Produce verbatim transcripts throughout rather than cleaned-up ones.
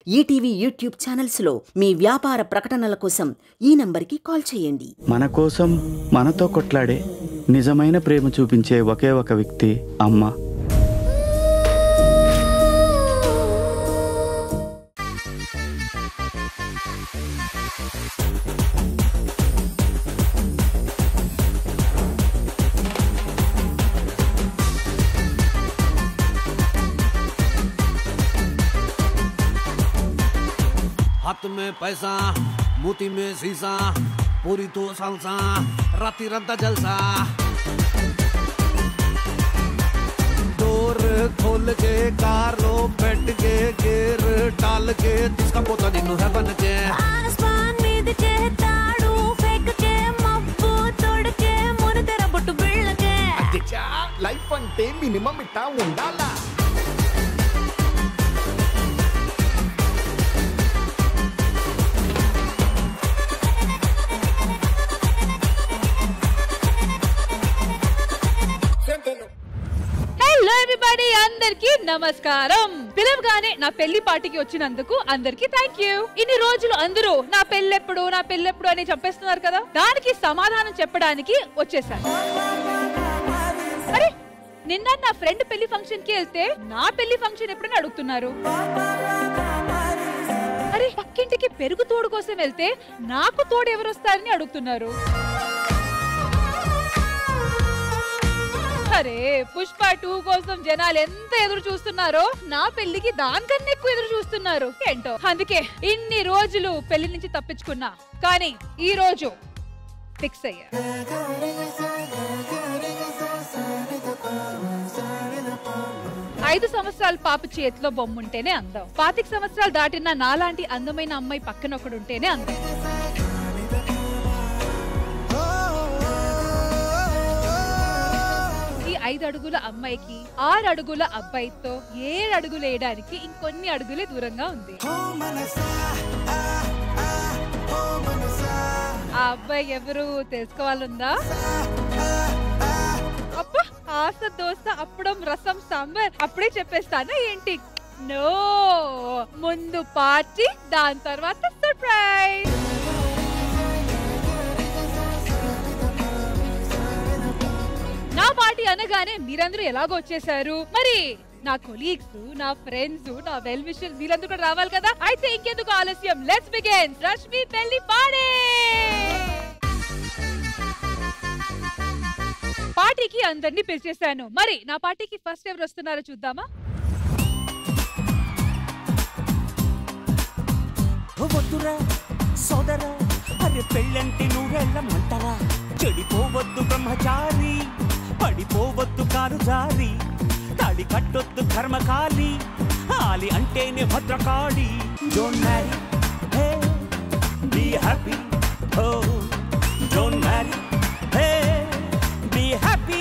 ETV YouTube channels లో మీ వ్యాపార ప్రకటనల కోసం ఈ నంబర్కి కాల్ చేయండి. మన కోసం మనతో కొట్లాడే నిజమైన ప్రేమ చూపించే ఒకే ఒక వ్యక్తి అమ్మ. हाथ में पैसा मोती में शीशा पूरी तो सालसा राती रंता जलसा डोर खोल के कारो बैठ के गेर डाल के जिसका पोता निन्नु है बन के आसमान मीद के ताड़ू फेंक के मब्बू तोड़ के मोर तेरा बट्टू बिल्ल के अच्छा लाइफ अंटे मिनिमम इट्टा ఉండాలా. హలో ఎవ్రీబడీ, అందరికి నమస్కారం. పిలవగానే నా పెళ్లి పార్టీకి వచ్చినందుకు అందరికి థ్యాంక్ యూ. ఇన్ని రోజులు అందరూ నా పెళ్ళెప్పుడు నా పెళ్ళెప్పుడు అని చంపేస్తున్నారు కదా, దానికి సమాధానం చెప్పడానికి వచ్చేసాను. అరే నిన్న నా ఫ్రెండ్ పెళ్లి ఫంక్షన్ కి వెళ్తే నా పెళ్లి ఫంక్షన్ ఎప్పుడని అడుగుతున్నారు. అరే పక్కింటికి పెరుగు తోడు కోసం వెళ్తే నాకు తోడు ఎవరు వస్తారని అడుగుతున్నారు. అరే పుష్ప టూ కోసం జనాలు ఎంత ఎదురు చూస్తున్నారో నా పెళ్లికి దానికన్నా ఎక్కువ ఎదురు చూస్తున్నారు ఏంటో. అందుకే ఇన్ని రోజులు పెళ్లి నుంచి తప్పించుకున్నా, కానీ ఈ రోజు ఫిక్స్ అయ్యా. ఐదు సంవత్సరాల పాప చేతిలో బొమ్మ ఉంటేనే అందం, పాతిక సంవత్సరాలు దాటిన నాలాంటి అందమైన అమ్మాయి పక్కన ఒకడు ఉంటేనే అందం. ఐదు అడుగుల అమ్మాయికి ఆరు అడుగుల అబ్బాయితో ఏడు అడుగులు వేయడానికి ఇంకొన్ని అడుగులే దూరంగా ఉంది. ఆ అబ్బాయి ఎవరు తెలుసుకోవాలందా? అబ్బా ఆశ దోశ అప్పడం రసం సాంబార్ అప్పుడే చెప్పేస్తానా ఏంటి? నో, ముందు పార్టీ, దాని తర్వాత సర్ప్రైజ్. నా పార్టీ అనగానే మీరందరూ ఎలాగో వచ్చేసారు, మరి నా కొలీగ్స్, నా ఫ్రెండ్స్, నా వెల్ విషర్స్ వీళ్ళందరూ కూడా రావాలి కదా. అయితే ఇంకెందుకు ఆలస్యం, లెట్స్ బిగిన్ రష్మి పెళ్లి పార్టీ. పార్టీకి అందరినీ పిలిచేశాను, మరి నా పార్టీకి ఫస్ట్ ఎవరు వస్తున్నారో చూద్దామా. సోదరా అరే పెళ్ళంటే నువ్వెళ్ళమంటారా, చెడిపోవద్దు బ్రహ్మచారి, పడిపోవద్దు కారు జారి, తాళి కట్టొద్దు కర్మకాలి, ఆలి అంటేనే Bhadrakali. Don't marry hey be happy, oh don't marry hey be happy.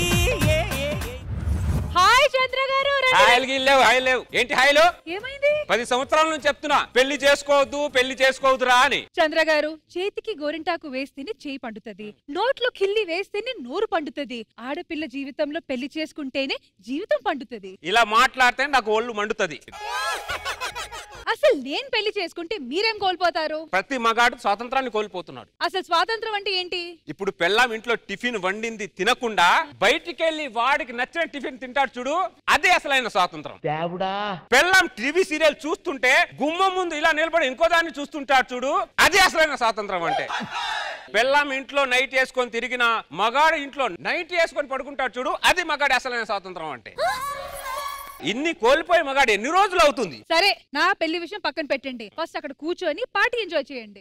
Hi Chandra garu. ఏంటి హాయిలో? ఏమైంది? పది సంవత్సరాల నుంచి చెప్తున్నా పెళ్లి చేసుకోవద్దు పెళ్లి చేసుకోవద్దురా అని. చంద్ర గారు, చేతికి గోరింటాకు వేస్తేనే చేయి పండుతుంది, నోట్లో కిల్లి వేస్తేనే నోరు పండుతుంది, ఆడపిల్ల జీవితంలో పెళ్లి చేసుకుంటేనే జీవితం పండుతుంది. ఇలా మాట్లాడితే నాకు ఒళ్ళు మండుతుంది. అసలు నేను పెళ్లి చేసుకుంటే మీరేం కోల్పోతారు? ప్రతి మగాడు స్వాతంత్రాన్ని కోల్పోతున్నాడు. అసలు స్వాతంత్రం అంటే ఏంటి? ఇప్పుడు పెళ్ళాం ఇంట్లో టిఫిన్ వండింది తినకుండా బయటికి వెళ్లి వాడికి నచ్చిన టిఫిన్ తింటాడు చూడు, అదే అసలైన స్వాతంత్రం. పెళ్ళాం టీవీ సీరియల్ చూస్తుంటే గుమ్మం ముందు ఇలా నిలబడి ఇంకో దాన్ని చూస్తుంటాడు చూడు, అదే అసలైన స్వాతంత్రం అంటే. పెళ్ళాం ఇంట్లో నైట్ వేసుకొని తిరిగిన మగాడు ఇంట్లో నైట్ వేసుకొని పడుకుంటాడు చూడు, అది మగాడి అసలైన స్వాతంత్రం అంటే. ఇన్ని కోల్పోయి మగాడు ఎన్ని రోజులు అవుతుంది? సరే నా పెళ్లి విషయం పక్కన పెట్టండి, ఫస్ట్ అక్కడ కూర్చొని పార్టీ ఎంజాయ్ చేయండి.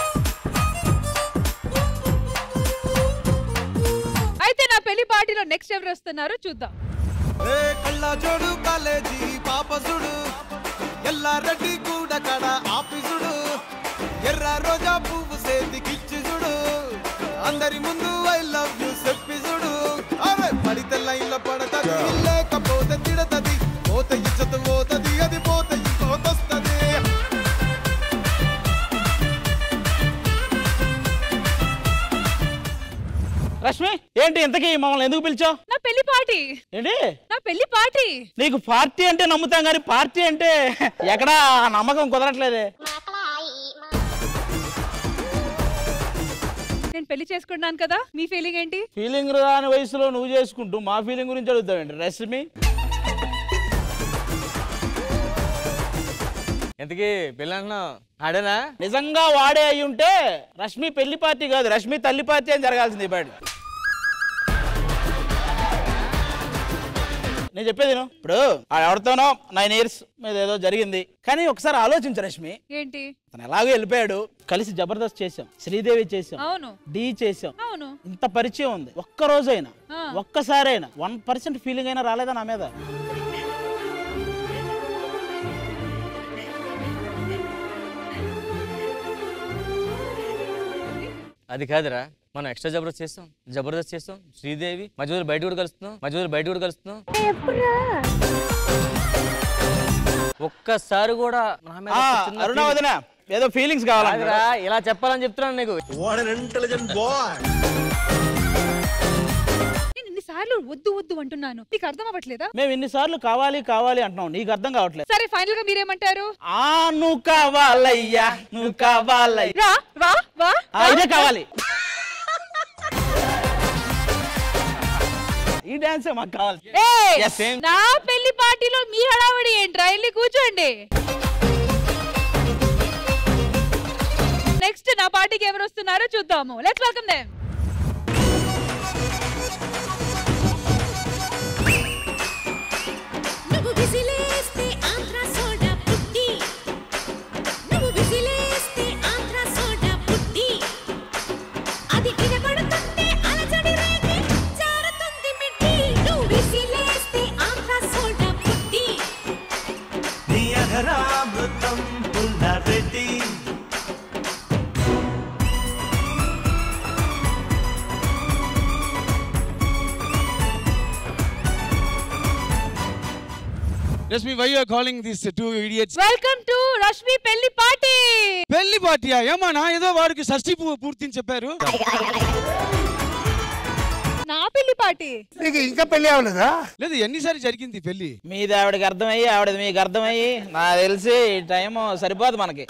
అయితే నా పెళ్లి పార్టీలో నెక్స్ట్ ఎవరు వస్తున్నారో చూద్దాం. కళ్ళజోడు కాలేజీ పాపసుడు ఎల్లారెడ్డి కూడా కడ ఆఫీసుడు ఎర్ర రోజా పువ్వు సేతికిచ్చి చూడు, అందరి ముందు ఐ లవ్ యూ చెప్పి చూడు. అరే పడితే లైన్ లో పడతది, లేకపోతే తిడతది, పోతే ఇచ్చత పోతది, అది పోతే ఇంకోతొస్తది. రష్మి ఏంటి ఇంతకీ మమ్మల్ని ఎందుకు పిలిచావు? నా పెళ్లి పార్టీ. ఏంటి నా పెళ్లి పార్టీ? నీకు పార్టీ అంటే నమ్ముతాం కానీ పార్టీ అంటే ఎక్కడా నమ్మకం కుదరట్లేదే. నేను పెళ్లి చేసుకున్నాను కదా, మీ ఫీలింగ్ ఏంటి? ఫీలింగ్ రాని వయసులో నువ్వు చేసుకుంటూ మా ఫీలింగ్ గురించి అడుగుతావేంటి రష్మి? ఎంతకీ పెళ్ళంటున్నా ఆడేనా? నిజంగా వాడే అయి ఉంటే రష్మి పెళ్లి పార్టీ కాదు, రష్మి తల్లి పార్టీ అని జరగాల్సింది. ఇప్పటి నేను చెప్పేది ఇప్పుడు ఎవరితోనో నైన్ ఇయర్స్ మీద ఏదో జరిగింది, కానీ ఒకసారి ఆలోచించు రష్మి. ఏంటి? తను ఎలాగో వెళ్ళిపోయాడు, కలిసి జబర్దస్త్ చేసాం, శ్రీదేవి చేసాం, అవును, డి చేసాం, అవును, ఇంత పరిచయం ఉంది. ఒక్క రోజైనా ఒక్కసారైనా వన్ పర్సెంట్ ఫీలింగ్ అయినా రాలేదా నా మీద? అది కాదురా, మనం ఎక్స్ట్రా జబర్దస్త్ చేస్తాం, జబర్దస్త్ చేస్తాం, శ్రీదేవి మధ్య బయట కూడా కలుస్తున్నాం, మధ్య బయట కూడా కలుస్తున్నాం. ఒక్కసారి కూడా అరుణ వదిన ఏదో ఫీలింగ్స్ కావాలా ఇలా చెప్పాలని చెప్తున్నాను నీకు. నేను ఇన్నిసార్లు వద్దు వద్దు అంటున్నాను, నీకు అర్థం అవ్వట్లేదా? మేము ఇన్నిసార్లు కావాలి కావాలి అంటున్నాం, నీకు అర్థం కావట్లేదు. సరే ఫైనల్ గా మీరేమంటారు? ఆ నువ్వు కావాలయ్యా, నువ్వు కావాలయ్యా, వా వా ఇదే కావాలి, ఈ డాన్సే మాకు కావాలి. నా పెళ్లి పార్టీలో మీ హడావడి ఏంట్రా? వెళ్ళి కూర్చోండి. నెక్స్ట్ నా పార్టీకి ఎవరు వస్తున్నారో చూద్దాము. Let's welcome them. నువ్వు విసిలేస్తే ఆంధ్ర సోడా పుట్టి, నువ్వు విసిలేస్తే ఆంధ్ర సోడా పుట్టి, అది వినబడుతుంటే అలజడి రేగి జారుతుంది మిట్టి. నువ్వు విసిలేస్తే ఆంధ్ర సోడా పుట్టి, నీ అధరామృతం Pullareddy. Rashmi, why you are calling these two idiots? Welcome to Rashmi పెళ్లి పార్టీ. పెళ్లి పార్టీయా? ఏమన్నా ఏదో వాడికి షష్ఠి పూర్తి చెప్పారు. నా పెళ్లి పార్టీ నీకు ఇంకా పెళ్లి అవ్వలేదా? లేదు, ఎన్నిసార్లు జరిగింది పెళ్లి? మీది ఆవిడకి అర్థమయ్యి ఆవిడది మీకు అర్థమయ్యి నాకు తెలిసి టైం సరిపోదు మనకి.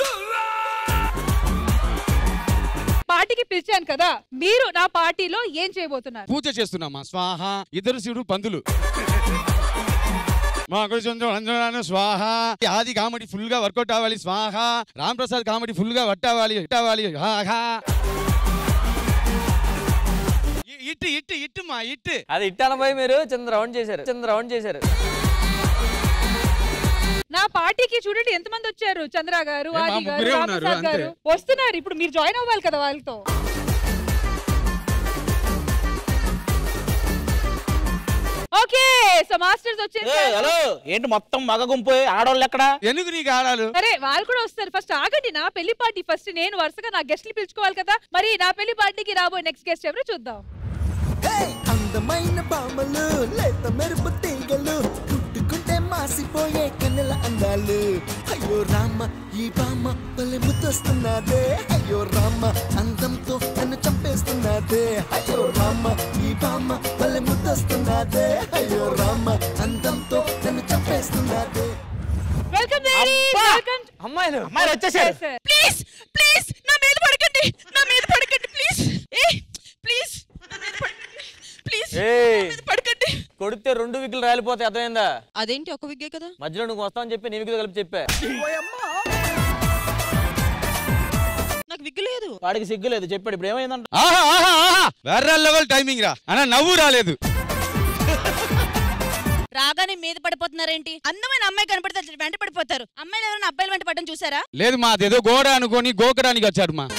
పార్టీకి పిలిచాను కదా, మీరు నా పార్టీలో ఏం చేయబోతున్నారు? పూజ చేస్తున్నామా? స్వాహ. ఇద్దరు శివుడు పందులు. మా గురు స్వాహ. ఆది కామెడీ ఫుల్ గా వర్కౌట్ అవ్వాలి. స్వాహ. రామ్ ప్రసాద్ కామెడీ ఫుల్ గా వట్టావాలి వట్టావాలి. ఇట్టు ఇట్టు ఇట్టు మా ఇట్టు. అది ఇట్టాన పోయి మీరు చిన్న రౌండ్ చేశారు, చిన్న రౌండ్ చేశారు. నా పార్టీకి చూడండి ఎంత మంది వచ్చారు. చంద్ర గారు, ఆది గారు, రామ్ ప్రసాద్ గారు వస్తున్నారు. ఇప్పుడు మీరు జాయిన్ అవ్వాలి కదా వాళ్ళతో. ఓకే, సో మాస్టర్స్ వచ్చేసారు. హలో, ఏంటి మొత్తం మగ గుంపు, ఆడోళ్ళు ఎక్కడ? ఎందుకు నీకు ఆడాలు? సరే వాళ్ళు కూడా వస్తారు. ఫస్ట్ ఆగండి, నా పెళ్లి పార్టీ ఫస్ట్. నేను వరుసగా నా గెస్ట్లు పిలుచుకోవాలి కదా. మరి నా పెళ్లి పార్టీకి రాబోయే నెక్స్ట్ గెస్ట్ ఎవరో చూద్దాం. అందమైన బామలు, లేత మెరుపు తీగలు, కుట్టుకుంటే మాసిపోయే కన్నెల అందాలు. అయ్యో రామ, ఈ బామ్మ భలే ముద్దొస్తున్నదే. అయ్యో రామ, అందంతో నన్ను చంపేస్తున్నదే. అయ్యో రామ, ఈ బామ్మ భలే ముద్దొస్తున్నదే. అయ్యో రామ, అందంతో నన్ను చంపేస్తున్నదే. Welcome ladies, welcome. అమ్మాయిలు అమ్మాయిలు వచ్చేసారు. ప్లీజ్ ప్లీజ్ నా మీద పడకండి, నా మీద పడకండి ప్లీజ్. ఏ ప్లీజ్ ప్లీజ్ పడకండి. కొడితే రెండు విగ్గులు రాలిపోతాయి, అర్థమైందా? అదేంటి ఒక విగ్గే కదా? మధ్యలో నువ్వు వస్తావని చెప్పి నీ విగ్గులు కలిపి చెప్పా. నాకు విగ్గు లేదు. వాడికి సిగ్గు లేదు చెప్పాడు. ఇప్పుడు ఏమైందంట? వేరే లెవెల్ టైమింగ్ రా అన్న, నవ్వు రాలేదు. రాగానే మీద పడిపోతున్నారేంటి? అందమైన అమ్మాయి కనపడితే వెంట పడిపోతారు. అమ్మాయిలు ఎవరైనా అబ్బాయిలు వెంట పడడం చూసారా? లేదు మా, అదేదో గోడ అనుకొని గోకడానికి వచ్చాడు మా.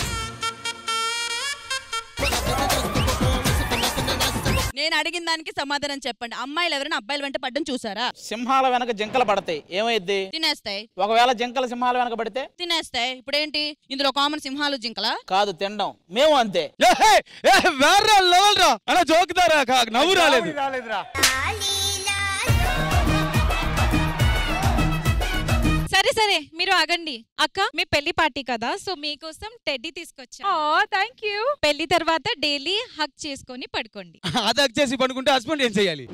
నేను అడిగిన దానికి సమాధానం చెప్పండి. అమ్మాయిలు ఎవరైనా అబ్బాయిలు వెంట పడడం చూసారా? సింహాల వెనక జింకలు పడతాయి, ఏమైద్ది? తినేస్తాయి. ఒకవేళ జింకలు సింహాల వెనక పడితే తినేస్తాయి. ఇప్పుడు ఏంటి ఇందులో కామన్? సింహాలు జింకలా? కాదు, తినడం. మేము అంతే. వేరే లెవెల్ రా అన్న, జోకుతారా? నవ్వు రాలేదు. సరే సరే మీరు ఆగండి. అక్క మీ పెళ్లి పార్టీ కదా, సో మీకోసం టెడ్డీ తీసుకొచ్చా. Thank you. పెళ్లి తర్వాత డైలీ హక్ చేసుకొని పడుకోండి. అది హక్ చేసి పడుకుంటే హస్బెండ్ ఏం చేయాలి?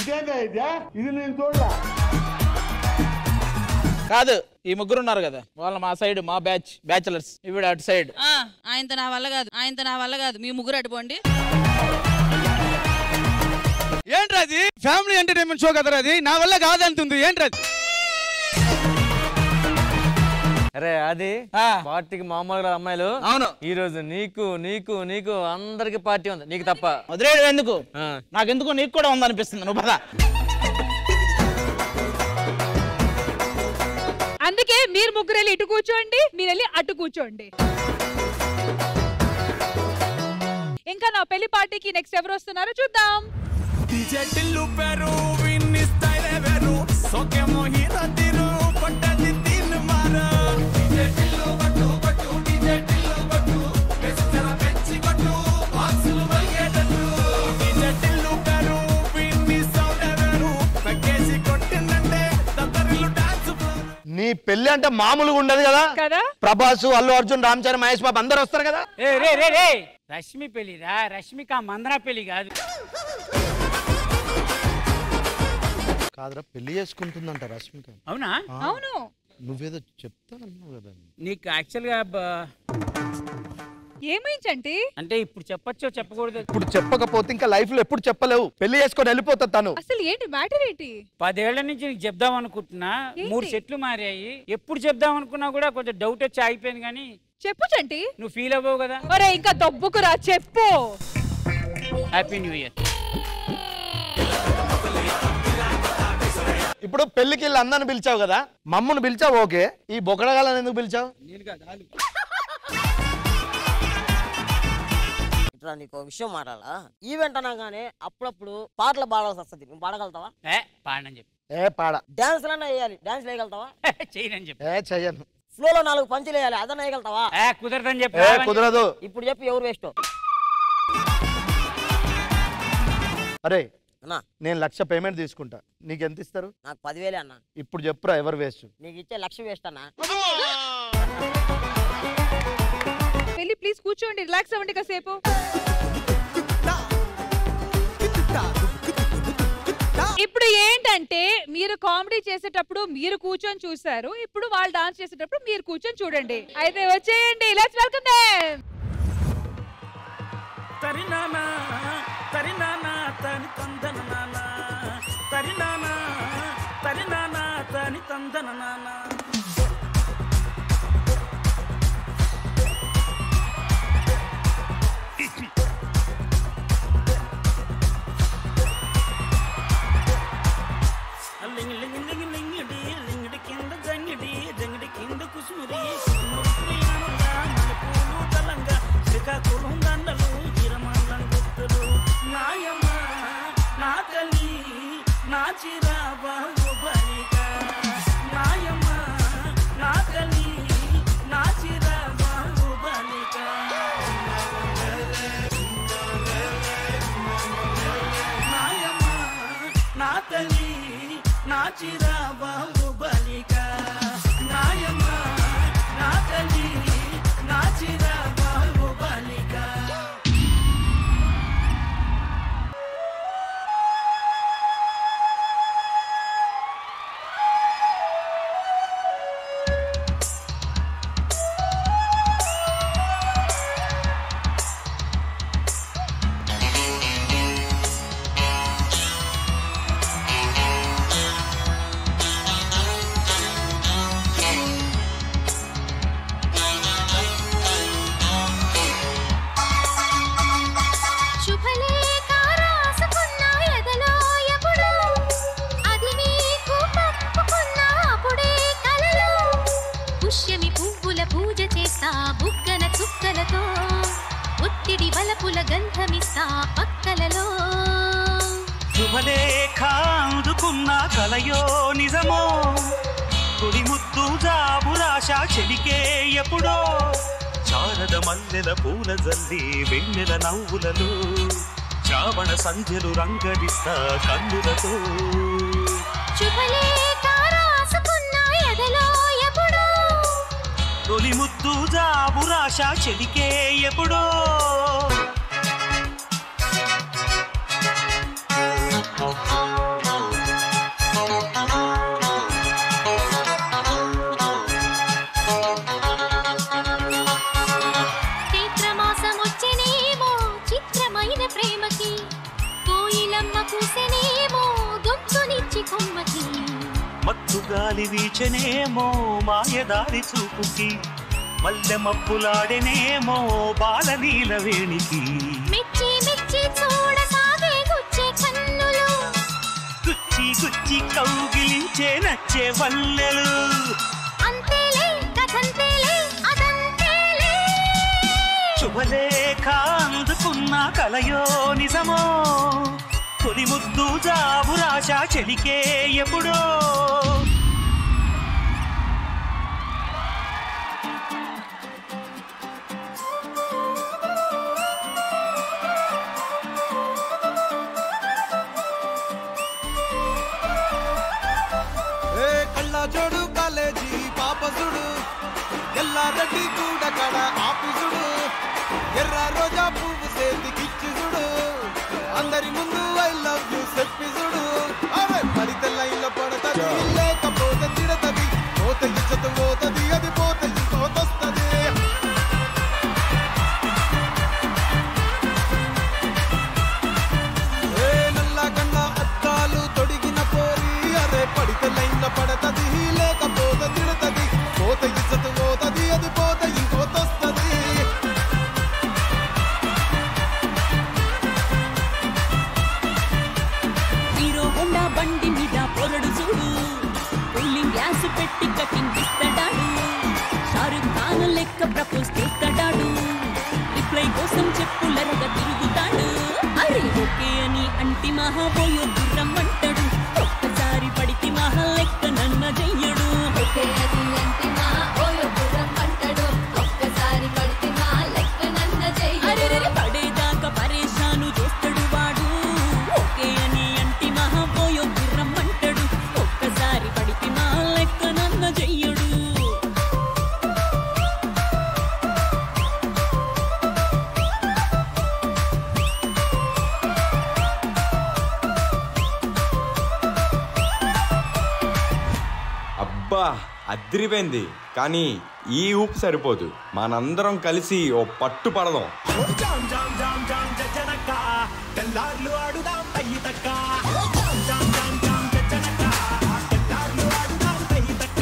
కాదు, ఈ ముగ్గురు ఉన్నారు కదా, వాళ్ళ మా సైడ్ మా బ్యాచ్ బ్యాచులర్స్, ఇవిడ అటు సైడ్. ఆయనతో నా వల్ల కాదు, ఆయనతో నా వల్ల కాదు, మీ ముగ్గురు అటుపోండి. ఏంట్రాది? ఫ్యామిలీ ఎంటర్టైన్మెంట్ షో కదరా అది, నా వల్ల కాదంటుంది. ఏంట్రాది? అరే అది పార్టీకి మామూలుగా అమ్మాయిలు. అవును, ఈ రోజు నీకు నీకు నీకు అందరికి పార్టీ ఉంది, నీకు తప్ప. వదిలేడు ఎందుకు? నాకెందుకు నీకు కూడా ఉందనిపిస్తుంది. నువ్వు పద. అందుకే మీరు ముగ్గురు వెళ్ళి ఇటు కూర్చోండి, మీరు వెళ్ళి అటు కూర్చోండి. ఇంకా నా పెళ్లి పార్టీకి నెక్స్ట్ ఎవరు వస్తున్నారో చూద్దాం. నీ పెళ్లి అంటే మామూలుగా ఉండదు కదా కదా. ప్రభాస్, అల్లు అర్జున్, రామ్ చరణ్, మహేష్ బాబు అందరు వస్తారు కదా. రష్మి పెళ్లిరా, రష్మిక మందన పెళ్లి కాదు. కాదురా, పెళ్లి చేసుకుంటుందంట రష్మిక. అవునా? అవును. నువ్వేదో చెప్తానన్నావు కదా. నీకు యాక్చువల్ గా ఏమైందంటే అంటే ఇప్పుడు చెప్పొచ్చో చెప్పకూడదు? ఇప్పుడు చెప్పకపోతే ఇంకా లైఫ్ లో ఎప్పుడు చెప్పలేవు. పెళ్లి చేసుకొని వెళ్ళిపోతా తను. అసలు ఏంటి మ్యాటర్ ఏంటి? పదేళ్ల నుంచి నీకు చెప్దాం అనుకుంటున్నా, మూడు సెట్లు మారాయి. ఎప్పుడు చెప్దాం అనుకున్నా కూడా కొంచెం డౌట్ వచ్చి ఆగిపోయింది. కానీ చెప్పు చంటి, నువ్వు ఫీల్ అవ్వవు కదా. ఒరే ఇంకా దొబ్బుకురా, చెప్పు. Happy new year. ఇప్పుడు పెళ్లికి వెళ్ళి అందరిని పిలిచావు కదా, మమ్మల్ని పిలిచావు ఓకే, ఈ బొకడగాలని ఎందుకు పిలిచావు? ఇట్లా నీకు విషయం మాట్లాడాలా? ఈవెంట్ అనగానే అప్పుడప్పుడు పాటలు పాడాల్సి వస్తుంది. నువ్వు పాడగలుగుతావా? ఏ పాడని చెప్పి. ఏ పాడ. డాన్స్ లన్నా వేయాలి, డాన్స్ వేయగలుగుతావా? చేయనని చెప్పి. ఏ చెయ్యను. ఫ్లోలో నాలుగు పంచులు వేయాలి, అదన్నా వేయగలుగుతావా? ఏ కుదరదని చెప్పి. ఏ కుదరదు. ఇప్పుడు చెప్పి ఎవరు వేస్ట్? అరే నేను లక్ష పేమెంట్ తీసుకుంటా, నీకు ఎంత ఇస్తారు? నాకు పదివేలే అన్న. ఇప్పుడు చెప్పురా ఎవరు వేస్ట్? నీకు ఇచ్చే లక్ష వేస్ట్ అన్న. వెళ్ళి ప్లీజ్ కూర్చోండి, రిలాక్స్ అవ్వండి కాసేపు. ఇప్పుడు ఏంటంటే మీరు కామెడీ చేసేటప్పుడు మీరు కూర్చొని చూసారు, ఇప్పుడు వాళ్ళు డాన్స్ చేసేటప్పుడు మీరు కూర్చొని చూడండి. అయితే వచ్చేయండి, లెట్స్ వెల్కమ్ దెం. తరినానా తరినానా తని తందననానా, తరినానా తరినానా తని తందననానా. లింగి లింగి లింగి లింగిడి లింగిడి కింద జంగిడి జంగిడి కింద కుసుమురి పూలు తలంగా శ్రీకాకుళం దండలు చిరమంగళం గుర్తులు. నాయమ్మ నా తల్లి నా చిరా బాహుబలిక, నాయమ్మ నా తల్లి నా చిరా బాహుబలిక. నాయమ్మ నా తల్లి నా చిరా బాహుబలిక, నాయమ్మ నా తల్లి నా చిరా బాహుబలిక. బుగ్గన చుక్కలతో ఒత్తిడి వలపుల గంధమిస్తా పక్కలలో. శుభలేఖ అందుకున్న కలయో నిజమో, తొడి ముద్దు జాబురాశ చెలికే ఎప్పుడో, చారద మల్లెల పూల జల్లి వెన్నెల నవ్వులలో, చావణ సంధ్యలు రంగడిస్తా కన్నులతో. శుభలేఖ రాసుకున్న ఎదలో ఎప్పుడో తొలి ముద్దు జాబురాశ చెలికే ఎప్పుడో చైత్రమాసం వచ్చేనేమో చిత్రమైన ప్రేమకి కోయిలమ్మ కూసెనేమో గొంతునిచ్చి కొమ్మకి మత్తు గాలి వీచనేమో మాయదారి చూపుకి మల్లె మబ్బులాడెనేమో బాలనీల వేణికి మెచ్చి మెచ్చి చూడసాగే గుచ్చే కన్నులు గుచ్చి గుచ్చి కౌగిలించే నచ్చే వల్లెలు అంతేలే కథంతేలే అదంతేలే శుభలేఖ అందుకున్న కలయో నిజమో తొలి ముద్దు జాబురాశ చెలికే ఎప్పుడో ఏ కళ్ళ జోడు కాలేజీ పాపసుడు ఎల్లారెడ్డి కూడా కడ ఆఫీసుడు ఎర్ర రోజా పువ్వు సేతికిచ్చి చూడు అందరి ముందు ఐ లవ్ యూ చెప్పి చూడు అరే పడితే లైన్లో పడతది లేకపోతే తిడతది పోతే ఇచ్చత పోతది అది పోతే ఇంకోతొస్తది ఏ నల్ల కన్న అద్దాలు తొడిగిన పోరి అరే పడితే లైన్లో పడతది లేకపోతే తిడతది పోతే ఇచ్చత పోతది అది పోతే ఇంకోతొస్తది హీరో హోండా బండి మీద పొరడు చూడు కూలింగ్ గ్లాస్ పెట్టి కటింగ్ ఇస్తాడాడు షారుఖ్ ఖాన్ లెక్క ప్రపోజ్ చేస్తాడాడు రిప్లై కోసం చెప్పులరగా తిరుగుతాడు అరే ఓకే అని అంటి మహా పోయొద్దు రమ్మంటాడు ఒక్కసారి పడితే మహా లెక్క నన్న చెయ్యడు ఓకే అని అంటి మహా పోయొద్దు రమ్మంటాడు ఒక్కసారి పడితే మహా లెక్క నన్న చెయ్యడు పడేదాకా పరేషాను చేస్తాడు వాడు ఓకే అని అంటి మహా పోయొద్దు రమ్మంటాడు ఒక్కసారి పడితే మహా లెక్క నన్న చెయ్యడు అబ్బా అద్రిపోయింది కానీ ఈ ఊపు సరిపోదు మనందరం కలిసి ఓ పట్టు పడదాం జామ్ జామ్ జామ్ జామ్ జనక తెల్లార్లు ఆడుదాం తయ్యి తక్క జామ్ జామ్ జామ్ జామ్ జనక తెల్లార్లు ఆడుదాం తయ్యి తక్క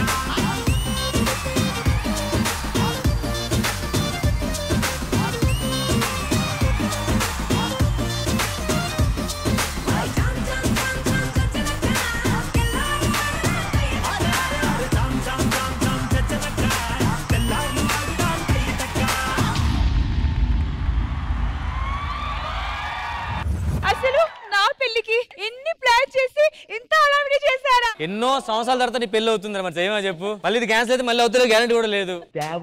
అసలు నా పెళ్లికి ఎన్ని ప్లాన్ చేసి ఇంత హడావిడి చేశారా? ఎన్నో సంవత్సరాల తర్వాత నీ పెళ్లి అవుతుంది మరి చేయమని చెప్పు. మళ్ళీ ఇది క్యాన్సిల్ అయితే మళ్ళీ అవుతుందో గ్యారెంటీ కూడా లేదు.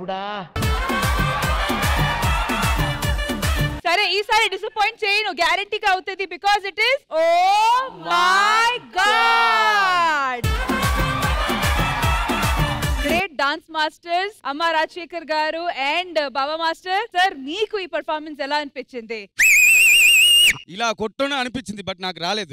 సరే ఈసారి డిసప్పాయింట్ చేయను, గ్యారెంటీగా అవుతుంది. Because it is oh my god great dance masters అమ్మ రాజశేఖర్ గారు అండ్ బాబా మాస్టర్. సార్ మీకు ఈ పర్ఫార్మెన్స్ ఎలా అనిపించింది? ఇలా కొట్టున అనిపించింది, బట్ నాకు రాలేదు.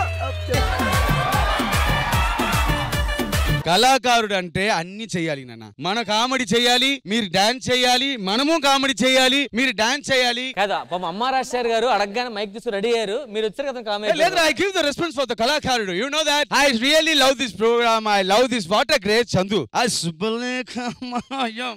కళాకారుడు అంటే అన్ని చెయ్యాలి నాన్న. మన కామెడీ చేయాలి, మీరు డాన్స్ చేయాలి, మనము కామెడీ చేయాలి, మీరు డాన్స్ చేయాలి కదా. పాపం అమ్మ రాజశేఖర్ గారు అడగగానే మైక్ తీసుకు రెడీ అయ్యారు, మీరు వచ్చారు కదా కామెడీ. లేదు, I give the response for the కళాకారుడు. You know that I really love this program. I love this. What a great Chandu. ఆ శుభలేఖమయం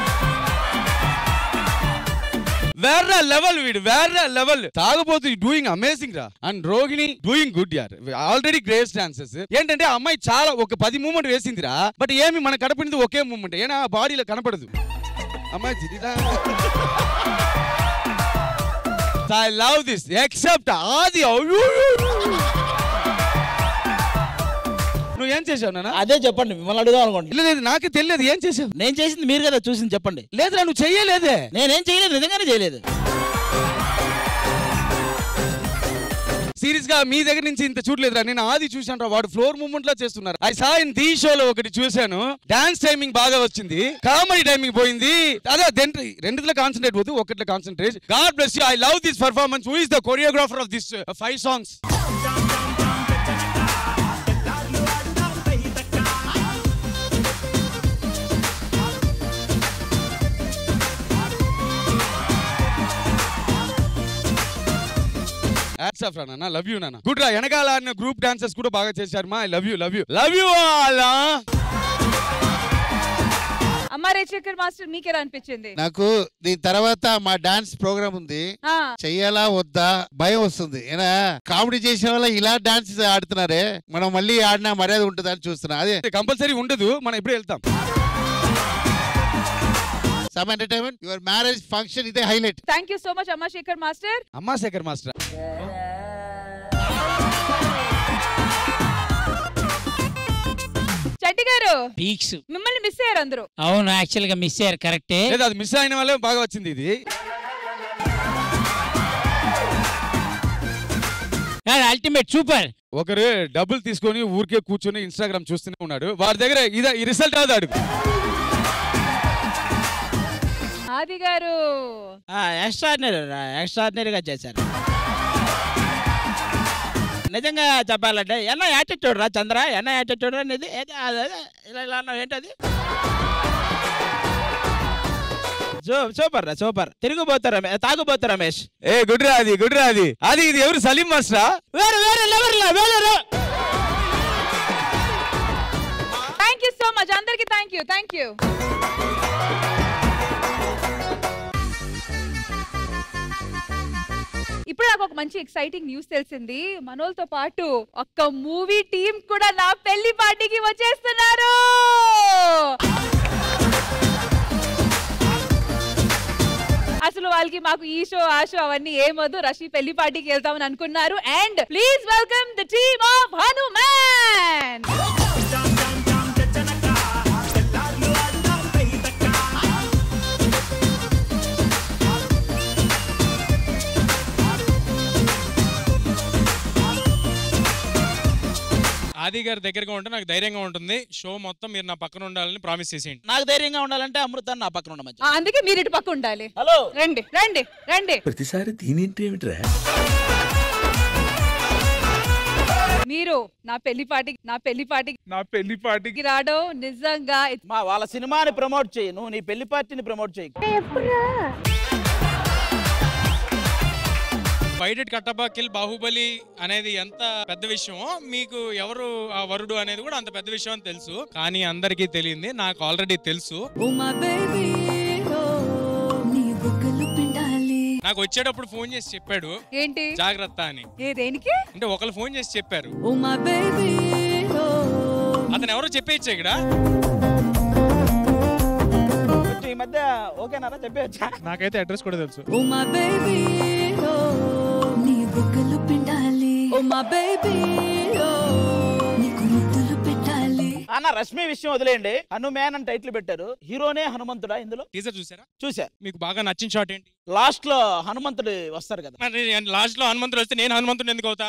వేరే లెవెల్, వీడు వేరే లెవెల్. తాగబోతు డూయింగ్ అమేజింగ్ రా. అండ్ రోహిణి డూయింగ్ గుడ్ యార్. Already great dances. ఏంటంటే అమ్మాయి చాలా ఒక పది మూమెంట్ వేసిందిరా, బట్ ఏమి మన కడపడింది ఒకే మూమెంట్. ఏనా బాడీలో కనపడదు అమ్మాయి. ఐ లవ్ దిస్ ఎక్సెప్ట్ ఆది. నువ్వు ఏం చేసావు నాన్న? అదే చెప్పండి, మిమ్మల్ని అడుగుదాం అనుకోండి. లేదు నాకే తెలియదు ఏం చేసావు. నేను చేసింది మీరు కదా చూసింది, చెప్పండి. లేదురా నువ్వు చెయ్యలేదే. నేనేం చేయలేదు, నిజంగానే చేయలేదు. సీరియస్ గా మీ దగ్గర నుంచి ఇంత చూడలేదురా. నేను ఆది చూశాను, వాడు ఫ్లోర్ మూవ్మెంట్ లో చేస్తున్నారు. ఐ సా ఇన్ ది షోలో ఒకటి చూశాను, డాన్స్ టైమింగ్ బాగా వచ్చింది, కామెడీ టైమింగ్ పోయింది. అదే రెండులో కాన్సన్ట్రేట్ పోదు, ఒకటిలో concentrate. God bless you. I love this performance. Who is the choreographer of this five songs? నాన్న లవ్ యూ నాన్న. గుడ్ రా. వెనకాల గ్రూప్ డాన్సర్స్ కూడా బాగా చేశారు మా. I love you love you love you all. అమ్మా రేచకర్ మాస్టర్ మీకెలా అనిపించింది? నాకు దీని తర్వాత మా డాన్స్ ప్రోగ్రామ్ ఉంది, చెయ్యాలా వద్దా భయం వస్తుంది. ఏనా కామెడీ చేసిన వల్ల ఇలా డాన్స్ ఆడుతున్నారే, మనం మళ్ళీ ఆడినా మర్యాద ఉంటుందా అని చూస్తున్నా. అదే కంపల్సరీ ఉండదు, మనం ఎప్పుడు వెళ్తాం. Some entertainment your marriage function ఇదే highlight. Thank you so much అమ్మా శేఖర్ మాస్టర్. అమ్మా శేఖర్ మాస్టర్. చట్టి గారు పీక్స్ మిమ్మల్ని మిస్ అయ్యారు అందరూ. అవును, యాక్చువల్ గా మిస్ అయ్యారు. కరెక్టే. లేదు, అది మిస్ అయిన వాళ్ళే బాగా వచ్చింది ఇది. Ultimate super. ఒకరు డబ్బులు తీసుకొని ఊరికే కూర్చొని ఇన్స్టాగ్రామ్ చూస్తూనే ఉన్నాడు, వాడి దగ్గర ఇదే ఈ రిజల్ట్ అవుతాడు. ఆది గారు ఎక్స్ట్రాడినరీ ఎక్స్ట్రాడినరీగా చేశారు. నిజంగా చెప్పాలంటే ఎన్న యాటిట్యూడ్ రా చంద్ర, ఎన్న యాటిట్యూడ్ అనేది ఇలా ఇలా అన్నావు ఏంటది? సూపర్ రా సూపర్. తిరిగిపోతారు తాగుపోతారు రమేష్. ఏ గుడ్ రా అది, గుడ్ రా అది. అది ఇది ఎవరు సలీం మాస్టరా? వేరే వేరే లెవెల్ వేరే. థ్యాంక్ యూ సో మచ్ అందరికి. Thank you thank you. ఇప్పుడు నాకు ఒక మంచి ఎక్సైటింగ్ న్యూస్ తెలిసింది. మనోల్తో పాటు ఒక్క మూవీ టీం కూడా నా పెళ్లి పార్టీకి వచ్చేస్తున్నారు. అసలు వాళ్ళకి మాకు ఈ షో ఆ షో అవన్నీ ఏమొద్దు, రషి పెళ్లి పార్టీకి వెళ్తామని అనుకున్నారు. And please welcome the team of Hanuman. Aadi గారి దగ్గరగా ఉంటే నాకు ధైర్యంగా ఉంటుంది. షో మొత్తం మీరు నా పక్కన ఉండాలని ప్రామిస్ చేసేయండి. నాకు ధైర్యంగా ఉండాలంటే అమృతాన్ని నా పక్కన ఉండమని. అందుకే మీరు ఇటు పక్క ఉండాలి. హలో రండి రండి రండి. ప్రతిసారి దీనింటి ఏమిట్రా? మీరు నా పెళ్లి పార్టీకి నా పెళ్లి పార్టీకి నా పెళ్లి పార్టీకి రావడం నిజంగా మా వాళ్ళ సినిమాని ప్రమోట్ చేయి, నువ్వు నీ పెళ్లి పార్టీని ప్రమోట్ చేయి. బైడెడ్ కట్టబ్బా కిల్ బాహుబలి అనేది ఎంత పెద్ద విషయమో, మీకు ఎవరు ఆ వరుడు అనేది కూడా అంత పెద్ద విషయం అని తెలుసు. కానీ అందరికీ తెలియంది, నాకు ఆల్రెడీ తెలుసు. నాకు వచ్చేటప్పుడు ఫోన్ చేసి చెప్పాడు ఏంటి జాగ్రత్త అని. ఏ దేనికి అంటే ఒకళ్ళు ఫోన్ చేసి చెప్పారు. అతను ఎవరో చెప్పేయచ్చు ఇక్కడ. ఈ మధ్య ఓకేనా చెప్పేయచ్చా? నాకైతే అడ్రస్ కూడా తెలుసు. అన్న రష్మి విషయం వదిలేయండి, హనుమాన్ అని టైటిల్ పెట్టారు. హీరోనే హనుమంతుడా ఇందులో? టీజర్ చూసారా? చూసా. మీకు బాగా నచ్చిన షాట్ ఏంటి? లాస్ట్ లో హనుమంతుడు వస్తారు కదా. మరి లాస్ట్ లో హనుమంతుడు వస్తే నేను హనుమంతుడు ఎందుకు అవుతా?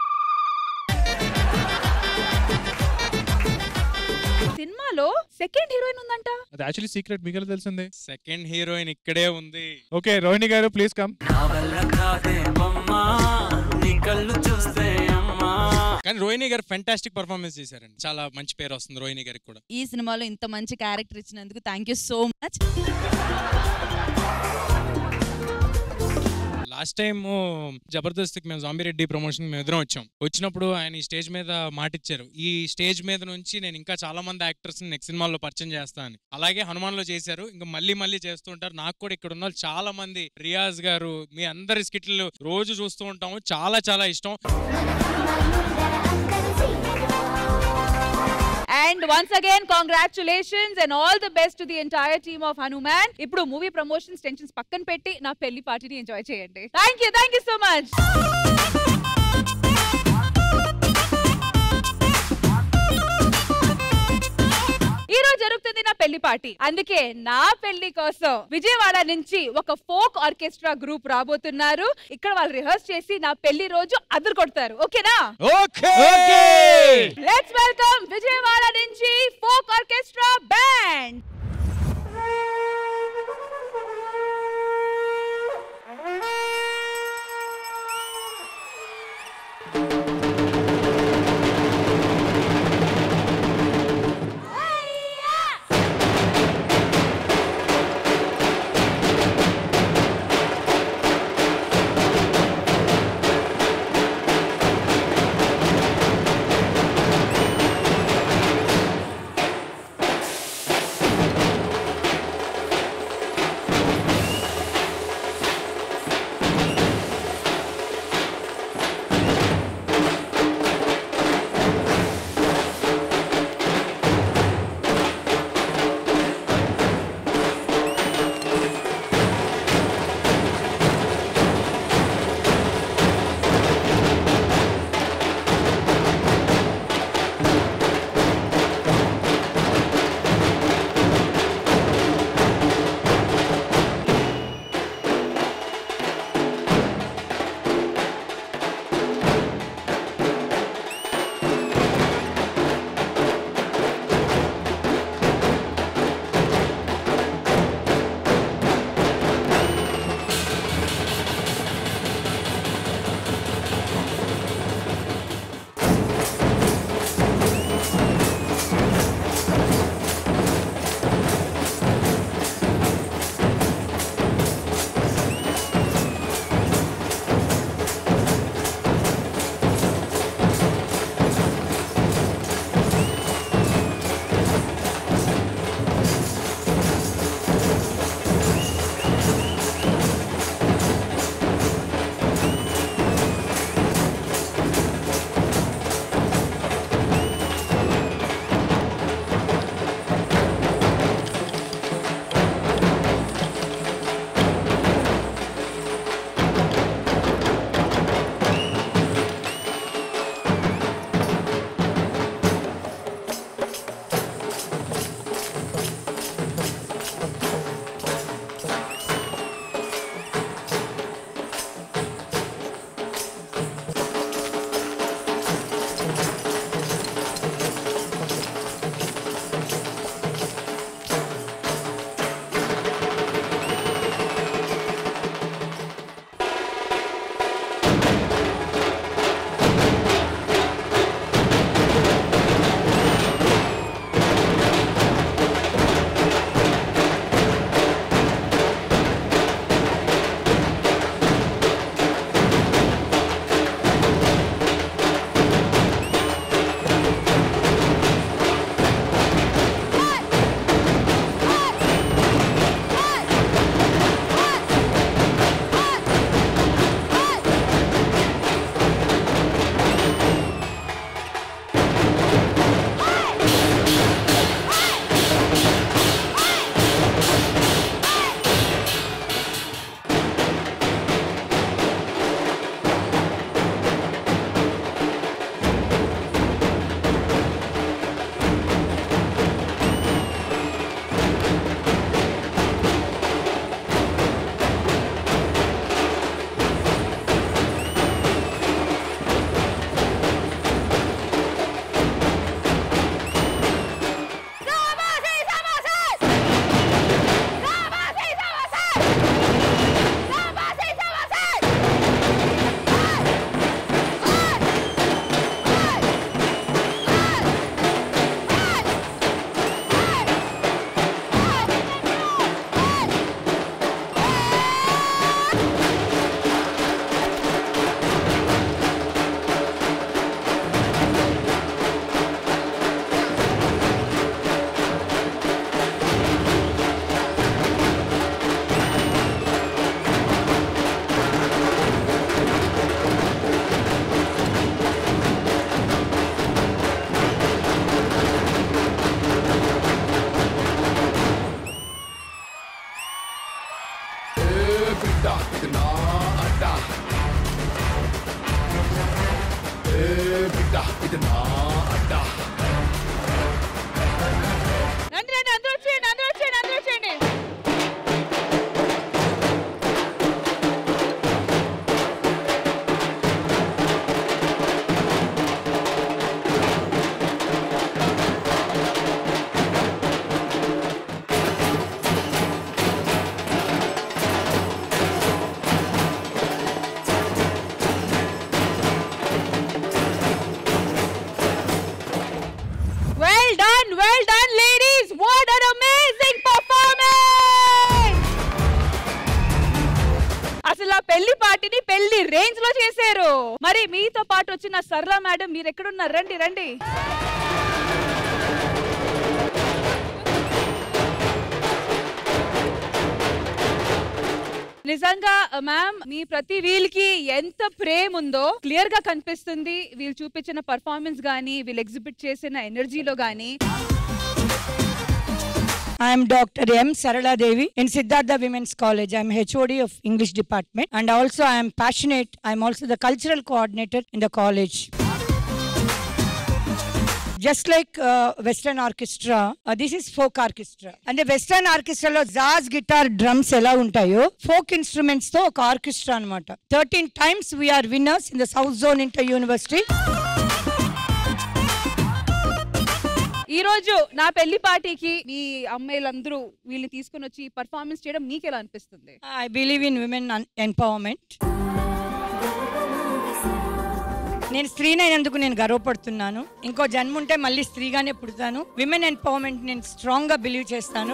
సినిమాలో సెకండ్ హీరోయిన్ ఉందంట. అది యాక్చువల్లీ సీక్రెట్, మీకు తెలిసింది. సెకండ్ హీరోయిన్ ఇక్కడే ఉంది. ఓకే రోహిణి గారు ప్లీజ్ కమ్. కానీ రోహిణి గారు ఫెంటాస్టిక్ పర్ఫార్మెన్స్ చేశారండి, చాలా మంచి పేరు వస్తుంది రోహిణి గారికి కూడా. ఈ సినిమాలో ఇంత మంచి క్యారెక్టర్ ఇచ్చినందుకు thank you so much. Last time జబర్దస్త్కి మేము జాంబిరెడ్డి ప్రమోషన్ మేము ఎదురు వచ్చాం. వచ్చినప్పుడు ఆయన ఈ స్టేజ్ మీద మాటిచ్చారు, ఈ స్టేజ్ మీద నుంచి నేను ఇంకా చాలా మంది యాక్టర్స్ నెక్స్ట్ సినిమాల్లో పరిచయం చేస్తాను. అలాగే హనుమాన్ లో చేశారు, ఇంకా మళ్ళీ మళ్ళీ చేస్తూ ఉంటారు. నాకు కూడా ఇక్కడ ఉన్న చాలా మంది, రియాజ్ గారు, మీ అందరి స్కిట్లు రోజు చూస్తూ ఉంటాము, చాలా చాలా ఇష్టం. And once again, congratulations and all the best to the entire team of Hanuman. ఇప్పుడు మూవీ ప్రమోషన్స్ టెన్షన్స్ పక్కన పెట్టి నా పెళ్లి పార్టీని ఎంజాయ్ చేయండి. Thank you thank you so much. ఈ రోజు జరుగుతుంది నా పెళ్లి పార్టీ. అందుకే నా పెళ్లి కోసం విజయవాడ నుంచి ఒక ఫోక్ ఆర్కెస్ట్రా గ్రూప్ రాబోతున్నారు. ఇక్కడ వాళ్ళు రిహర్స్ చేసి నా పెళ్లి రోజు అదరు కొడతారు. ఓకేనా? ఓకే. లెట్స్ వెల్కమ్ విజయవాడ నుంచి ఫోక్ ఆర్కెస్ట్రా బ్యాండ్. పెళ్లి పార్టీని పెళ్లి రేంజ్ లో చేశారు. మరి మీతో పాటు వచ్చిన సరళ మేడం మీరు ఎక్కడున్నారు? రండి రండి. నిజంగా మ్యామ్ మీ ప్రతి వీల్ కి ఎంత ప్రేమ ఉందో క్లియర్ గా కనిపిస్తుంది. వీళ్ళు చూపించిన పర్ఫార్మెన్స్ గానీ వీళ్ళు ఎగ్జిబిట్ చేసిన ఎనర్జీలో గానీ. I am Doctor M. Sarala Devi in Siddhartha Women's College. I am H O D of English Department and also I am passionate. I am also the cultural coordinator in the college. Just like uh, Western Orchestra, uh, this is folk orchestra. And the Western Orchestra lo jazz, guitar, drums ela untayo, folk instruments tho oka orchestra anamata. thirteen times we are winners in the South Zone Inter University. ఈ రోజు నా పెళ్లి పార్టీకి మీ అమ్మాయిలందరూ వీళ్ళని తీసుకొని వచ్చి performance చేయడం మీకు ఎలా అనిపిస్తుంది? I believe in women empowerment. నేను స్త్రీని అయినందుకు నేను గర్వపడుతున్నాను. ఇంకో జన్మ ఉంటే మళ్ళీ స్త్రీగానే పుడతాను. విమెన్ ఎంపవర్మెంట్ నేను స్ట్రాంగ్ గా బిలీవ్ చేస్తాను.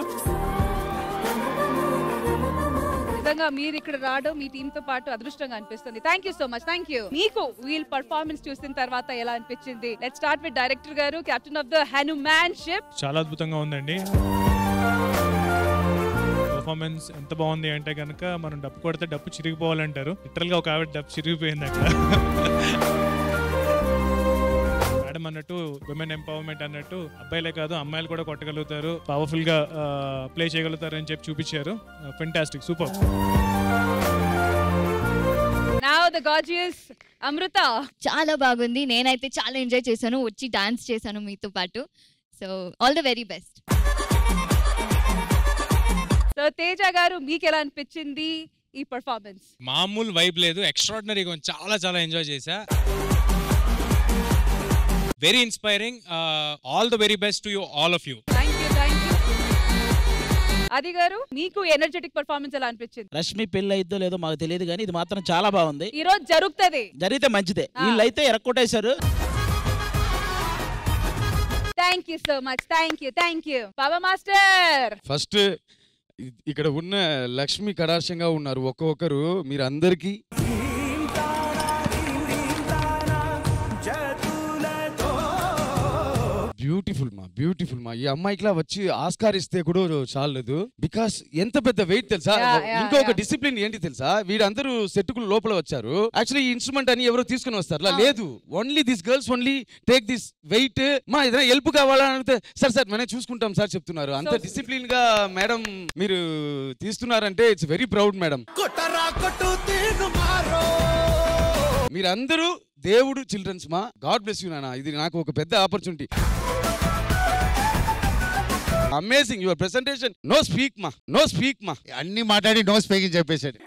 నిజంగా మీరు ఇక్కడ రావడం మీ టీమ్ తో పాటు అదృష్టంగా అనిపిస్తుంది. Thank you so much. Thank you. మీకు వీల్ పర్ఫార్మెన్స్ చూసిన తర్వాత ఎలా అనిపించింది? లెట్స్ స్టార్ట్ విత్ డైరెక్టర్ గారు, captain of the Hanuman ship. చాలా అద్భుతంగా ఉందండి. పర్ఫార్మెన్స్ ఎంత బాగుంది అంటే కనుక మనం డప్పు కొడితే డప్పు చిరిగిపోవాలంటారు. లిటరల్ గా ఒక ఆవిడ డప్పు చిరిగిపోయింది అక్కడ. మేడం అన్నట్టు విమెన్ ఎంపవర్మెంట్ అన్నట్టు అబ్బాయిలే కాదు అమ్మాయిలు కూడా కొట్టగలుగుతారు, పవర్ఫుల్ గా ప్లే చేయగలుగుతారు అని చెప్పి చూపించారు. Fantastic, super. Now the gorgeous Amritha. చాలా బాగుంది. నేనైతే చాలా ఎంజాయ్ చేశాను, వచ్చి డాన్స్ చేశాను మీతో పాటు. So all the very best. So Teja గారు మీకు ఎలా అనిపించింది ఈ పర్ఫార్మెన్స్? మామూలు వైబ్ లేదు, ఎక్స్ట్రాడినరీగా ఉంది. చాలా చాలా ఎంజాయ్ చేశా. Very inspiring. All the very best to you, all of you. Aadi గారు మీకు ఎనర్జెటిక్ పర్ఫార్మెన్స్ ఎలా అనిపించింది? రష్మి పెళ్లి అయిద్దో లేదో మాకు తెలియదు కానీ ఇది మాత్రం చాలా బాగుంది. ఈ రోజు జరుగుతుంది, జరిగితే మంచిదే. వీళ్ళైతే ఎరక్కొట్టేశారు. Thank you so much. Thank you thank you Baba master. First ఇక్కడ ఉన్న లక్ష్మి కటాక్షంగా ఉన్నారు ఒక్కొక్కరు. మీరు అందరికీ బ్యూటిఫుల్ మా బ్యూటిఫుల్ మా. ఈ అమ్మాయికిలా వచ్చి ఆస్కార్ ఇస్తే కూడా చాలదు. బికాస్ ఎంత పెద్ద వెయిట్ తెలుసా. ఇంకొక డిసిప్లిన్ ఏంటి తెలుసా, వీడందరూ సెట్టుకులు లోపల వచ్చారు. యాక్చువల్లీ ఈ ఇన్స్ట్రుమెంట్ అని ఎవరో తీసుకుని వస్తారు, లేదు. Only this girls only take this weight. మా ఏదైనా హెల్ప్ కావాలని అడిగితే సార్ సార్ మనం చూసుకుంటాం సార్ చెప్తున్నారు. అంత డిసిప్లిన్ గా మేడం మీరు తీస్తున్నారంటే ఇట్స్ వెరీ ప్రౌడ్ మేడం. మీరందరూ దేవుడు చిల్డ్రన్స్ మా. గాడ్ బ్లెస్ యూ నాన్న. ఇది నాకు ఒక పెద్ద opportunity. Amazing your presentation. No speak మా, నో స్పీక్ మా. అన్ని మాట్లాడి నో స్పీకింగ్ చెప్పేసాడు.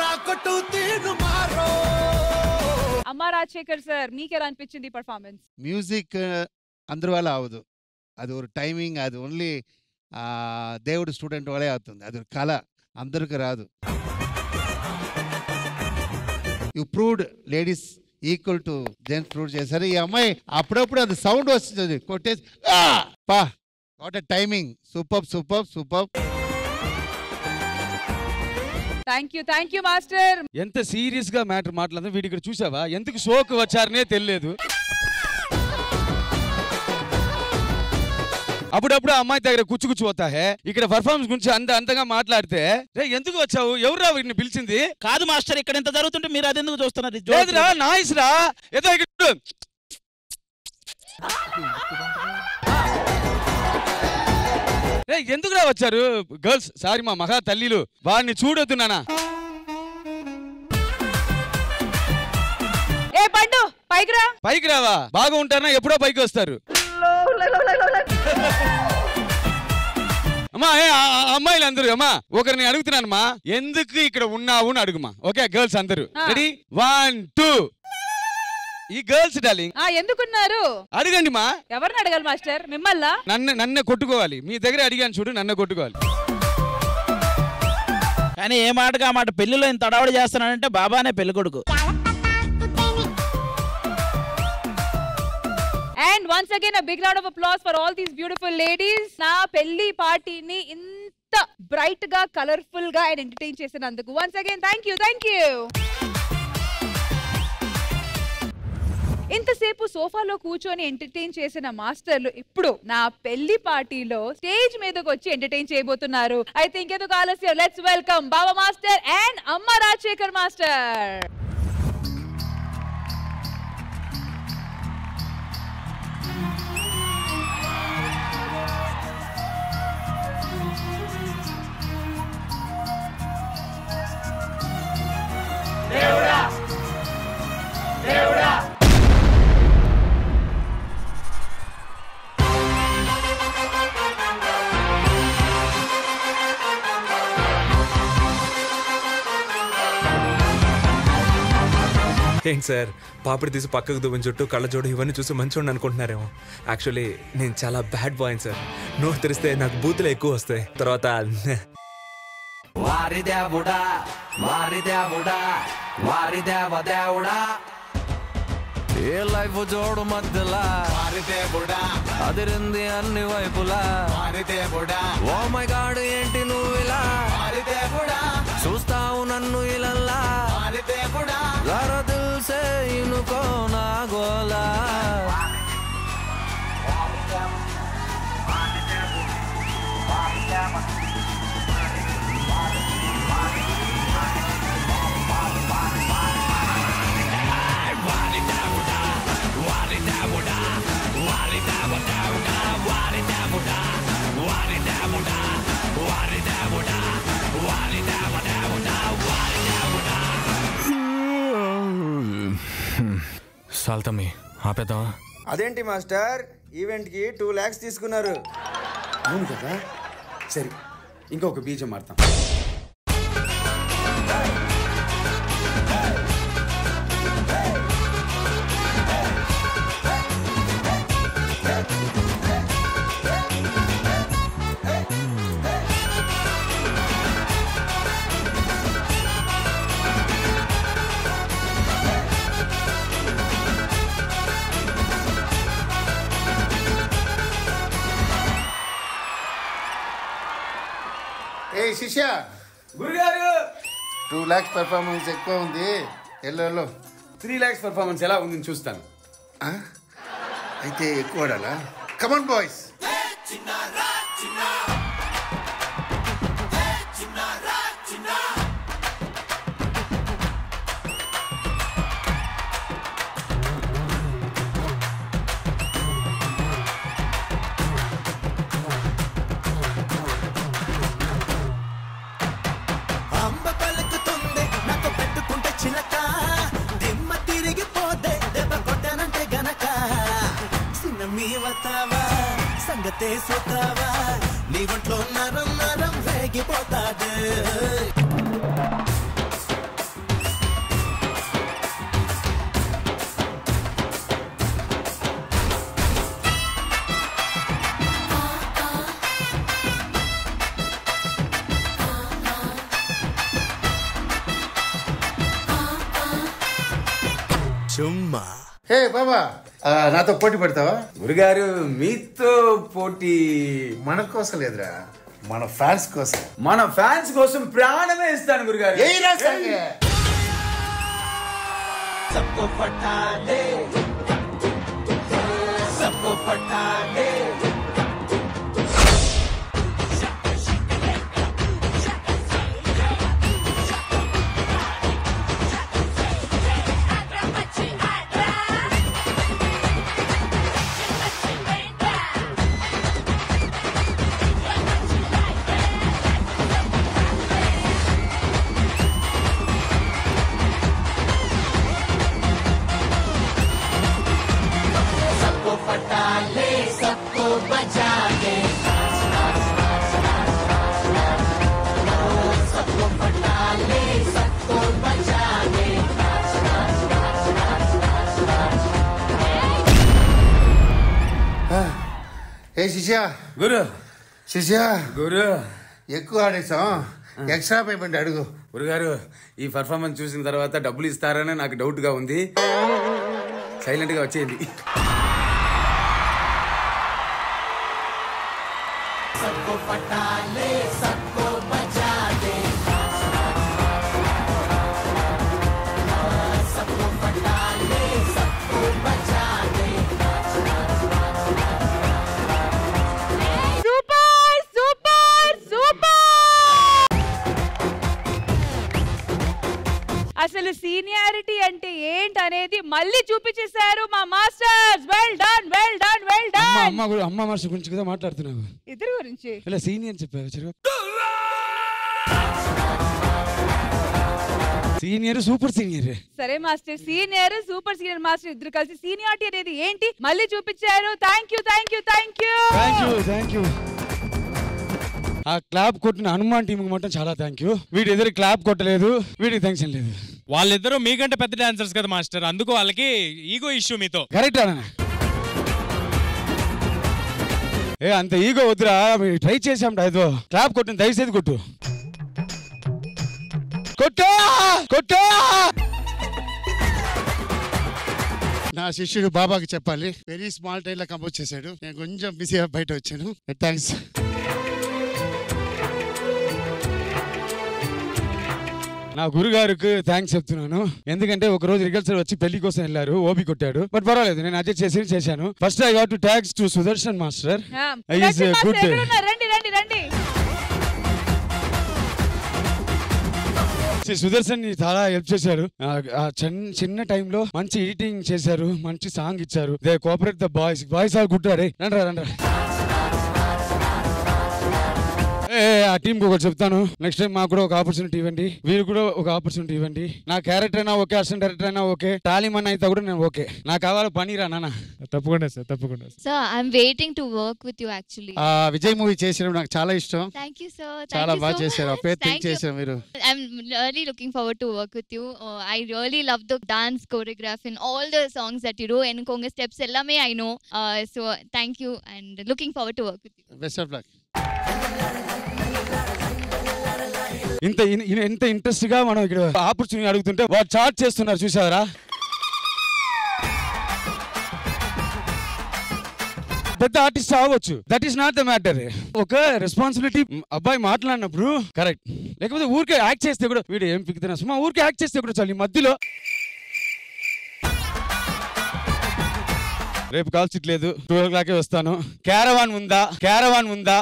అమ్మా రాజశేఖర్ సార్ మీకు ఎలా అనిపించింది పర్ఫార్మెన్స్? మ్యూజిక్ అందరి వల్ల అవదు, అది ఒక టైమింగ్. అది ఓన్లీ దేవుడు స్టూడెంట్ వాళ్ళే అవుతుంది. అది ఒక కళ, అందరికి రాదు. You proved ladies equal to gents prove చేశారు. ఈ అమ్మాయి అప్పుడప్పుడు అది సౌండ్ వస్తుంది, కొట్టేసి పా what a timing. Super super super. Thank you thank you master. ఎంత సీరియస్ గా మ్యాటర్ మాట్లాడదు. వీడి ఇక్కడ చూసావా ఎందుకు షోకు వచ్చారనే తెలియలేదు. అప్పుడప్పుడు అమ్మాయి దగ్గర కుచ్చు కుచ్చు పోతా హే. ఇక్కడ పర్ఫార్మెన్స్ గురించి అంత అంతగా మాట్లాడితే రే ఎందుకు వచ్చావు, ఎవరురా వీడిని పిలిచింది? కాదు మాస్టర్, ఇక్కడ ఎంత జరుగుతుంటే మీరు అది ఎందుకు చూస్తున్నారు? లేదురా నాయిస్ రా ఏదో ఇక్కడ రే ఎందుకురా వచ్చారు గర్ల్స్? సారీ మా మహా తల్లిలు, వాడిని చూడొద్దు నాన్న. ఏ పండు పైకి రా. పైకి రావా? బాగా ఉంటానా? ఎప్పుడో పైకి వస్తారు. అమ్మా అమ్మాయిలు అందరూ అమ్మా ఒకరిని అడుగుతున్నానమ్మా, ఎందుకు ఇక్కడ ఉన్నావు అని అడుగుమా. ఓకే గర్ల్స్ అందరూ రెడీ? One two. ఈ గర్ల్స్ డార్లింగ్ ఎందుకున్నారు అడగండి మా. ఎవరిని అడగాలి మాస్టర్? మిమ్మల్ని. నన్ను నన్నే కొట్టుకోవాలి. మీ దగ్గర అడిగాను చూడు, నన్నే కొట్టుకోవాలి. కానీ ఏ మాటగా మాట పెళ్లిలో ఇంత అడవాడు చేస్తున్నానంటే బాబానే పెళ్లి కొడుకు. And once again a big round of applause for all these beautiful ladies. నా పెళ్లి పార్టీని ఇంత ఇంత బ్రైట్ గా కలర్ఫుల్ గా అండ్ ఎంటర్టైన్ చేసినందుకు once again thank you thank you. ఇంతసేపు సోఫాలో కూర్చొని ఎంటర్టైన్ చేసిన మాస్టర్లు ఇప్పుడు నా పెళ్లి పార్టీలో స్టేజ్ మీదకి వచ్చి ఎంటర్టైన్ చేయబోతున్నారు. అయితే ఇంకెందుకు ఆలస్యం, let's welcome Baba master and అమ్మ రాజశేఖర్ మాస్టర్. దేవుడా దేవుడా ఏంటి సార్ పాపిడి తీసి పక్కకు దువ్వని చుట్టూ కళ్ళజోడు ఇవన్నీ చూసి మంచోండి అనుకుంటున్నారేమో. యాక్చువల్లీ నేను చాలా బ్యాడ్ బాయ్ సార్. నోట్ తెరిస్తే నాకు బూతులు ఎక్కువ వస్తాయి. తర్వాత వారి దేవుడా వారి దేవుడా వారి దేవ దేవుడా ఏ లైఫ్ జోడు మధ్యలా వారి దేవుడా అదిరింది అన్ని వైపులా వారి దేవుడా ఓ మై గాడ్ ఏంటి నువ్వు ఇలా వారి దేవుడా చూస్తావు నన్ను ఇలల్లా వారి దేవుడా జరా దిల్ సే ఇనుకో నా గోలా సాల్తమ్మి ఆపేద్దామా? అదేంటి మాస్టర్, ఈవెంట్ కి టూ లాక్స్ తీసుకున్నారు. అవును కదా, సరే ఇంకొక బీజం మారుతాం. ఏ శిష్య, గురుగారు టూ లాక్స్ పెర్ఫార్మెన్స్ ఎక్కువ ఉంది. Yellow yellow three lakhs performance ఎలా ఉంది చూస్తాను. అయితే ఎక్కువ వాడాలా? Come on boys. అంబ పలుకుతుంది నాకు పెట్టుకుంటే చిలక దిమ్మ తిరిగిపోతే దెబ్బ కొట్టానంటే గనక చిన్న మీ వతావా సంగతే సుతావా నీ ఒంట్లో నరం నరం రేగిపోతాడు. చుమ్మా. హే బాబా, నాతో పోటీ పెడతావా? గురుగారు మీతో పోటీ మన కోసం లేదురా, మన ఫ్యాన్స్ కోసం. మన ఫ్యాన్స్ కోసం ప్రాణమే ఇస్తాను గురుగారు. ఏ రాసాగే सबको पटा दे सबको पटा दे ఏ శిష్య, గురు శిష్య గురు ఎక్కువ ఆడేసాం, ఎక్స్ట్రా పేమెంట్ అడుగు. గురుగారు ఈ పర్ఫార్మెన్స్ చూసిన తర్వాత డబ్బులు ఇస్తారని నాకు డౌట్ గా ఉంది. సైలెంట్ గా వచ్చేయండి. सबको पटा ले सब అసలు సీనియారిటీ అంటే ఏంటి అనేది మళ్ళీ చూపించేశారు మా masters. Well done well done వెల్ అమ్మ డన్. అమ్మ గురి- అమ్మ మాస్టర్ గురించి కదా మాట్లాడుతున్నావు. ఇద్దరు గురించి ఇలా సీనియర్ చెప్పావు. Senior super senior. సరే master, senior super senior master ఇద్దరు కలిసి సీనియారిటీ అనేది ఏంటి మళ్ళీ చూపించారు. Thank you thank you thank you thank you thank you. ఆ క్లాప్ కొట్టిన హనుమాన్ టీంకి మొత్తం చాలా థ్యాంక్ యూ. వీడి ఎదురు క్లాప్ కొట్టలేదు, వీడికి థ్యాంక్స్ లేదు. వాళ్ళిద్దరూ మీకంటే పెద్ద డాన్సర్స్ కదా మాస్టర్, అందుకు వాళ్ళకి ఈగో ఇష్యూ మీతో. కరెక్ట్ అన్న. ఏ అంత ఈగో వద్దురా, ట్రై చేసాం. ఏదో క్లాప్ కొట్టిన దయచేసి కొట్టు కొట్టు కొట్టు. నా శిష్యుడు బాబాకి చెప్పాలి, వెరీ స్మాల్ టైం లో కంపోజ్ చేశాడు. నేను కొంచెం బిజీ బయట వచ్చాను. థ్యాంక్స్. నా గురుగారికి థ్యాంక్స్ చెప్తున్నాను. ఎందుకంటే ఒక రోజు రిహర్సల్ వచ్చి పెళ్లి కోసం వెళ్ళారు, ఓబి కొట్టాడు. బట్ పర్వాలేదు, నేను అడ్జస్ట్ చేసి చేశాను. First I got to thanks to Sudarshan master. Is good. రండి రండి రండి. సుదర్శన్ చాలా హెల్ప్ చేశారు. ఆ చిన్న టైంలో మంచి ఎడిటింగ్ చేశారు, మంచి సాంగ్ ఇచ్చారు. They cooperate the boys. Boys are good. రే రండ్రా రండ్రా. ఆ టీమ్ కి ఒకటి చెప్తాను, నెక్స్ట్ టైం మాకు కూడా ఒక ఆపర్చునిటీ ఇవ్వండి, వీరు కూడా ఒక ఆపర్చునిటీ ఇవ్వండి. నా క్యారెక్టర్ అయినా ఓకే, అసిస్టెంట్ డైరెక్టర్ అయినా ఓకే, టాలీమ్ అన్న అయితే కూడా నేను ఓకే. నాకు కావాలి పని రా నాన్న. తప్పకుండా సార్ తప్పకుండా. Sir, I'm waiting to work with you actually. ఆ విజయ్ మూవీ చేసినప్పుడు నాకు చాలా ఇష్టం. Thank you sir. Thank చాలా you బాగా so చేశారు. much. పేరు Thank థింక్ you. చేశారు మీరు. I'm really looking forward to work with you. Uh, I really love the dance choreography and all the songs that you do. And konga steps ellame I know. Uh, so thank you and looking forward to work with you. Best of luck. ఇంత ఇంత interest గా మనం ఇక్కడ opportunity అడుగుతుంటే వాడు charge చేస్తున్నారు చూసారా. పెద్ద ఆర్టిస్ట్ అవ్వచ్చు, that is not the matter. ఒక రెస్పాన్సిబిలిటీ అబ్బాయి మాట్లాడినప్పుడు కరెక్ట్, లేకపోతే ఊరికే యాక్ట్ చేస్తే కూడా వీడు ఏం పిక్కుతున్నా సుమా ఊరికే యాక్ట్ చేస్తే కూడా చాలు. ఈ మధ్యలో రేపు కాల్చిట్లేదు, టూ ఓ క్లాకే వస్తాను. క్యారవాన్ ఉందా క్యారవాన్ ఉందా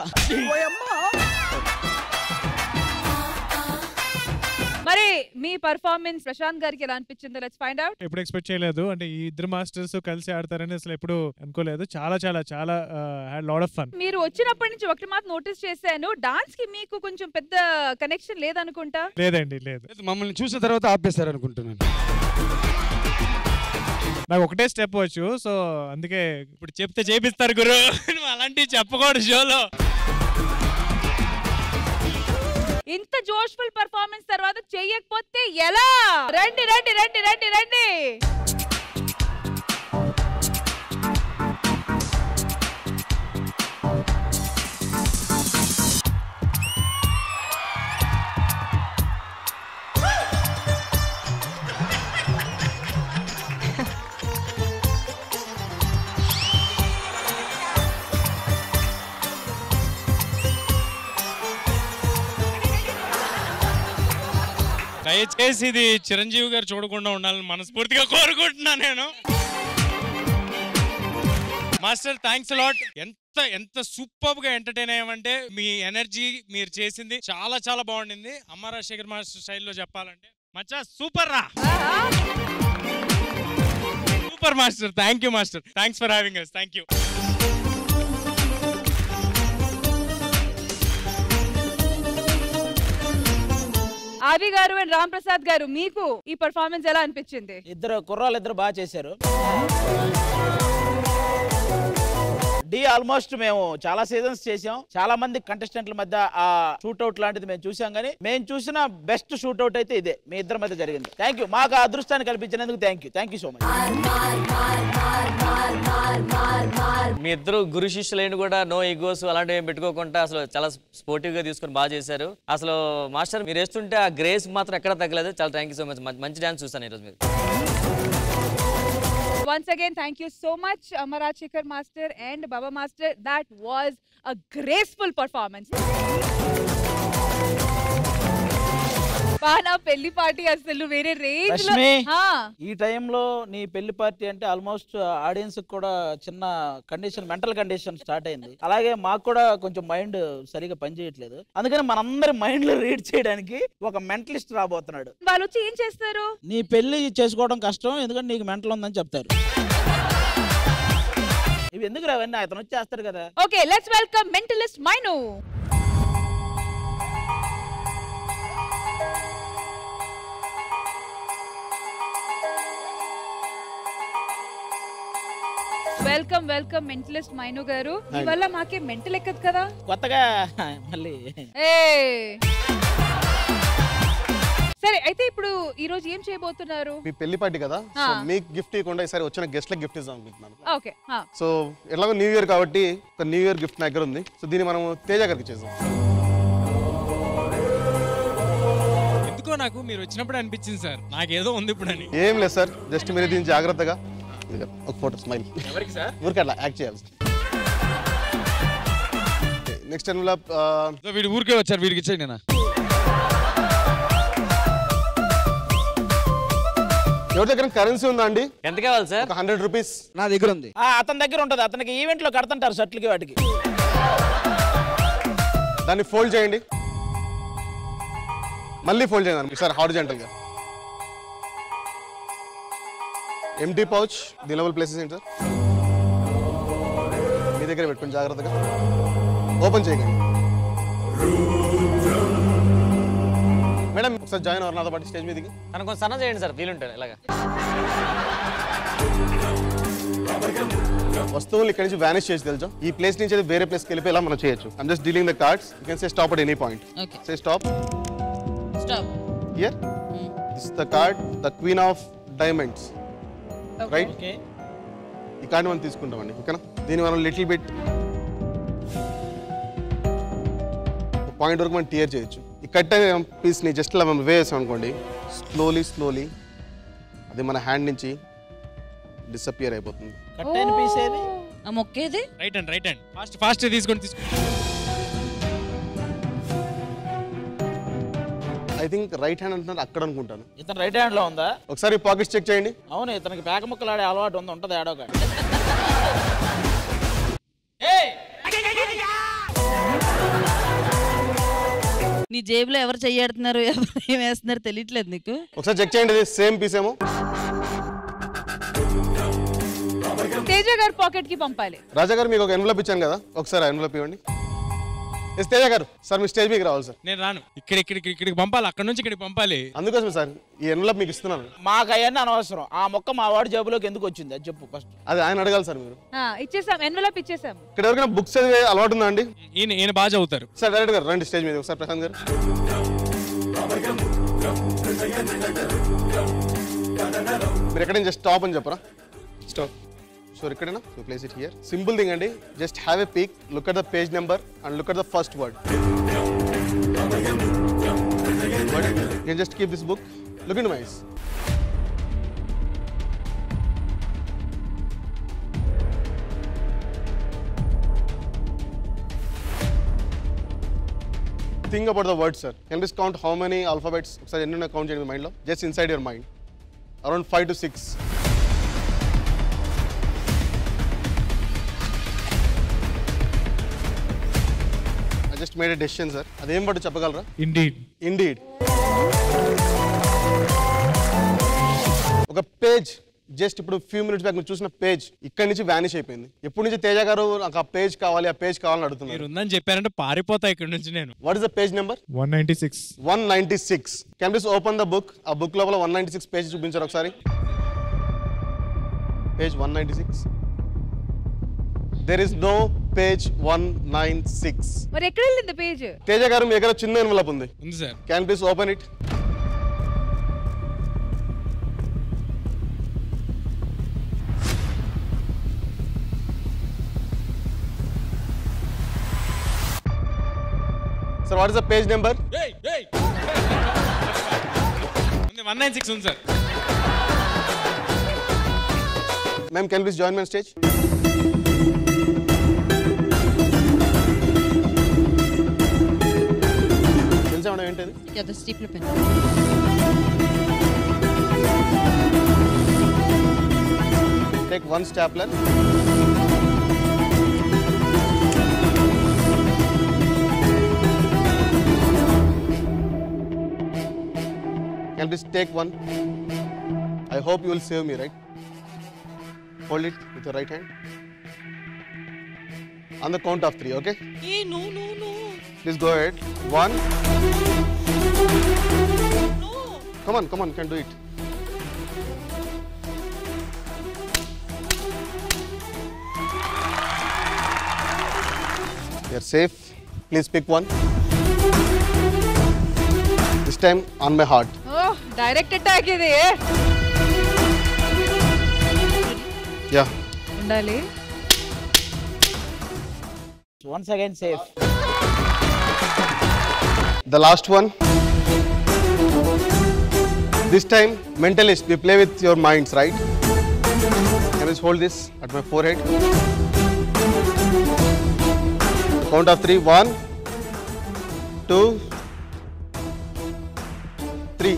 మరి మీ పర్ఫార్మెన్స్ ప్రశాంత్ గారికి ఎలా అనిపించిందో లెట్స్ ఫైండ్ అవుట్. ఎప్పుడు ఎక్స్పెక్ట్ చేయలేదు, అంటే ఈ ఇద్దరు మాస్టర్స్ కలిసి ఆడతారని అసలు ఎప్పుడు అనుకోలేదు. చాలా చాలా చాలా హ్యాడ్ లాట్ ఆఫ్ ఫన్. మీరు వచ్చినప్పటి నుంచి ఒకటి మాత్రం నోటీస్ చేశాను, డాన్స్ కి మీకు కొంచెం పెద్ద కనెక్షన్ లేదనుకుంటా. లేదండి లేదు. మమ్మల్ని చూసిన తర్వాత ఆపేస్తారు అనుకుంటున్నాను. నాకు ఒకటే స్టెప్ వచ్చు, సో అందుకే ఇప్పుడు చెప్తే చేపిస్తారు గురు. అలాంటివి చెప్పకూడదు షోలో. ఇంత జోష్ఫుల్ పర్ఫార్మెన్స్ తర్వాత చెయ్యకపోతే ఎలా? రండి రండి రండి రండి రండి. దయచేసి ఇది చిరంజీవి గారు చూడకుండా ఉండాలని మనస్ఫూర్తిగా కోరుకుంటున్నా నేను. Master thanks lot. ఎంత ఎంత సూపర్ గా ఎంటర్టైన్ అయ్యామంటే మీ ఎనర్జీ మీరు చేసింది చాలా చాలా బాగుండింది. అమ్మ రాజశేఖర్ మాస్టర్ స్టైల్లో చెప్పాలంటే మచ్చా సూపర్ రా, super master. Thank you master, thanks for having us. Thank you. Aadi గారు అండ్ రామ్ ప్రసాద్ గారు, మీకు ఈ పర్ఫార్మెన్స్ ఎలా అనిపించింది? ఇద్దరు కుర్రాళ్ళు ఇద్దరు బాగా చేశారు. డి ఆల్మోస్ట్ మేము చాలా సీజన్స్ చేసాం, చాలా మంది కంటెస్టెంట్ల మధ్య ఆ షూట్అవుట్ లాంటిది మేము చూసాం, కానీ మేము చూసిన బెస్ట్ షూట్అవుట్ అయితే ఇదే మీ ఇద్దరి మధ్య జరిగింది. థ్యాంక్ యూ, మాకు ఆ అదృష్టాన్ని కల్పించినందుకు thank you thank you so much. మీ ఇద్దరు గురు శిష్యులైన కూడా నో ఈగోస్ అలాంటివి ఏం పెట్టుకోకుండా అసలు చాలా స్పోర్టివ్ గా తీసుకొని బాగా చేశారు. అసలు మాస్టర్ మీరు వేస్తుంటే ఆ గ్రేస్ మాత్రం ఎక్కడ తగ్గలేదు. చాలా థ్యాంక్ యూ సో మచ్. మంచి డాన్స్ చూస్తాను ఈరోజు మీరు. Once again, thank you so much, Amma Rajshekhar Master and Baba Master. That was a graceful performance. బా నా పెళ్లి పార్టీ అసలు వేరే రేంజ్ లో. రష్మి ఆ, ఈ టైంలో నీ పెళ్లి పార్టీ అంటే ఆల్మోస్ట్ ఆడియన్స్ కూడా చిన్న కండిషన్ మెంటల్ కండిషన్ స్టార్ట్ అయింది. అలాగే మాకు కూడా కొంచెం మైండ్ సరిగా పనిచేయట్లేదు. అందుకని మనందరి మైండ్ లో రీడ్ చేయడానికి ఒక మెంటలిస్ట్ రాబోతున్నాడు. వాళ్ళు వచ్చి ఏం చేస్తారు? నీ పెళ్లి చేసుకోవడం కష్టం, ఎందుకంటే నీకు మెంటల్ ఉందని చెప్తారు. ఇవి ఎందుకు రావన్నీ, అతను వచ్చి చేస్తాడు కదా. Okay, let's welcome mentalist Mainu. Welcome welcome mentalist Mainu గారు. మీ వల్ల మాకే మెంటల్ ఎక్కదు కదా. కొత్తగా మళ్ళీ ఏయ్. సరే అయితే ఇప్పుడు ఈ రోజు ఏం చేయబోతున్నారు? మీ పెళ్లి పార్టీ కదా, ఆ. సో మీకు గిఫ్ట్ ఇవ్వకుండా ఈసారి వచ్చిన గెస్ట్లకు గిఫ్ట్ ఇద్దాం అనుకుంటున్నాను. ఓకే. ఆ. సో ఎలాగో న్యూ ఇయర్ కాబట్టి ఒక న్యూ ఇయర్ గిఫ్ట్ నా దగ్గర ఉంది. సో దీన్ని మనం తేజ గారికి చేద్దాం. ఎందుకో నాకు మీరు వచ్చినప్పుడు అనిపించింది సార్, నాకేదో ఉంది ఇప్పుడు అని. ఏం లేదు సార్, జస్ట్ మీరు దీన్ని జాగ్రత్తగా ఒక ఫోటో స్మైల్ ఎవరికి సార్? ఊరికి అట్లా యాక్ట్ చేయాలి. నెక్స్ట్ ఎన్వలప్ వీడి ఊరికే వచ్చారు, వీడికి ఇచ్చేయండి. నేను ఎవరి దగ్గర కరెన్సీ ఉందా అండి? ఎంత కావాలి సార్? ఒక హండ్రెడ్ రూపీస్ నా దగ్గర ఉంది. ఆ, అతని దగ్గర ఉంటుంది. అతనికి ఈవెంట్ లో కడుతుంటారు షర్ట్లకి వాటికి. దాన్ని ఫోల్డ్ చేయండి, మళ్ళీ ఫోల్డ్ చేయండి సార్ హారిజాంటల్ గా. Empty pouch the level places ఏంటి సార్? మీ దగ్గర పెట్టుకుని జాగ్రత్తగా ఓపెన్ చేయకండి. మేడం ఒకసారి జాయిన్ అవ్వరు నాతో పాటు స్టేజ్ మీదకి. తనకు కొంచెం సన్న చేయండి సార్, వీలుంటాడు ఇలాగా. వస్తువులు ఇక్కడ నుంచి వానిష్ చేసి తెలుసా, ఈ ప్లేస్ నుంచి అయితే వేరే ప్లేస్కి వెళ్ళిపోయేలా మనం చేయొచ్చు. I'm just dealing the cards. You can say stop at any point. Say stop. Stop. Here this is the card, the queen of diamonds. Right, ఈ కార్డ్ మనం తీసుకుంటామండి. ఓకేనా? దీన్ని మనం లిటిల్ బిట్ పాయింట్ వరకు మనం టియర్ చేయొచ్చు. ఈ కట్ పీస్ని జస్ట్ ఇలా మనం వేసాం అనుకోండి, స్లోలీ స్లోలీ అది మన హ్యాండ్ నుంచి డిసపియర్ అయిపోతుంది. కట్ అయిన పీస్ ఏది? ఆ మొక్కేది right and right and fast fast తీసుకొని తీసుకోండి. ఐ థింక్ రైట్ హ్యాండ్ అంటున్నారు అక్కడ అనుకుంటాను. ఇతను రైట్ హ్యాండ్ లో ఉందా? ఒకసారి పాకెట్స్ చెక్ చేయండి. అవును, ఇతనికి పేక ముక్కలు ఆడే అలవాటు ఉంది. ఉంటుంది ఆడోక. నీ జేబులో ఎవరు చెయ్యాడుతున్నారు, ఎవరు ఏం వేస్తున్నారు తెలియట్లేదు నీకు. ఒకసారి చెక్ చేయండి, సేమ్ పీస్ ఏమో. తేజ గారు పాకెట్ కి పంపాలి. రాజా గారు మీకు ఒక ఎన్వలప్ ఇచ్చాను కదా, ఒకసారి ఎన్వలప్ ఇవ్వండి. ఎస్ తేజ గారు, సార్ మీ స్టేజ్ మీకు రావాలి సార్. నేను రాను, ఇక్కడ ఇక్కడికి ఇక్కడికి పంపాలి, అక్కడ నుంచి ఇక్కడికి పంపాలి. అందుకోసమే సార్ ఈ ఎన్వలప్ మీకు ఇస్తున్నాను. మాకు అవన్నీ అనవసరం. ఆ మొక్క మా వాడి జేబులోకి ఎందుకు వచ్చింది అది చెప్పు ఫస్ట్. అది ఆయన అడగాలి సార్ మీరు. ఆ, ఇచ్చేసాం, ఎన్వలప్ ఇచ్చేసాం. ఇక్కడ ఎవరికైనా బుక్స్ చదివే అలవాటు ఉందా అండి? ఈయన ఈయన బాగా చదువుతారు సార్. డైరెక్ట్ గారు రండి స్టేజ్ మీద ఒకసారి. ప్రశాంత్ గారు మీరు ఎక్కడైనా జస్ట్ స్టాప్ అని చెప్పరా? స్టాప్. సో ఇక్కడేనా? So place it here. Simple thing అండి, just have a peek, look at the page number and look at the first word. You can just keep this book. Look into my eyes. Think about the words, sir. Can you just count how many alphabets? Sir, you count in your mind, lo? Just inside your mind. Around five to six. I just made a decision, sir. Adem word cheppagalra? Indeed. Indeed. ఒక page just ఇప్పుడు few minutes back చూసిన page ఇక్కడ నుంచి vanish అయిపోయింది. ఎప్పటి నుంచి తేజ గారు నాకు ఆ పేజ్ కావాలి ఆ పేజ్ కావాలని అడుగుతున్నారు. మీరు ఉందని చెప్పారంటే పారిపోతా ఇక్కడ నుంచి నేను. What is the page number? One ninety six. One ninety six. Can please open the book. ఆ బుక్ లోపల వన్ నైన్టీ సిక్స్ పేజ్ చూపించారు ఒకసారి. Page one ninety six. There is no page one nine six. మరి ఎక్కడ వెళ్ళింది page? Teja గారు మీ దగ్గర చిన్న ఎన్వలప్ ఉంది. ఉంది sir. Can please open it. Sir, what is the page number? Hey, hey. one ninety-six ఉంది sir. Ma'am, can you please join me on stage? తెలుసా మేడం ఏంటది? Yeah, the stapler pen. Take one stapler. Can please take one? I hope you will save me, right? Hold it with your right hand. On the count of three, okay? Hey, no, no, no. Please go ahead. One. No. Come on, come on, you can do it. You're safe. Please pick one. This time on my heart. Oh, direct attack ఇది. Yeah. ఉండాలి. Once again safe. The last one. This time, mentalist, we play with your minds, right? Can you just hold this at my forehead? Count of three. One, two, three.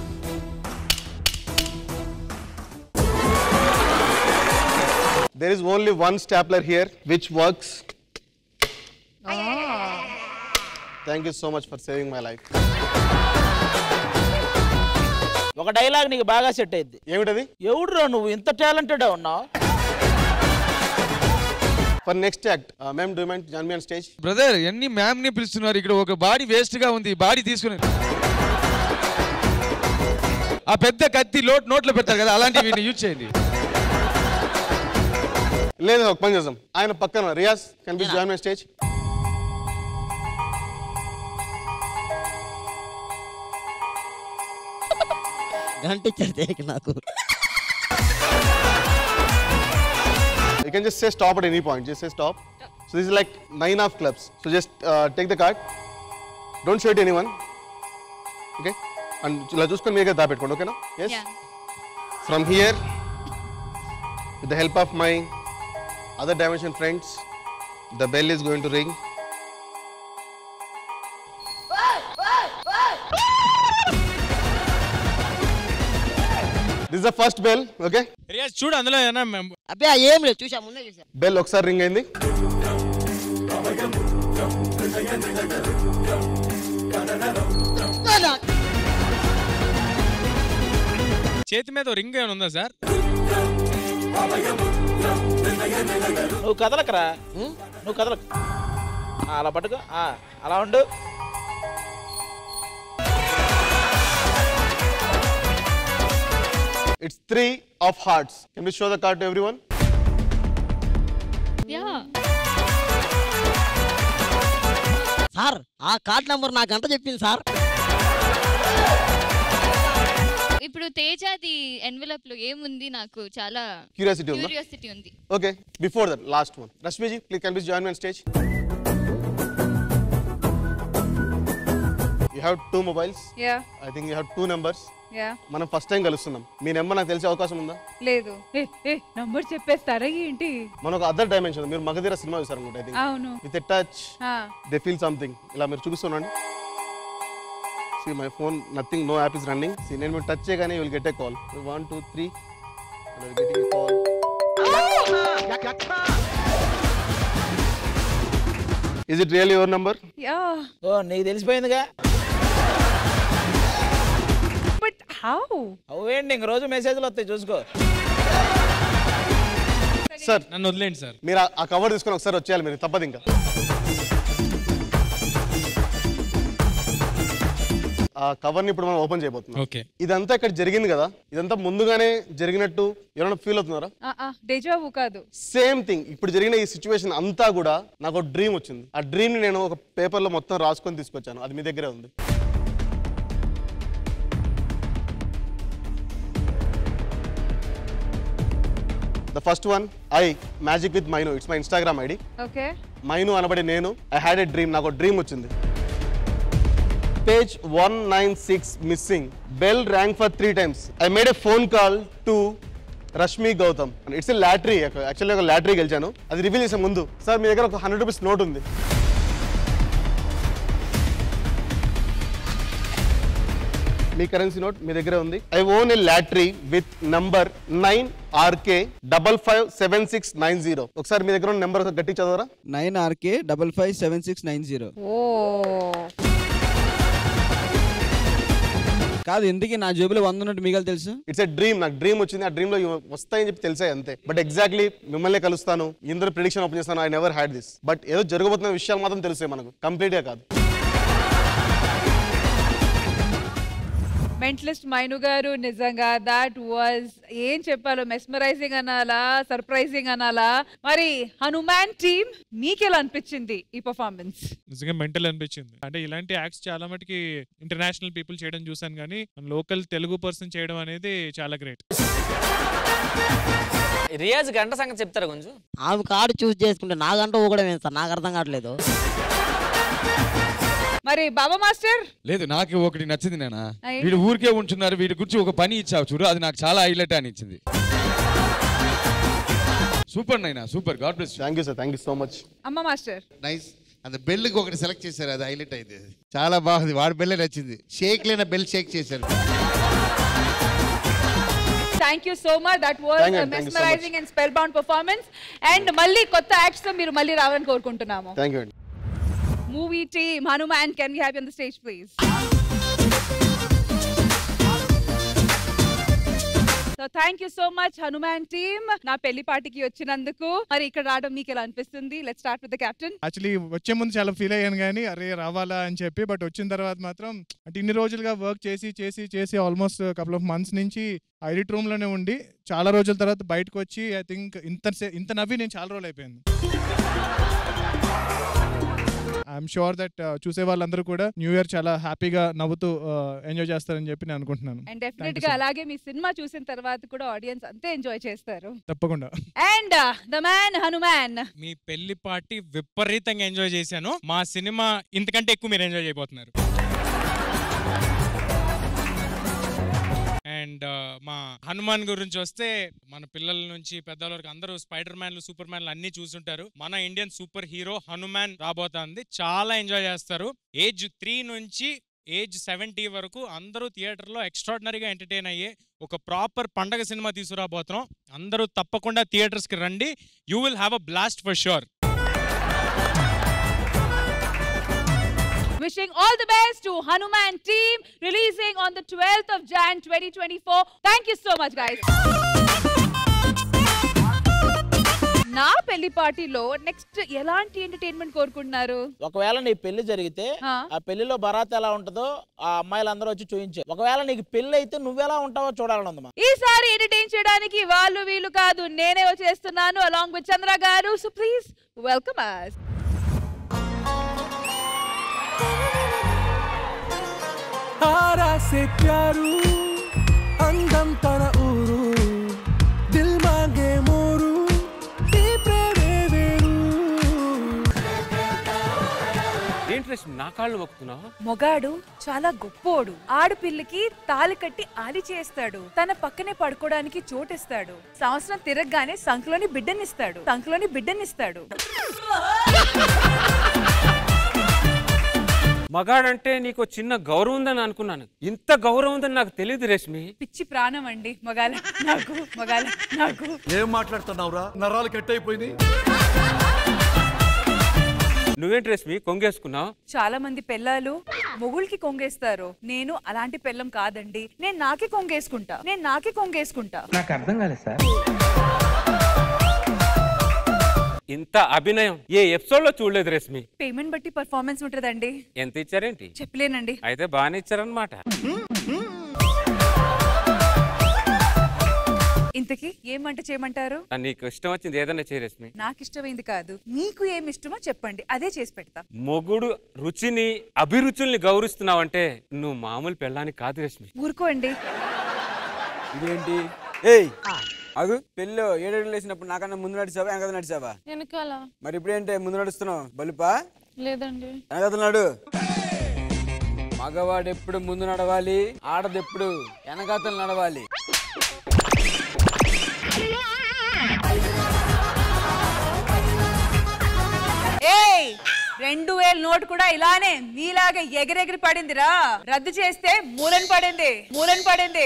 There is only one stapler here which works. Oh. Thank you so much for saving my life. ఒక dialogue నీకు బాగా set అయింది. ఏమిటది? ఎవడురా నువ్వు ఇంత talented ఉన్నావు? For next act, uh, ma'am, do you mind join me on stage? Brother ఎన్ని మ్యామ్ ని పిలుస్తున్నారు ఇక్కడ ఒక బాడీ వేస్ట్ గా ఉంది బాడీ తీసుకుని ఆ పెద్ద కత్తి లోట్ నోట్లో పెడతారు కదా అలాంటివి యూజ్ చేయండి. లేదు ఒక పని చేద్దాం ఆయన పక్కన Riyaz can be join my stage. గంట ఇచ్చారు నాకు. You can just say stop at any point. Just say stop. So this is like nine of clubs. So just uh, take the card. Don't show it to anyone. Okay? And ఇలా చూసుకొని మీరే దాపెట్టుకోండి ఓకేనా? Yes. From here, with the help of my other dimension friends, the bell is going to ring. This is the first bell, okay? Riyaz చూడు అందులో ఏనా అబ్బే ఏం లేదు చూసా ముందే చూసా. బెల్ ఒకసారి రింగ్ అయింది. చేతి మీద రింగ్ ఏమైనా ఉందా సార్? నువ్వు కదలకరా, నువ్వు కదలకు. అలా పట్టుకో, అలా ఉండు. It's three of hearts. Can we show the card to everyone? Yeah. Sir ఆ కార్డ్ నంబర్ నాకు గంట చెప్పింది సార్. ఇప్పుడు తేజాది ఎన్వలప్ లో ఏముంది నాకు చాలా క్యూరియాసిటీ ఉంది. క్యూరియాసిటీ ఉంది. Okay, before that, last one. Rashmi ji, please can please join me on stage. You have two mobiles. Yeah. I think you have two numbers. Yeah. మనం ఫస్ట్ టైం కలుస్తున్నాం. మీ number నాకు తెలిసే అవకాశం ఉందా? లేదు. ఏ ఏ నంబర్ చెప్పేస్తారా ఏంటి? మన ఒక అదర్ డైమెన్షన్. మీరు మగధీర సినిమా చూసారు అనుకుంటా. I think. అవును. With a touch, ఆ. they feel something. ఇలా మీరు చూపిస్తున్నాండి. See my phone, nothing, no app is running. See నేను మీరు టచ్ చేయగానే you will get a call. one two three. And I'm getting a call. Is it really your number? Yeah. ఓ నీకు తెలిసిపోయిందిగా. But how? అవేంటి ఇంక రోజు మెసేజ్లు వస్తాయి చూసుకో. సార్ నన్ను వదిలేండి సార్. మీరు ఆ కవర్ తీసుకొని ఒకసారి వచ్చేయాలి మీరు తప్పదు ఇంకా. ఆ కవర్ని ఇప్పుడు మనం ఓపెన్ చేయబోతున్నాం. ఓకే. ఇదంతా ఇక్కడ జరిగింది కదా, ఇదంతా ముందుగానే జరిగినట్టు ఎవరైనా ఫీల్ అవుతున్నారా? డేజావు కాదు. సేమ్ థింగ్ ఇప్పుడు జరిగిన ఈ సిచ్యువేషన్ అంతా కూడా నాకు ఒక డ్రీమ్ వచ్చింది. ఆ డ్రీమ్ ని నేను ఒక పేపర్ లో మొత్తం రాసుకొని తీసుకొచ్చాను. అది మీ దగ్గరే ఉంది. The first one, I magic with Mainu. It's my Instagram I D. Okay. Mainu అనబడే నేను. I had a dream. నాకు ఒక డ్రీమ్ వచ్చింది. Page one ninety-six missing. Bell rang for three times. I made a phone call to Rashmi Gautam. It's a lottery. Actually ఒక lottery గెలిచాను. అది reveal చేసే ముందు సార్ మీ దగ్గర ఒక హండ్రెడ్ రూపీస్ నోట్ ఉంది. మీ కరెన్సీ నోట్ మీ దగ్గర ఉంది. I own a lottery with number nine R K double five seven six nine zero. ఒకసారి మీ దగ్గర ఉన్న నెంబర్ గట్టి చదవరా. Nine R K double five seven six nine zero. కాదు ఎందుకు నా జేబులో వంద ఉన్నట్టు మీకు తెలుసు? It's a dream. నాకు డ్రీమ్ వచ్చింది. ఆ డ్రీమ్ లో వస్తాయని చెప్పి తెలిసాయి అంతే. బట్ ఎగ్జాక్ట్లీ మిమ్మల్ని కలుస్తాను, ఇందరూ ప్రిడిక్షన్ ఓపెన్ చేస్తాను. I never had this. But ఏదో జరగబోతున్న విషయాలు మాత్రం తెలుసాయి మనకు, కంప్లీట్ గా కాదు. మెంటలిస్ట్ మైను గారు నిజంగా దాట్ వాజ్ ఏం చెప్పాలో, మెస్మరైజింగ్ అనాలా, సర్ప్రైజింగ్ అనాలా. మరి హనుమాన్ టీమ్ మీకెలా అనిపించింది ఈ పర్ఫార్మెన్స్? నిజంగా మెంటల్ అనిపించింది. అంటే ఇలాంటి యాక్ట్స్ చాలా మటుకి ఇంటర్నేషనల్ పీపుల్ చేయడం చూసాను, కానీ లోకల్ తెలుగు పర్సన్ చేయడం అనేది చాలా గ్రేట్. రియాజ్ గంట సంగతి చెప్తారా కొంచెం? ఆమె కార్డు చూస్ చేసుకుంటే నా గంట ఊగడం ఏం సార్, నాకు అర్థం కావట్లేదు. మరి బాబా మాస్టర్? లేదు, నాకు ఒకటి నచ్చింది. నేనా వీడు ఊరికే ఉంటున్నారు, వీడి గురించి ఒక పని ఇచ్చావు చూడు, అది నాకు చాలా హైలైట్ అని ఇచ్చింది. సూపర్ నైనా, super. God bless. Thank you sir, thank you so much. అమ్మ మాస్టర్? నైస్. అంత బెల్కి ఒకటి సెలెక్ట్ చేశారు, అది హైలైట్ అయింది. చాలా బాగుంది. వాడి బెల్లే నచ్చింది. షేక్ లేన బెల్ షేక్ చేశారు. Thank you so much. That was mesmerising and spellbound performance. And మళ్ళీ కొత్త యాక్ట్స్ తో మీరు మళ్ళీ రావాలని కోరుకుంటున్నాము. Thank you. Movie team, Hanuman, can we have you on the stage, please? So thank you so much, Hanuman team. నా పెళ్లి పార్టీకి వచ్చినందుకు. మరి ఇక్కడ రావడం మీకు ఎలా అనిపిస్తుంది? Let's start with the captain. Actually వచ్చే ముందు చాలా ఫీల్ అయ్యాను కానీ అరే రావాలా అని చెప్పి, బట్ వచ్చిన తర్వాత మాత్రం అంటే ఇన్ని రోజులుగా వర్క్ చేసి చేసి చేసి ఆల్మోస్ట్ కపుల్ ఆఫ్ మంత్స్ నుంచి ఎడిట్ రూమ్ లోనే ఉండి చాలా రోజుల తర్వాత బయటకు వచ్చి ఐ థింక్ ఇంత ఇంత నవ్వి నేను చాలా రోజులు అయిపోయింది. ఐఎమ్ షూర్ దట్ చూసే వాళ్ళందరూ కూడా న్యూ ఇయర్ చాలా హ్యాపీగా నవ్వుతూ ఎంజాయ్ చేస్తారని చెప్పి నేను అనుకుంటున్నాను. అండ్ డెఫినెట్ గా అలాగే మీ సినిమా చూసిన తర్వాత కూడా ఆడియన్స్ అంతే ఎంజాయ్ చేస్తారు తప్పకుండా. అండ్ ద మ్యాన్ హనుమాన్, మీ పెళ్లి పార్టీ విపరీతంగా ఎంజాయ్ చేశాను. మా సినిమా ఇంతకంటే ఎక్కువ మీరు ఎంజాయ్ చేయబోతున్నారు. అండ్ మా హనుమాన్ గురించి వస్తే మన పిల్లల నుంచి పెద్దల వరకు అందరూ స్పైడర్ మ్యాన్లు, సూపర్ మ్యాన్లు అన్ని చూసుంటారు. మన ఇండియన్ సూపర్ హీరో హనుమాన్ రాబోతుంది. చాలా ఎంజాయ్ చేస్తారు. ఏజ్ త్రీ నుంచి ఏజ్ సెవెంటీ వరకు అందరూ థియేటర్లో ఎక్స్ట్రాడినరీగా ఎంటర్టైన్ అయ్యే ఒక ప్రాపర్ పండగ సినిమా తీసుకురాబోతున్నాం. అందరూ తప్పకుండా థియేటర్స్కి రండి. You will have a blast for sure. Wishing all the best to Hanuman team, releasing on the twelfth of January twenty twenty-four. Thank you so much, guys. నా పెళ్లి పార్టీలో నెక్స్ట్ ఎలాంటి ఎంటర్టైన్మెంట్ కోరుకుంటున్నారు? ఒకవేళ నీ పెళ్లి జరిగితే ఆ పెళ్లిలో బరాత్ ఎలా ఉంటుందో ఆ అమ్మాయిలందరూ వచ్చి చూయించే. ఒకవేళ నీకు పెళ్లి అయితే నువ్వెలా ఉంటావో చూడాలని ఉందమ్మా. ఈసారి ఎంటర్టైన్ చేయడానికి వాళ్ళు వీళ్ళు కాదు, నేనే వచ్చేస్తున్నాను అలాంగ్ విత్ చంద్ర గారు. So please welcome us. आरा से प्यारू अंदम तन ऊरू दिल मांगे मोरू ती प्रेमे वेरू. ఏంటి నా కాళ్ళు మొక్కుతున్నావు? మొగాడు చాలా గొప్పోడు. ఆడపిల్లకి తాళి కట్టి ఆలి చేస్తాడు. తన పక్కనే పడుకోవడానికి చోటిస్తాడు. సంవత్సరం తిరగగానే సంఖ్లోని బిడ్డనిస్తాడు. సంఖ్లోని బిడ్డనిస్తాడు. మగాడంటే నీకు చిన్న గౌరవం ఉందని అనుకున్నాను. ఇంత గౌరవం ఉందని నాకు తెలియదు రేష్మి. పిచ్చి ప్రాణం అండి మగాల నాకు, మగాల నాకు. ఏం మాట్లాడుతున్నావురా? నరాలు కట్ అయిపోయింది. నువ్వేంటి రేష్మి కొంగేసుకున్నావు? చాలా మంది పెళ్ళాలు మొగుళ్ళకి కొంగేస్తారు. నేను అలాంటి పెళ్ళం కాదండి. నేను నాకే కొంగేసుకుంటా. నేను నాకే కొంగేసుకుంటా. నాకు అర్థం కాలేదు సార్. ఇంత అభినయం ఏ ఎపిసోడ్ లో చూడలేదు రేష్మి. పేమెంట్ బట్టి పర్ఫార్మెన్స్ ఉంటదండి. ఎంత ఇచ్చారేంటి? చెప్పలేనండి. అయితే బాగానే ఇచ్చారనమాట. ఇంతకీ ఏమంట చేయమంటారు? నీకు ఇష్టం వచ్చింది ఏదైనా చేయ రేష్మి. నాకు ఇష్టమైంది కాదు, మీకు ఏమి ఇష్టమో చెప్పండి, అదే చేసి పెడతా. మొగుడు రుచిని అభిరుచుల్ని గౌరవిస్తున్నావంటే నువ్వు మామూలు పెళ్ళానికి కాదు రేష్మి. ఊరుకోండి. ఇదేంటి? ఏయ్ అగు పెళ్ళి ఏడేళ్ళు లేచినప్పుడు నాకన్నా ముందు నడిచావా వెనకద నడిచావా? వెనకాల. మరి ఇప్పుడు ఏంటి ముందు నడుస్తున్నావు? బలుపా? లేదండి. వెనకతన్నాడు. మగవాడు ఎప్పుడు ముందు నడవాలి, ఆడది ఎప్పుడు వెనకాతలు నడవాలి. ఏయ్ రెండు వేల నోట్ కూడా ఇలానే నీలాగా ఎగిరెగిరి పడిందిరా. రద్దు చేస్తే మూలన పడింది, మూలన పడింది.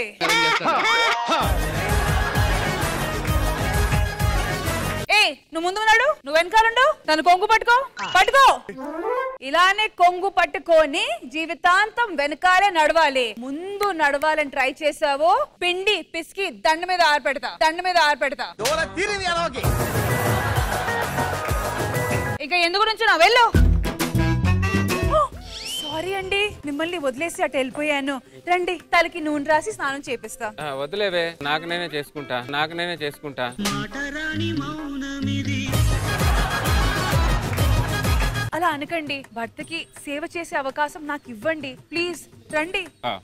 ఏ నువ్వు ముందు ఉన్నాడు, నువ్వు వెనకాలండు. తను కొంగు పట్టుకో, పట్టుకో. ఇలానే కొంగు పట్టుకొని జీవితాంతం వెనకాలే నడవాలి. ముందు నడవాలని ట్రై చేసావో పిండి పిసికి దండ మీద ఆరపెడతా, దండ మీద ఆరపెడతా. ఇక ఎందుకు నుంచి నా వెళ్ళు. సారీ అండి, మిమ్మల్ని వదిలేసి అటు వెళ్ళిపోయాను. రండి, తలకి నూనె రాసి స్నానం చేపిస్తా. వదిలేవే, నాకు నేనే చేసుకుంటా, నాకు నేనే చేసుకుంటా. అలా అనకండి, భర్తకి సేవ చేసే అవకాశం నాకు ఇవ్వండి ప్లీజ్. రండి.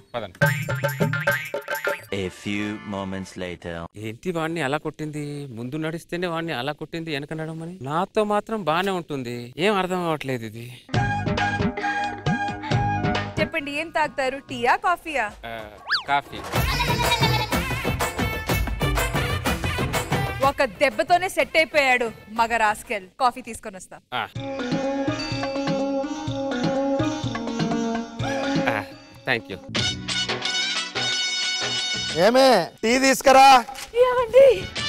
A few moments later. ఏంటి వాడిని అలా కొట్టింది? ముందు నడిస్తేనే వాడిని అలా కొట్టింది, వెనక నడమని. నాతో మాత్రం బానే ఉంటుంది, ఏం అర్థం అవ్వట్లేదు ఇది. చెప్పండి, ఏం తాగుతారు? టీయా కాఫీయా? కాఫీ. ఒక దెబ్బతోనే సెట్ అయిపోయాడు మగ రాస్కెల్. కాఫీ తీసుకొని వస్తా. Thank you. ఏమే టీ తీసుకురా. ఏమండి?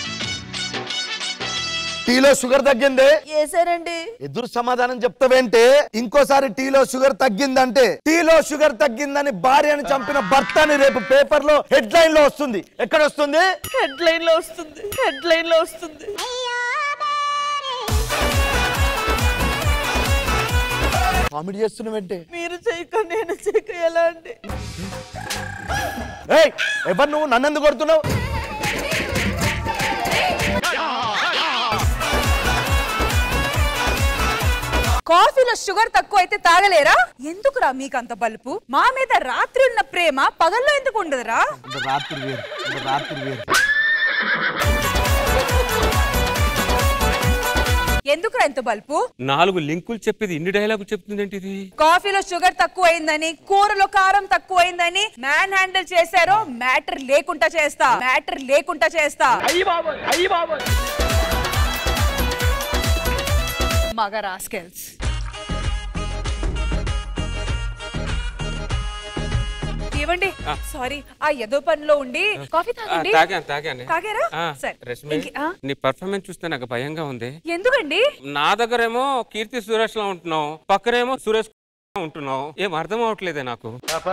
టీలో షుగర్ తగ్గింది. ఏసారండి. ఎదురు సమాధానం చెప్తావేంటే? ఇంకోసారి టీలో షుగర్ తగ్గిందంటే టీలో షుగర్ తగ్గిందని భార్యని చంపిన భర్తని రేపు పేపర్ లో హెడ్ లైన్ లో వస్తుంది. ఎక్కడ వస్తుంది? హెడ్ లైన్ లో వస్తుంది, హెడ్ లైన్ లో వస్తుంది. కామెడీ చేస్తున్నావేంటే? మీరు చేయక నేను చేయక ఎలా అండి? ఏయ్, ఎవరు నువ్వు? నన్ను ఎందుకు కొడుతున్నావు? కాఫీలో షుగర్ తక్కువ అయితే తాగలేరా? ఎందుకురా మీకంత బలుపు? మా మీద రాత్రి ఉన్న ప్రేమ పగల్లో ఎందుకు ఉండదురా? రాత్రి వేరు, రాత్రి వేరు. ఎందుకురా ఎంత బలుపు? నాలుగు లింకులు చెప్పేది ఇన్ని డైలాగులు చెప్తుందేంటి ఇది? కాఫీలో షుగర్ తక్కువ అయిందని, కూరలో కారం తక్కువ అయిందని మ్యాన్ హ్యాండిల్ చేశారో మ్యాటర్ లేకుండా చేస్తా, మ్యాటర్ లేకుండా చేస్తా. మగ రాస్కెల్స్. ఏమండి, సారీ, ఆ ఏదో పనిలో ఉండి కాఫీ తాగండి. తాగాను తాగాను తాగారా? సరే. రష్మి, నీ పర్ఫార్మెన్స్ చూస్తే నాకు భయంగా ఉంది. ఎందుకండి? నా దగ్గరేమో కీర్తి సురేష్ లా ఉంటున్నావు, పక్కనేమో సురేష్ ఉంటున్నావు. ఏం అర్థం అవట్లేదే నాకు.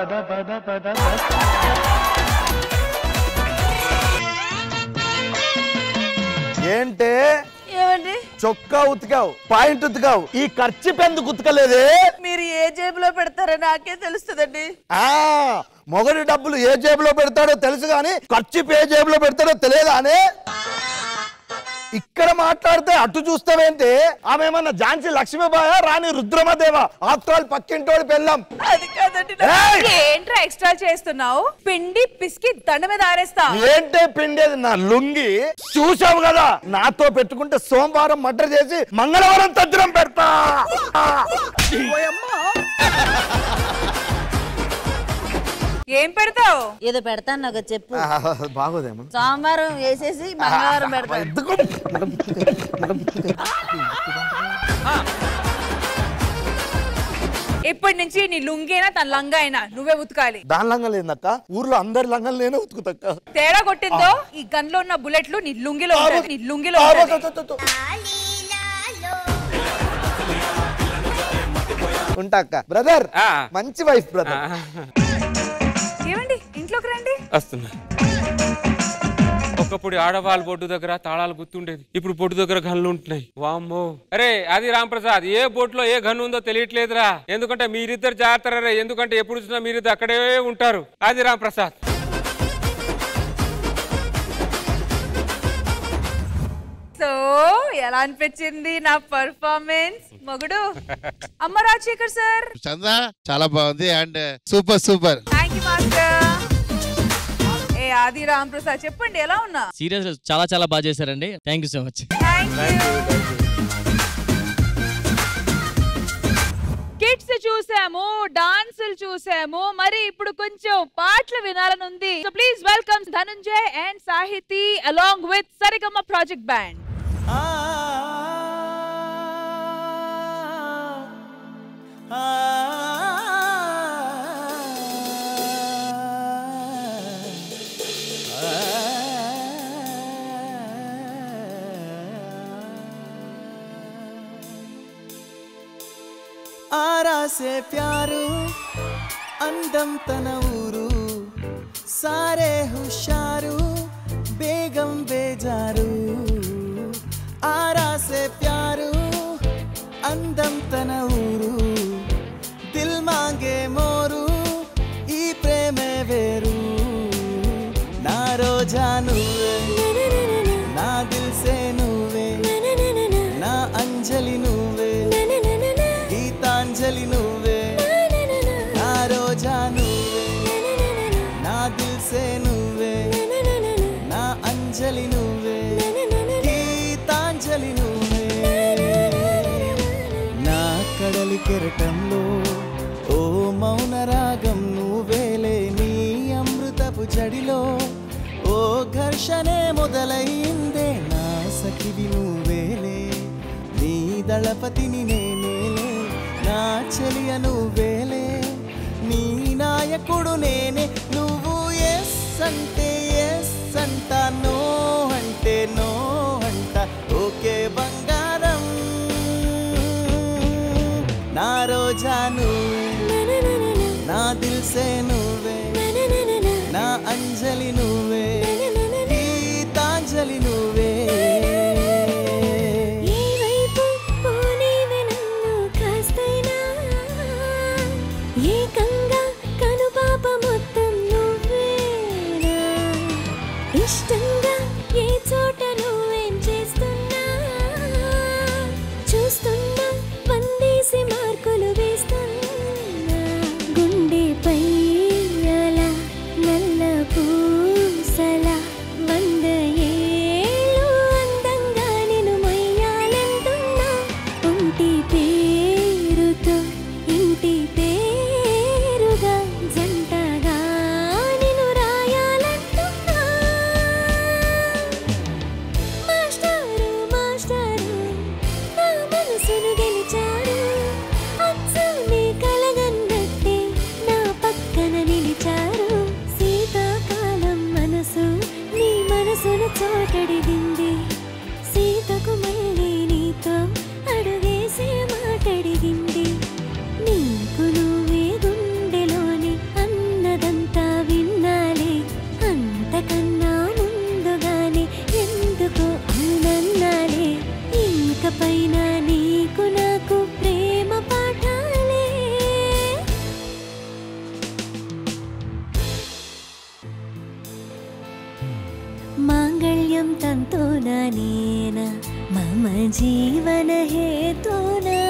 ఏంటే? ఏమండి? చొక్కా ఉతికావు, పాయింట్ ఉతికావు, ఈ ఖర్చు ఎందుకు ఉతకలేదే? మీరు ఏ జేబులో పెడతారో నాకే తెలుస్తుందండి. ఆ మొగడి డబ్బులు ఏ జేబులో పెడతాడో తెలుసు గాని ఖర్చు ఏ జేబులో పెడతాడో తెలియదా అనే? ఇక్కడ మాట్లాడితే అటు చూస్తావేంటే? ఆమె ఏమన్నా ఝాన్సీ లక్ష్మీబాయ, రాణి రుద్రమదేవ? ఆఫ్టర్ ఆల్ పక్కింటోడి పెళ్ళాం. అది కాదండి. ఏంట్రా ఎక్స్ట్రా చేస్తున్నావు? పిండి పిసికి దండ మీద ఆరేస్తా. ఏంటే పిండేది? నా లుంగి చూసావు కదా. నాతో పెట్టుకుంటే సోమవారం మర్డర్ చేసి మంగళవారం తద్దిరం పెడతా. ఏం పెడతావు? ఏదో పెడతాను నాకు చెప్పు. బాగోదేమో. సోమవారం వేసేసి మంగళవారం పెడతాను. ఇప్పటి నుంచి నీ లుంగైనా తన లంగా అయినా నువ్వే ఉతకాలి. దాని లంగం లేదక్క, ఊర్లో అందరి లంగం నేనే ఉతుకుతక్క. తేడా కొట్టిందో ఈ గన్లో ఉన్న బుల్లెట్లు నీ లుంగిలో ఉంటాయి, నీ లుంగిలో ఉంటాక్క. బ్రదర్, మంచి వైఫ్ బ్రదర్. ఏమండి, ఇంట్లోకి రండి. వస్తున్నా. ఒకప్పుడు ఆడవాళ్ళ బొడ్డు దగ్గర తాళాలు గుర్తుండేది, ఇప్పుడు బొడ్డు దగ్గర గన్లు ఉంటున్నాయి. వామ్మో. అరే అది రాంప్రసాద్, ఏ బొడ్లో ఏ గన్ను ఉందో తెలియట్లేదురా. ఎందుకంటే మీరిద్దరు జాగ్రత్త రే, ఎందుకంటే ఎప్పుడు చూసినా మీరిద్దరు అక్కడే ఉంటారు. అది రాంప్రసాద్. సో ఎలా అనిపించింది నా పర్ఫార్మెన్స్ మొగుడు? అమ్మ రాజశేఖర్ సార్. చందా చాలా బాగుంది and super super. Thank you master. ఏ ఆది రామ్ ప్రసాద్ చెప్పండి ఎలా ఉన్నా? సీరియస్ చాలా చాలా బాగా చేశారండి. Thank you so much. Kids చూసాము, డాన్సులు చూసాము, మరి ఇప్పుడు కొంచెం పాటలు వినాలని ఉంది. So please welcome Dhanunjay and Sahithi along with Sarigama project band. आरा से प्यारू अंदम तन ऊरू सारे हुशारू बेगम बेजारू आरा से प्यारू अंदम तन ऊरू दिल मांगे मोरू ई प्रेम वेरू ना रोजा नुवे ना दिल से नुवे ना अंजलि नुवे गीतांजलि नुवे ना रोजा नुवे ना दिल से नुवे ना अंजलि नुवे गीतांजलि नुवे ना కడలి కెరటంలో ఓ మౌన రాగం నువ్వేలే నీ అమృతపు జడిలో ఓ ఘర్షణే మొదలైందే నా సఖివి నువ్వేలే నీ దళపతిని నేనేలే నా చెలియ నువ్వేలే నీ నాయకుడు నేనే నువ్వు ఎస్ అంటే ఎస్ అంట నో అంటే నో అంట ఓకే బంగారం నా రోజా నువ్వే నా దిల్ సే నువ్వే నా అంజలి నువ్వే గీతాంజలి నువ్వే ఏకంగా కనుపాప మొత్తం నువ్వేనా ఇష్టంగా ఏ చోట నువ్వేం చేస్తున్నా చూస్తున్నా వందేసి మార్కులు వేస్తున్నా గుండెపై అలా నల్ల పూసల వంద ఏళ్ళు అందంగా నిన్ను మొయ్యాలంటున్నా ఒంటి పేరుతో ఇంటి పేరుగా జంటగా నిన్ను రాయాలంటున్నా మాస్టారు మాస్టారు నా మనసును గెలిచారు అచ్చు నీ కలగన్నట్టే నా పక్కన నిలిచారు శీతాకాలం మనసు నీ మనసును చోటడిగింది సీతకు మళ్ళీ నీతో అడుగేసే మాటడిగింది నీకు నువ్వే గుండెలోని అన్నదంతా విన్నాలే అంతకన్నా ముందుగానే ఎందుకు అవునన్నాలే ఇంక పైన నీకు నాకు ప్రేమ పాఠాలే మాంగళ్యం తంతోనా నేనా మమ జీవన హేతునా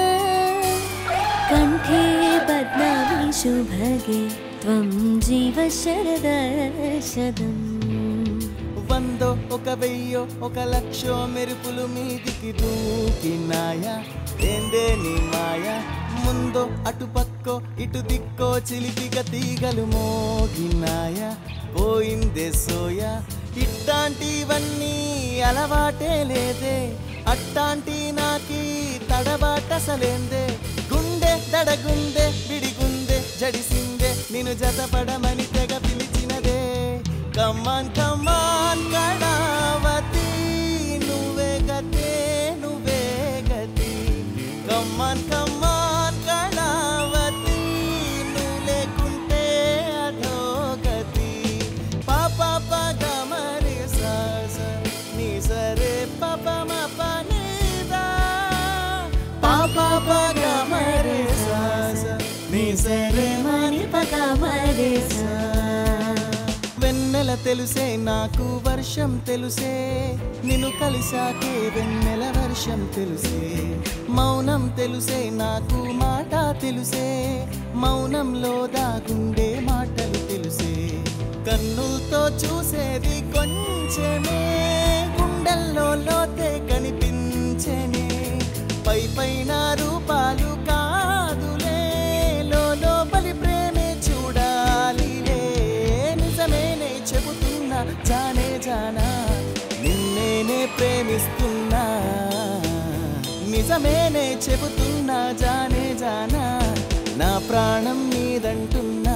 కంఠే బద్నామి శుభగే త్వం జీవ శరదశదం వందో ఒక వెయ్యో ఒక లక్షో మెరుపులు మీదికి దూకినాయా ఏందే నీ మాయ ముందో అటు పక్కో ఇటు దిక్కో చిలిపిగా తీగలు మోగినాయా పోయిందే సోయా ఇట్లాంటివన్నీ అలవాటే లేదే అట్టాంటి నాకి తడబాటసలేందే గుండె దడగుండె విడిగుండె జడిసిందే నిన్ను జతపడమని తెగ పిలిచినదే కమ్మాన్ కమ్మాన్ కళావతి నువ్వే గతే నువ్వే గతి కమ్మాన్ కమ్మాన్ కళావతి నువ్వు లేకుంటే అధోగతి పాప పగ మరి సాస నీ సరే పాప మప నీదా పాప పగ మరి సాస నీ సరే మని పగ మరి సా వెన్నెల తెలుసే నాకు వర్షం తెలుసే నిన్ను కలిసాకే వెన్నెల వర్షం తెలుసే మౌనం తెలుసే నాకు మాట తెలుసే మౌనంలో దాగుండే మాటలు తెలుసే కన్నులతో చూసేది కొంచెమే గుండెల్లో లోతే కనిపించేనే పై పైన రూపాలు కాదులే లోపలి ప్రేమే చూడాలిలే నిజమేనే చెబుతున్నా జానే జానా నిన్నేనే ప్రేమిస్తున్నా నిజమేనే చెబుతున్నా జానే జానా నా ప్రాణం నీదంటున్నా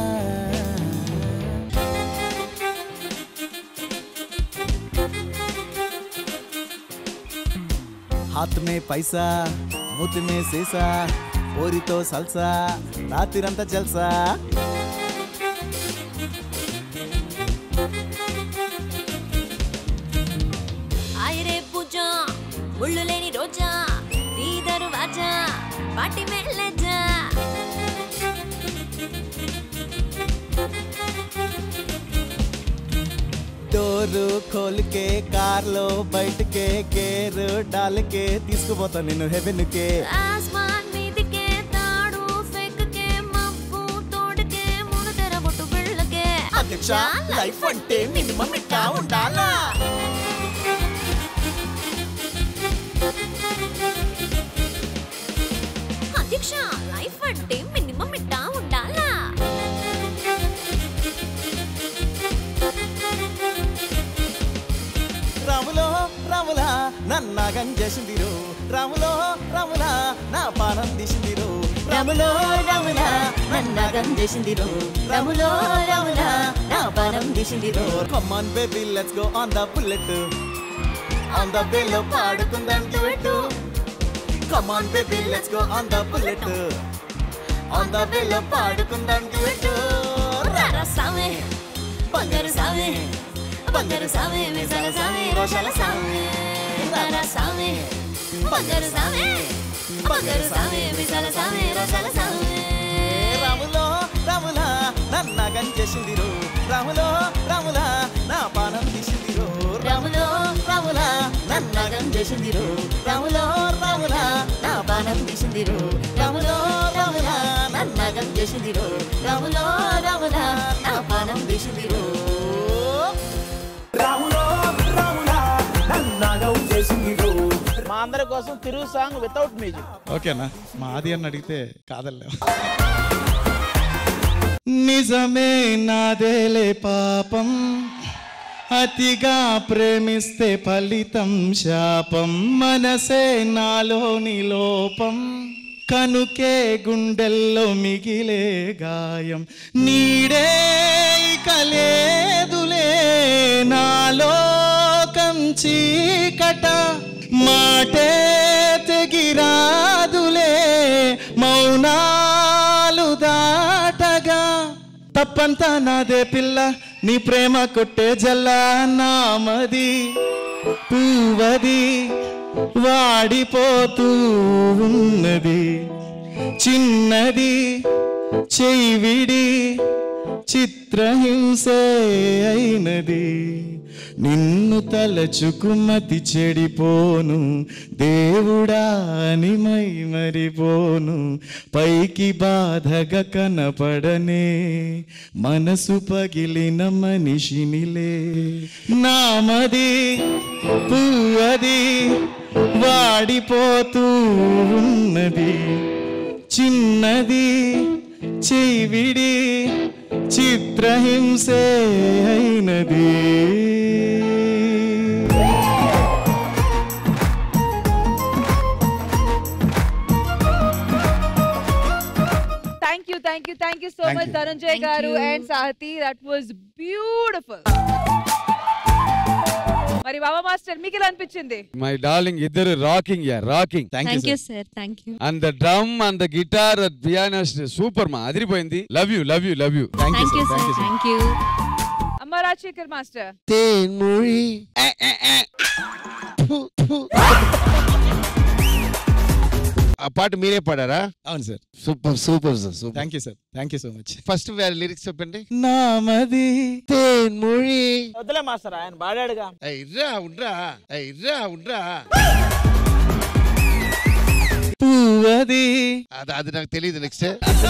हाथ में पैसा मुत में सीसा ओरी तो सलसा रातिरंता जलसा आए रे पूजा मुल्लु लेनी रोजा नी दरवाजा पार्टी में ले जा डोरू खोल के कार लो बैठ के गेर डाल के తీసుకుపోతా నిన్ను హెవెన్ के आसमान मीद के ताड़ू फेंक के मब्बू तोड़ के मुन तेरा बोटू बिल्ल के అధ్యక్ష లైఫ్ అంటే మినిమం ఇట్టా ఉండాలా అధ్యక్ష లైఫ్ అంటే మినిమం ఇట్టా ఉండాలా రాములో రాములా నన్నాగం చేసిందిరో రాములో రాములా నా పానం తీసిందిరో రాములో రాములా నన్నాగం చేసిందిరో రాములో రాములా నా పానం తీసిందిరో come on baby let's go on the bullet on the వేలో పాడుకుందాం duet come on baby let's go on the bullet on the వేలో పాడుకుందాం డ్యూయెట్ రారా సామే బంగారు సామే బంగారు సామే మిసాల సామే రోషాల సామే రారా సామే బంగారు సామే బంగారు సామే మిసాల సామే రోషాల సామే రాములో రాములా నన్నాగం చేసిందిరో రాములో రాములా నా పానం తీసిందిరో రాములో రాములా నన్నాగం చేసిందిరో రాములో రాములా నా పానం తీసిందిరో రాములో రాములా నన్నాగం చేసిందిరో రాములో రాములా నా పానం తీసిందిరో రాములో రాములా నన్నాగం చేసిందిరో మా అందరి కోసం తిరుగు సాంగ్ వితౌట్ మ్యూజిక్ ఓకేనా మా ఆది అని అడిగితే కాదలే నిజమే నాదేలే పాపం అతిగా ప్రేమిస్తే ఫలితం శాపం మనసే నాలోని లోపం కనుకే గుండెల్లో మిగిలే గాయం నీడే కలేదులే నాలోకం చీకట మాటే తెగిరాదులే మౌనాలు దాటగా తప్పంతా నాదే పిల్ల నీ ప్రేమ కొట్టే జల్లా నామది పూవది వాడిపోతూ ఉన్నది చిన్నది చెయ్యివిడి చిత్రహింసే అయినది నిన్ను తలచుకుమతి చెడిపోను దేవుడా అని మై మరిపోను పైకి బాధగా కనపడనే మనసు పగిలిన మనిషినిలే నామది పువ్వది వాడిపోతూ ఉన్నది చిన్నది చెయ్యివిడి చిత్రహింసే అయినది thank you thank you thank you so Thank much you. Dhananjay Thank గారు you. And Sahithi that was beautiful మరి బాబా మాస్టర్ మీకు ఎలా అనిపించింది మై డార్లింగ్ ఇద్దరు rocking yeah rocking thank you sir thank you and the drum and the guitar piano super మా అదిరిపోయింది love you love you love you thank you thank you thank sir you thank you Amma Rajasekhar master Thenmozhi ఆ పాట మీరే పాడారా? అవును sir. Super super sir super. Thank you sir thank you so much. First lyrics చెప్పండి. నామది తేన్మొഴി. వద్దులే మాస్టర్ ఆయన పాడాడుగా. ఇర్రా ఉండ్రా ఇర్రా ఉండ్రా పూవది. అది అది నాకు తెలియదు. Next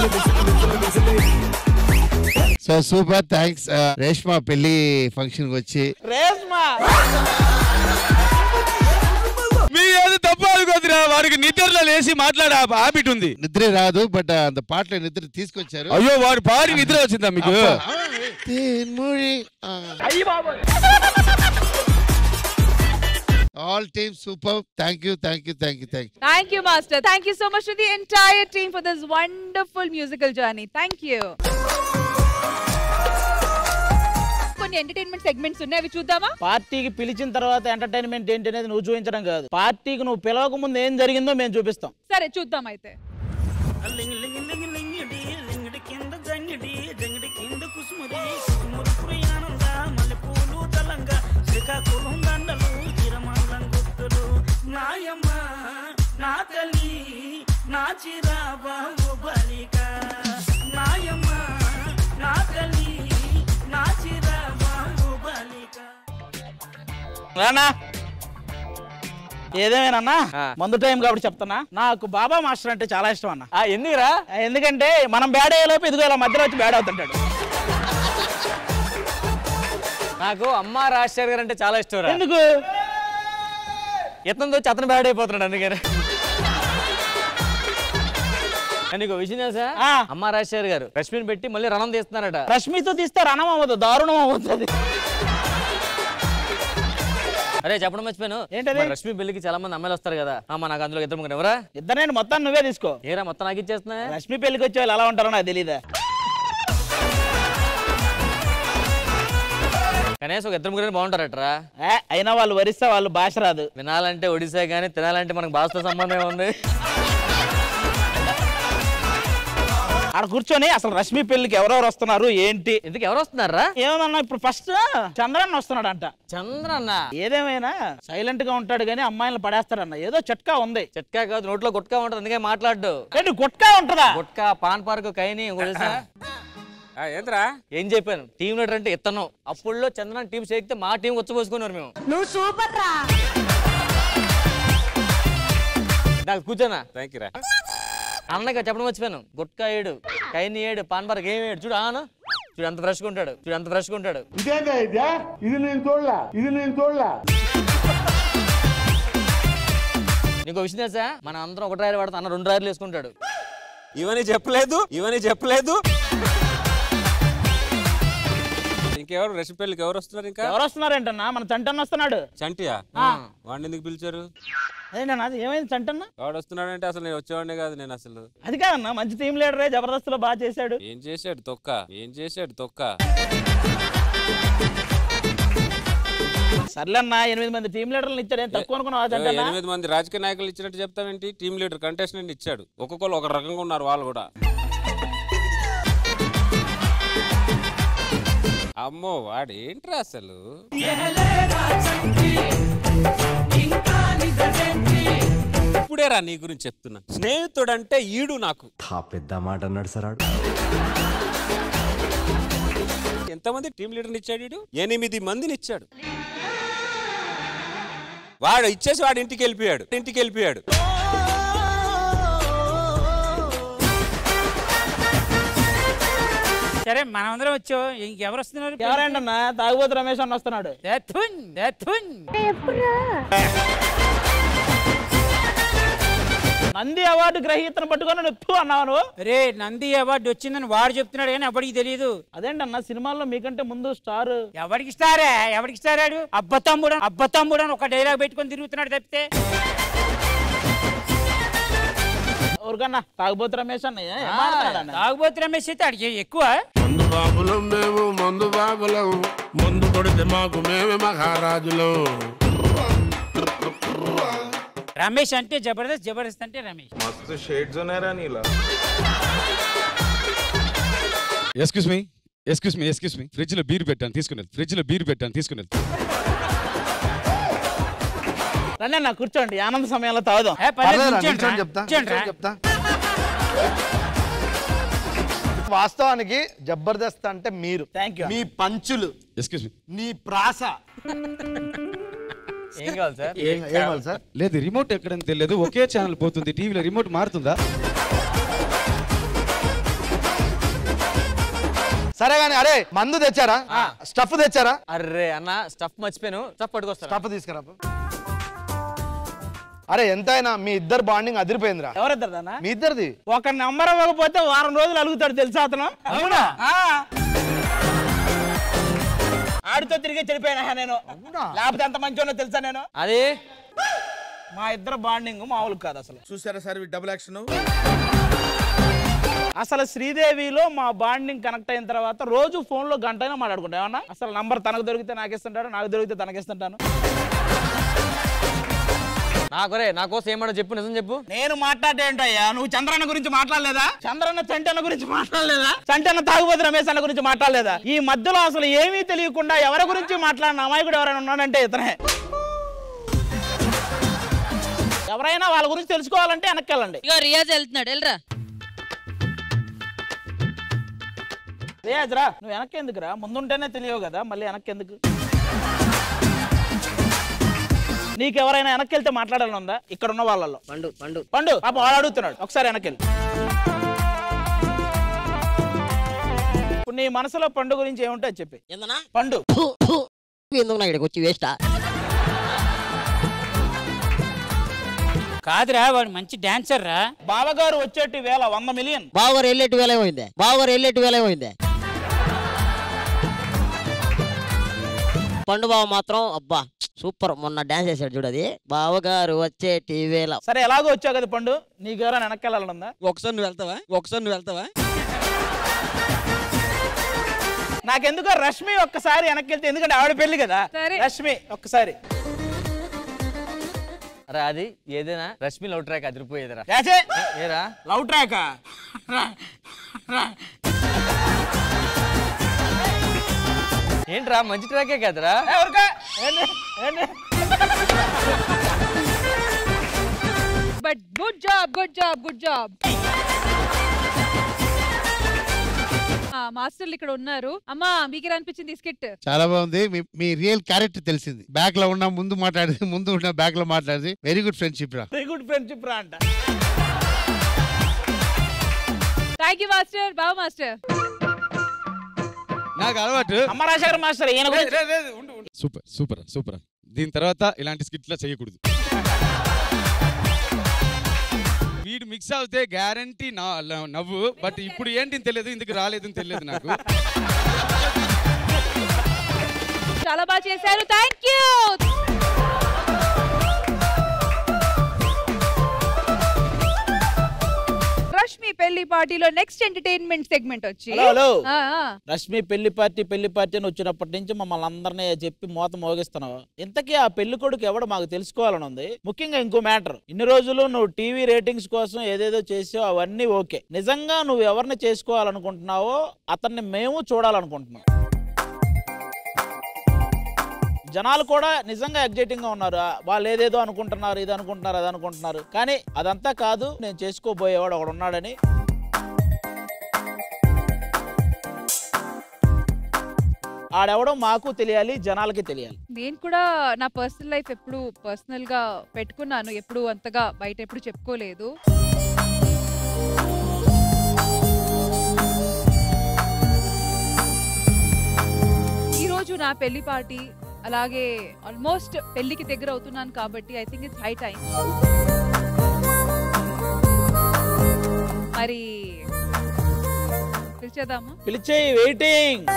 so super thanks. Reshma పెళ్లి ఫంక్షన్ వచ్చి రేష్మా మీ ఏది తప్పు అనుకోదురా, వాడికి నిద్రలో లేచి మాట్లాడే హ్యాబిట్ ఉంది. నిద్ర రాదు బట్ అంత పాటలో నిద్ర తీసుకొచ్చారు. అయ్యో వాడు పాడి నిద్ర వచ్చిందా మీకు? All team super. Thank you thank you thank you thank you Thank you, Master. Thank you so much to the entire team for this wonderful musical journey. Thank you. కొన్ని ఎంటర్టైన్మెంట్ సెగ్మెంట్స్ ఉన్నాయి, అవి చూద్దామా? పార్టీకి పిలిచిన తర్వాత entertainment ఏంటి అనేది నువ్వు చూపించడం కాదు, పార్టీకి నువ్వు పిలవక ముందు ఏం జరిగిందో మేము చూపిస్తాం. సరే చూద్దాం అయితే. రానా ఏదేమేనన్నా ముందు టైం కాబట్టి చెప్తానా, నాకు బాబా మాస్టర్ అంటే చాలా ఇష్టం అన్న. ఎందుకురా? ఎందుకంటే మనం బ్యాడ్ అయ్యేలోపు ఇదిగో ఇలా మధ్యలో వచ్చి బ్యాడ్ అవుతుంటాడు. నాకు అమ్మ రాజశేఖర్ గారు అంటే చాలా ఇష్టం. ఎందుకు? ఎత్తంతో వచ్చి అతను బ్యాడ్ అయిపోతున్నాడు అందుకని. నీకు విషయం తెలుసా? అమ్మ రాజశేఖర్ గారు రష్మిని పెట్టి మళ్ళీ రణం తీస్తున్నారట. రష్మితో తీస్తే రణం అవ్వదు, దారుణం అవుతుంది. అరే చెప్పడం మర్చిపోయాను, ఏంటది? రష్మి పెళ్లికి చాలా మంది అమ్మాయిలు వస్తారు కదా, అమ్మ నాకు అందులో ఇద్దరు ముగ్గురు ఎవరా? ఇద్దరు మొత్తం నువ్వే తీసుకో. ఏరా మొత్తం నాకు ఇచ్చేస్తున్నా? రష్మి పెళ్లికి వచ్చే వాళ్ళు ఎలా ఉంటారో నాకు తెలీదా? కనీసం ఒక ఇద్దరు ముగ్గురు బాగుంటారట్రా. అయినా వాళ్ళు ఒరిస్సా, వాళ్ళు భాష రాదు. వినాలంటే ఒడిశా కానీ తినాలంటే మనకు భాషతో సంబంధం ఉంది. అక్కడ కూర్చొని అసలు రష్మి పెళ్లికి ఎవరెవరు వస్తున్నారు ఏంటి, ఎందుకు ఎవరు వస్తున్నారా? ఏమన్నా ఇప్పుడు ఫస్ట్ చంద్రన్న వస్తున్నాడు అంట. చంద్రన్న ఏదేమైనా సైలెంట్ గా ఉంటాడు కానీ అమ్మాయిలు పడేస్తారన్న, ఏదో చట్కా ఉంది. చట్కా కాదు, నోట్లో గుట్కా ఉంటది అందుకే మాట్లాడు. ఏంటి గుట్కా ఉంటదా? గుట్కా, పాన్ పార్క్, కైని ఏంద్రా ఏం చెప్పాను, టీం లీడర్ అంటే ఇత్తనం. అప్పుడులో చంద్రన్న టీం చేస్తే మా టీం వచ్చి మేము. నువ్వు సూపర్ రా. నాకు కూర్చోనా? థ్యాంక్ యూ రా. అన్నగా చెప్పడం మర్చిపోయాను, గుట్కా ఏడు, కైని ఏడు, పాన్ పార్క్ ఏమి ఏడు. చూడు ఆను, చూడు ఎంత ఫ్రెష్గా ఉంటాడు, చూడు ఎంత ఫ్రెష్గా ఉంటాడు. ఇది నేను చూడలా, ఇది నేను చూడలా. నీకు విషయం తెలుసా, మన అందరం ఒక డ్రైవర్ పడతా, అన్న రెండు డ్రైవర్లు వేసుకుంటాడు. ఇవన్నీ చెప్పలేదు, ఇవన్నీ చెప్పలేదు. ఇంకెవరు రష్మి పెళ్లికి ఎవరు వస్తున్నారు? ఇంకా ఎవరు వస్తున్నారు ఏంటన్నా? మన చంటన్న వస్తున్నాడు. చంటియా? వాడిని ఎందుకు పిలిచారు? అదేనా ఏమైంది చంటన్న? వాడు వస్తున్నాడు అంటే అసలు నేను వచ్చేవాడినే కాదు. నేను అసలు అది కాదన్నా, మంచి టీం లీడరే, జబర్దస్త్లో బాగా చేశాడు. ఏం చేశాడు తొక్క, ఏం చేశాడు తొక్క. సర్లేన్నా, ఎనిమిది మంది టీం లీడర్లు ఇచ్చాడు, ఏం తక్కువ అనుకున్నావు? ఎనిమిది మంది రాజకీయ నాయకులు ఇచ్చినట్టు చెప్తావేంటి? టీం లీడర్ కంటెస్టెంట్ ఇచ్చాడు, ఒక్కొక్కరు ఒక రకంగా ఉన్నారు వాళ్ళు కూడా. అమ్మో వాడేంట్రా అసలు. ఇప్పుడే రా నీ గురించి చెప్తున్నా. స్నేహితుడు అంటే ఈడు నాకు. పెద్ద మాట అన్నాడు సార్. ఎంతమంది టీం లీడర్ని ఇచ్చాడు వీడు? ఎనిమిది మందిని ఇచ్చాడు. వాడు ఇచ్చేసి వాడు ఇంటికి వెళ్ళిపోయాడు, ఇంటికి వెళ్ళిపోయాడు. సరే మనమందరం వచ్చావు, ఇంకెవరు వస్తున్నారు? ఎవరేంటన్నా? తాగుబోతు రమేష్ అన్న వస్తున్నాడు. నంది అవార్డు గ్రహీతను పట్టుకొని నొప్పు అన్నావు. రే నంది అవార్డు వచ్చిందని వాడు చెప్తున్నాడు కానీ ఎవరికి తెలియదు. అదేంటన్నా సినిమాల్లో మీకంటే ముందు స్టార్. ఎవరికి స్టారే? ఎవరికి స్టార్ ఆడు? అబ్బతమ్ముడు అబ్బతమ్ముడు అని ఒక డైలాగ్ పెట్టుకొని తిరుగుతున్నాడు తప్పితే. ఊరికన్నా తాగుబోతు రమేష్ అన్న తాగుబోతు రమేష్ అయితే అడిగి ఎక్కువ. మందు బాబులం మేము, మందు బాబులం, మందు కొడితే మాకు మేమే మహారాజులం. రమేష్ అంటే జబర్దస్త్, జబర్దస్త్ అంటే రమేష్. మస్తు షేడ్స్ ఉన్నారా నీలా. Excuse me excuse me excuse me fridge లో బీర్ పెట్టాను తీసుకుని ఫ్రిడ్జ్ లో బీర్ పెట్టాను తీసుకుని రండి అన్న కూర్చోండి, ఆనంద సమయంలో తాగుదాం. వాస్తవానికి జబర్దస్త్ అంటే మీరు. మీ పంచులు, ఎక్స్క్యూజ్ మీ, నీ ప్రాస. ఏం కావాలి సార్? ఏం కావాలి సార్? లేదు రిమోట్ ఎక్కడని తెలియదు, ఒకే ఛానల్ పోతుంది, టీవీలో రిమోట్ మారుతుందా? సరే గానీ అరే మందు తెచ్చారా? స్టఫ్ తెచ్చారా? అరే అన్న స్టఫ్ మర్చిపోయాను, స్టఫ్ పట్టుకొస్తా. స్టఫ్ తీసుకురా. అరే ఎంతైనా మీ ఇద్దరు బాండింగ్ అదిరిపోయిందిరా. ఎవరిద్దరు? మీ ఇద్దరిది. ఒక నంబర్ ఇవ్వకపోతే వారం రోజులు అలుగుతాడు తెలుసా అతను. అవునా? ఆడితో తిరిగి చెడిపోయినా నేను, లేకపోతే ఎంత మంచిగా తెలుసా నేను. అదే మా ఇద్దరు బాండింగ్ మామూలు కాదు అసలు. చూసారా సార్ డబుల్ యాక్షన్. అసలు శ్రీదేవిలో మా బాండింగ్ కనెక్ట్ అయిన తర్వాత రోజు ఫోన్ లో గంట అయినా మాట్లాడుకుంటా. ఏమన్నా అసలు నంబర్ తనకు దొరికితే నాకు ఇస్తుంటాడు, నాకు దొరికితే తనకి ఇస్తుంటాను. నాకురే నా కోసం ఏమన్నా చెప్పు, నిజం చెప్పు. నేను మాట్లాడేంటయ్యా, నువ్వు చంద్రన్న గురించి మాట్లాడలేదా? చంద్రన్న చంటన్న గురించి మాట్లాడలేదా? చంటన్న తాగుబోతు రమేష్ అన్న గురించి మాట్లాడలేదా? ఈ మధ్యలో అసలు ఏమీ తెలియకుండా ఎవరి గురించి మాట్లాడిన అమాయకుడు ఎవరైనా ఉన్నాడంటే ఇతనే. ఎవరైనా వాళ్ళ గురించి తెలుసుకోవాలంటే వెనక్కి వెళ్ళండి. ఇగో రియాజ్ వెళ్తున్నాడు, వెళ్ళరా. రియాజ్ రా, నువ్వు వెనక్కి ఎందుకు రా? ముందుంటేనే తెలియవు కదా, మళ్ళీ వెనక్కి ఎందుకు? నీకెవరైనా వెనక్కి వెళ్తే మాట్లాడాలని ఉందా ఇక్కడ ఉన్న వాళ్ళలో? పండు పండు పండు పాప వాడు అడుగుతున్నాడు, ఒకసారి వెనక్కి వెళ్ళి. ఇప్పుడు నీ మనసులో పండు గురించి ఏముంటే చెప్పి. పండు ఎందుకు నా ఇక్కడికి వచ్చి వేస్టా? కాదురా, వాడు మంచి డాన్సర్ రా. బావగారు వచ్చేటి వేల వంద మిలియన్. బావగారు వెళ్ళేటి వేల ఏమైందే? బావగారు వెళ్ళేటి వేల ఏమైందే? పండు బావ మాత్రం అబ్బా సూపర్, మొన్న డాన్స్ చేశాడు చూడది. బావగారు వచ్చేటి వేల. సరే ఎలాగో వచ్చావు కదా పండు, నీకు ఎవరైనా వెనక్కి వెళ్ళాలనుందా? ఒకసారి నువ్వు వెళ్తావా? ఒకసారి నువ్వు వెళ్తావా? నాకెందుకో రష్మి ఒక్కసారి వెనక్కి వెళ్తే, ఎందుకంటే ఆవిడ పెళ్లి కదా. రష్మి ఒక్కసారి. అరే అది ఏదైనా రష్మి లవ్ ట్రాక్ అదిరిపోయేదిరా. ఏరా లవ్ ట్రాక్ ఏంట్రా మంచి ట్రాకే కదరా. But good job good job good job. మాస్టర్లు ఇక్కడ ఉన్నారు. అమ్మా మీకు అనిపించింది స్కిట్? చాలా బాగుంది. మీ రియల్ క్యారెక్టర్ తెలిసింది. బ్యాక్ లో ఉన్న ముందు మాట్లాడేది, ముందు ఉన్న బ్యాక్ లో మాట్లాడేది. వెరీ గుడ్ ఫ్రెండ్షిప్ రా. వెరీ గుడ్ ఫ్రెండ్షిప్ రా అంట. Thank you master. బావ మాస్టర్ నాకు అలవాటు. అమ్మరాజాగర్ మాస్టర్ సూపర్ సూపర్ సూపర్. దీని తర్వాత ఇలాంటి స్కిట్లా చేయకూడదు. వీడు మిక్స్ అవుతే గ్యారంటీ నవ్వు. బట్ ఇప్పుడు ఏంటి తెలియదు, ఇందుకు రాలేదని తెలియదు నాకు. చాలా బాగా చేశారు. Thank you. రష్మి పెళ్లి పార్టీలో నెక్స్ట్ ఎంటర్టైన్మెంట్ సెగ్మెంట్ వచ్చి రష్మి పెళ్లి పార్టీ పెళ్లి పార్టీ అని వచ్చినప్పటి నుంచి మమ్మల్ని అందరినీ చెప్పి మోత మోగిస్తున్నావు. ఇంతకీ ఆ పెళ్లి కొడుకు ఎవడు మాకు తెలుసుకోవాలని ఉంది. ముఖ్యంగా ఇంకో మ్యాటర్, ఇన్ని రోజులు నువ్వు టీవీ రేటింగ్స్ కోసం ఏదేదో చేసావు, అవన్నీ ఓకే. నిజంగా నువ్వు ఎవరిని చేసుకోవాలనుకుంటున్నావో అతన్ని మేము చూడాలనుకుంటున్నాం. జనాలు కూడా నిజంగా ఎగ్జైటింగ్ గా ఉన్నారు. వాళ్ళు ఏదేదో అనుకుంటున్నారు, ఇది అనుకుంటున్నారు, అది అనుకుంటున్నారు. కానీ అదంతా కాదు, నేను చేసుకోబోయేవాడు ఒకడు ఉన్నాడని. ఆడెవడో మాకు తెలియాలి, జనాలకి తెలియాలి. నేను కూడా నా పర్సనల్ లైఫ్ ఎప్పుడు పర్సనల్ గా పెట్టుకున్నాను, ఎప్పుడు అంతగా బయట ఎప్పుడు చెప్పుకోలేదు. ఈ రోజు నా పెళ్లి పార్టీ, అలాగే ఆల్మోస్ట్ పెళ్లికి దగ్గర అవుతున్నాను కాబట్టి I think it's high time. మరి పిలిచేద్దామా? పిలిచే వెయిటింగ్.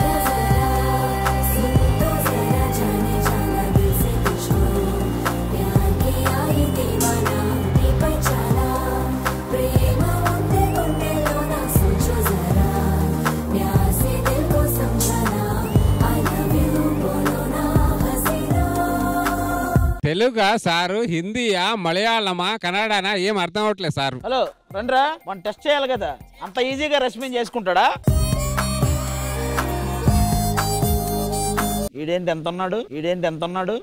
తెలుగా సారు, హిందీయా, మలయాళమా, కన్నడనా ఏం అర్థం అవట్లేదు సార్. హలో రండ్రా, మనం టెస్ట్ చేయాలి కదా. అంత ఈజీగా రష్మిని చేసుకుంటాడా? ఈడేంటి ఎంత ఉన్నాడు, ఈడేంటి ఎంత ఉన్నాడు.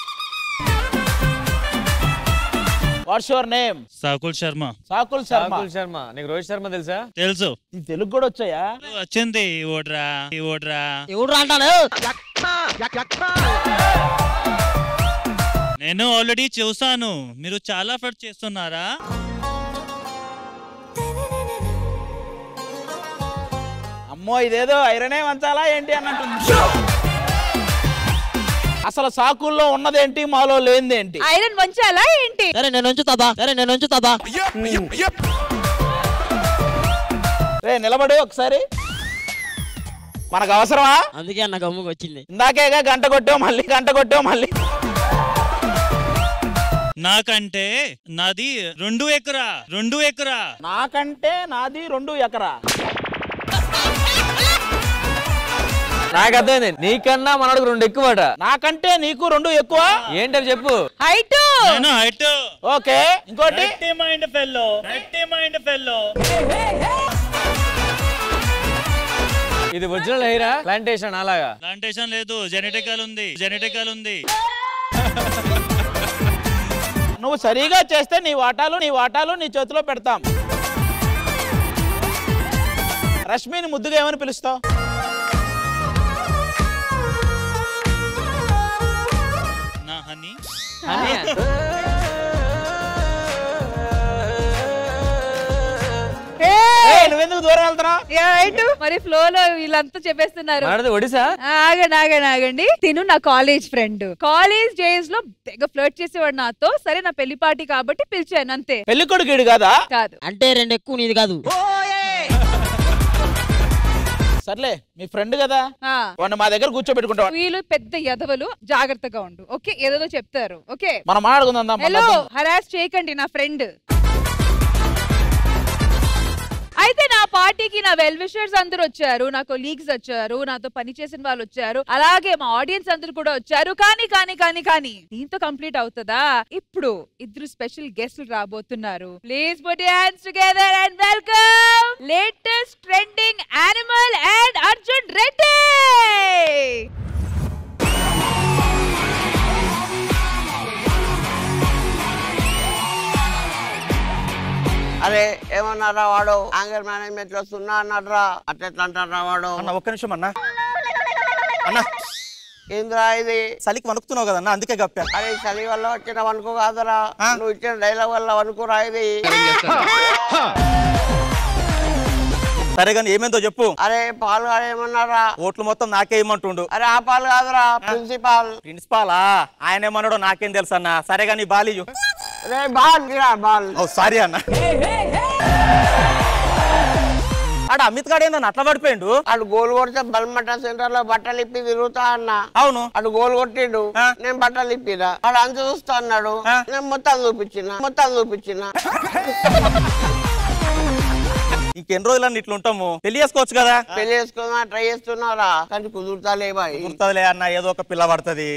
What's your name? Sakul Sharma. Sakul Sharma. Sakul Sharma. నీకు రోహిత్ శర్మ తెలుసా? తెలుసు. ఈ తెలుగు కూడా వచ్చాయా? వచ్చింది. ఓడ్రా ఓడ్రా ఎవడ్రా అంటాను. నేను ఆల్రెడీ చూసాను. మీరు చాలా ఎఫర్ట్ చేస్తున్నారా? అమ్మో ఇదేదో ఐరనే వంచాలా ఏంటి అన్నట్టుంది. అసలు సాకుల్లో ఉన్నదేంటి, మాలో లేనిదేంటి? ఐరన్ వంచాలా ఏంటి? సరే నేను ఉంచుతాబా, సరే నేను ఉంచుతాబా. రే నిలబడు ఒకసారి. మనకు అవసరమా? అందుకే అన్న గమ్ముకు వచ్చింది. ఇందాకేగా గంట కొట్టావు మళ్ళీ గంట కొట్టావు మళ్ళీ. నాకంటే నాది రెండు ఎకరా రెండు ఎకరా నాకంటే నాది రెండు ఎకరా. నాకు అర్థమైంది, నీకన్నా మనకు రెండు ఎక్కువట. నాకంటే నీకు రెండు ఎక్కువ ఏంటని చెప్పు. Height height okay. ఇంకోటి మైండ్ ఫెల్లో మైండ్ ఫెల్లో. ఇది ఒరిజినల్ హెయిరా ప్లాంటేషన్? అలాగా ప్లాంటేషన్ లేదు, జెనెటికల్ ఉంది జెనెటికల్ ఉంది. నువ్వు సరిగా చేస్తే నీ వాటాలు నీ వాటాలు నీ చేతిలో పెడతాం. రష్మిని ముద్దుగా ఏమని పిలుస్తావు? నా హనీ. నువ్వెందుకు దూరం వెళ్తున్నావు? మరి ఫ్లో లో వీళ్ళంతా చెప్పేస్తున్నారు. ఒడిసా? ఆగండి ఆగండి ఆగండి. తిను నా కాలేజ్ ఫ్రెండ్. కాలేజ్ డేస్ లో తెగ ఫ్లర్ట్ చేసేవాడు నాతో. సరే నా పెళ్లి పార్టీ కాబట్టి పిలిచాను అంతే. పెళ్లి కొడుకు కాదా? కాదు. అంటే రెండు ఎక్కువ నీది కాదు. సర్లే మీ ఫ్రెండ్ కదా, వాడిని మా దగ్గర కూర్చోబెట్టుకుంటాం. వీళ్ళు పెద్ద యదవలు, జాగ్రత్తగా ఉండు. ఓకే, ఏదో చెప్తారు. ఓకే మనం మాట్లాడుకుందాం. హలో, హరాస్ చేయకండి నా ఫ్రెండ్. అయితే నా పార్టీకి నా వెల్ విషర్స్ అందరూ వచ్చారు, నా కొలీగ్స్ వచ్చారు, నాతో పని చేసిన వాళ్ళు వచ్చారు, అలాగే మా ఆడియన్స్ అందరూ కూడా వచ్చారు. కానీ కానీ కానీ కానీ దీంతో కంప్లీట్ అవుతుందా? ఇప్పుడు ఇద్దరు స్పెషల్ గెస్ట్లు రాబోతున్నారు. Please put your hands together and welcome latest trending animal and Arjun Reddy. అరే ఏమన్నారా వాడు యాంగర్ మేనేజ్మెంట్ లో సున్నా అన్నారా? అట్లా ఎట్లా అంటారా వాడు? అన్న ఒక్క నిమిషం అన్న. అన్న ఏంద్రా ఇది? చలికి వణుకుతున్నావు కదన్నా, అందుకే గప్పా. అరే చలి వల్ల వచ్చిన వణుకు కాదురా, నువ్వు ఇచ్చిన డైలాగ్ వల్ల వణుకురా ఇది. సరే కానీ ఏమేందో చెప్పు. అరే పాలు గారు ఏమన్నారా? ఓట్లు మొత్తం నాకే ఇమ్మంటుండు. అరే ఆ పాలు కాదురా, ప్రిన్సిపాల్. ప్రిన్సిపాలా? ఆయన ఏమన్నాడో నాకేం తెలుసు అన్న. సరే కానీ బాలీయు. రే బాల్ బాల్. ఓ సారీ అన్న. ఆడ అమిత్ గాడు ఏందన్న అట్లా పడిపోయిండు? అటు గోల్ కొడితే బల్మట సెంటర్ లో బట్టలు ఇప్పి తిరుగుతా అన్న. అవును. అటు గోల్ కొట్టిండు, నేను బట్టలు ఇప్పిరా. వాడు అంచు చూస్తా అన్నాడు, నేను మొత్తం చూపించిన మొత్తం చూపించిన. ఇంకెన్ని రోజులన్నీ ఇట్లా ఉంటాము? పెళ్లి చేసుకోవచ్చు కదా? పెళ్లి చేసుకున్నా ట్రై చేస్తున్నారా, కానీ కుదురుతాలే బాయ్. కుదురుతాలే అన్న, ఏదో ఒక పిల్ల పడుతుంది.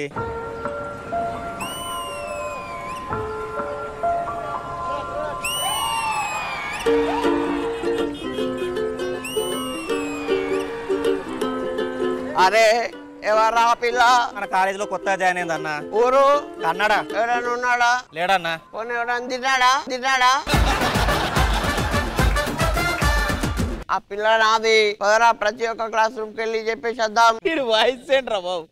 అరే ఎవరా పిల్ల? మన కాలేజీలో కొత్తగా జాయిన్ అయింది అన్న. ఊరు కన్నడ. ఎవరైనా ఉన్నాడా? లేడన్నా. పోనీ ఎవరైనా తిన్నాడా? తిన్నాడా? ఆ పిల్ల నాది. పదరా ప్రతి ఒక్క క్లాస్ రూమ్ కి వెళ్ళి చెప్పేసేద్దాం. వాయిస్ ఏంట్రా బాబు?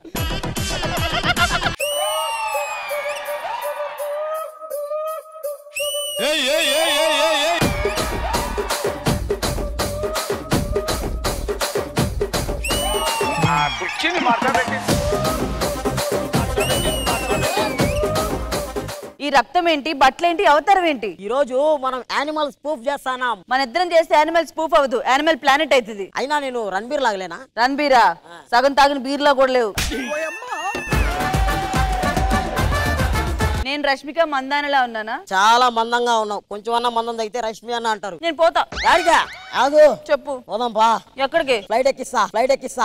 ఈ రక్తం ఏంటి, బట్టలేంటి, అవతారం ఏంటి? ఈ రోజు మనం యానిమల్ స్పూఫ్ చేస్తానాం. మన ఇద్దరం చేస్తే యానిమల్ స్పూఫ్ అవ్వదు, యానిమల్ ప్లానెట్ అవుతుంది. అయినా నేను రణబీర్ లాగలేనా? రణబీరా? సగం తాగిన బీర్లా కూడా లేవు. నేను రష్మిక మందానలా ఉన్నానా? చాలా మందంగా ఉన్నావు. కొంచెం అన్న మందం తగ్గితే రష్మి అన్న అంటారు. నేను పోతా. యాడిగా? ఆగు. చెప్పు. పోదాం పా. ఎక్కడికి? ఫ్లైట్ ఎక్కిస్తా ఫ్లైట్ ఎక్కిస్తా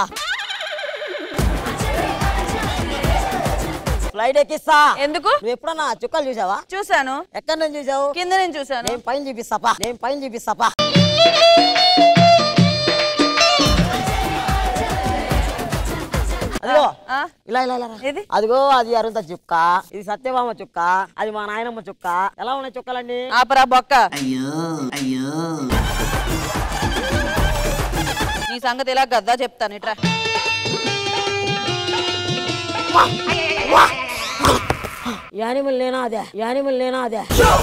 ఫ్లైట్ ఎక్కిస్తా. ఎందుకు? నువ్వు ఎప్పుడన్నా చుక్కలు చూసావా? చూసాను. ఎక్కడి నుంచి చూసావు? కింద నుంచి చూసాను. నేను పైన చూపిస్తాపా నేను పైన చూపిస్తాపా అదిగో ఇలా ఇలా ఇలా అదిగో అది అరుంత చుక్క, ఇది సత్యభామ చుక్క, అది మా నాయనమ్మ చుక్క. ఎలా ఉన్నాయి చుక్కలన్నీ? ఆపరా బొక్క. అయ్యో అయ్యో నీ సంగతి ఇలా గద్దా చెప్తాను. ఇట్రా. యానిమల్ నేనా అదే యానిమల్ నేనా అదే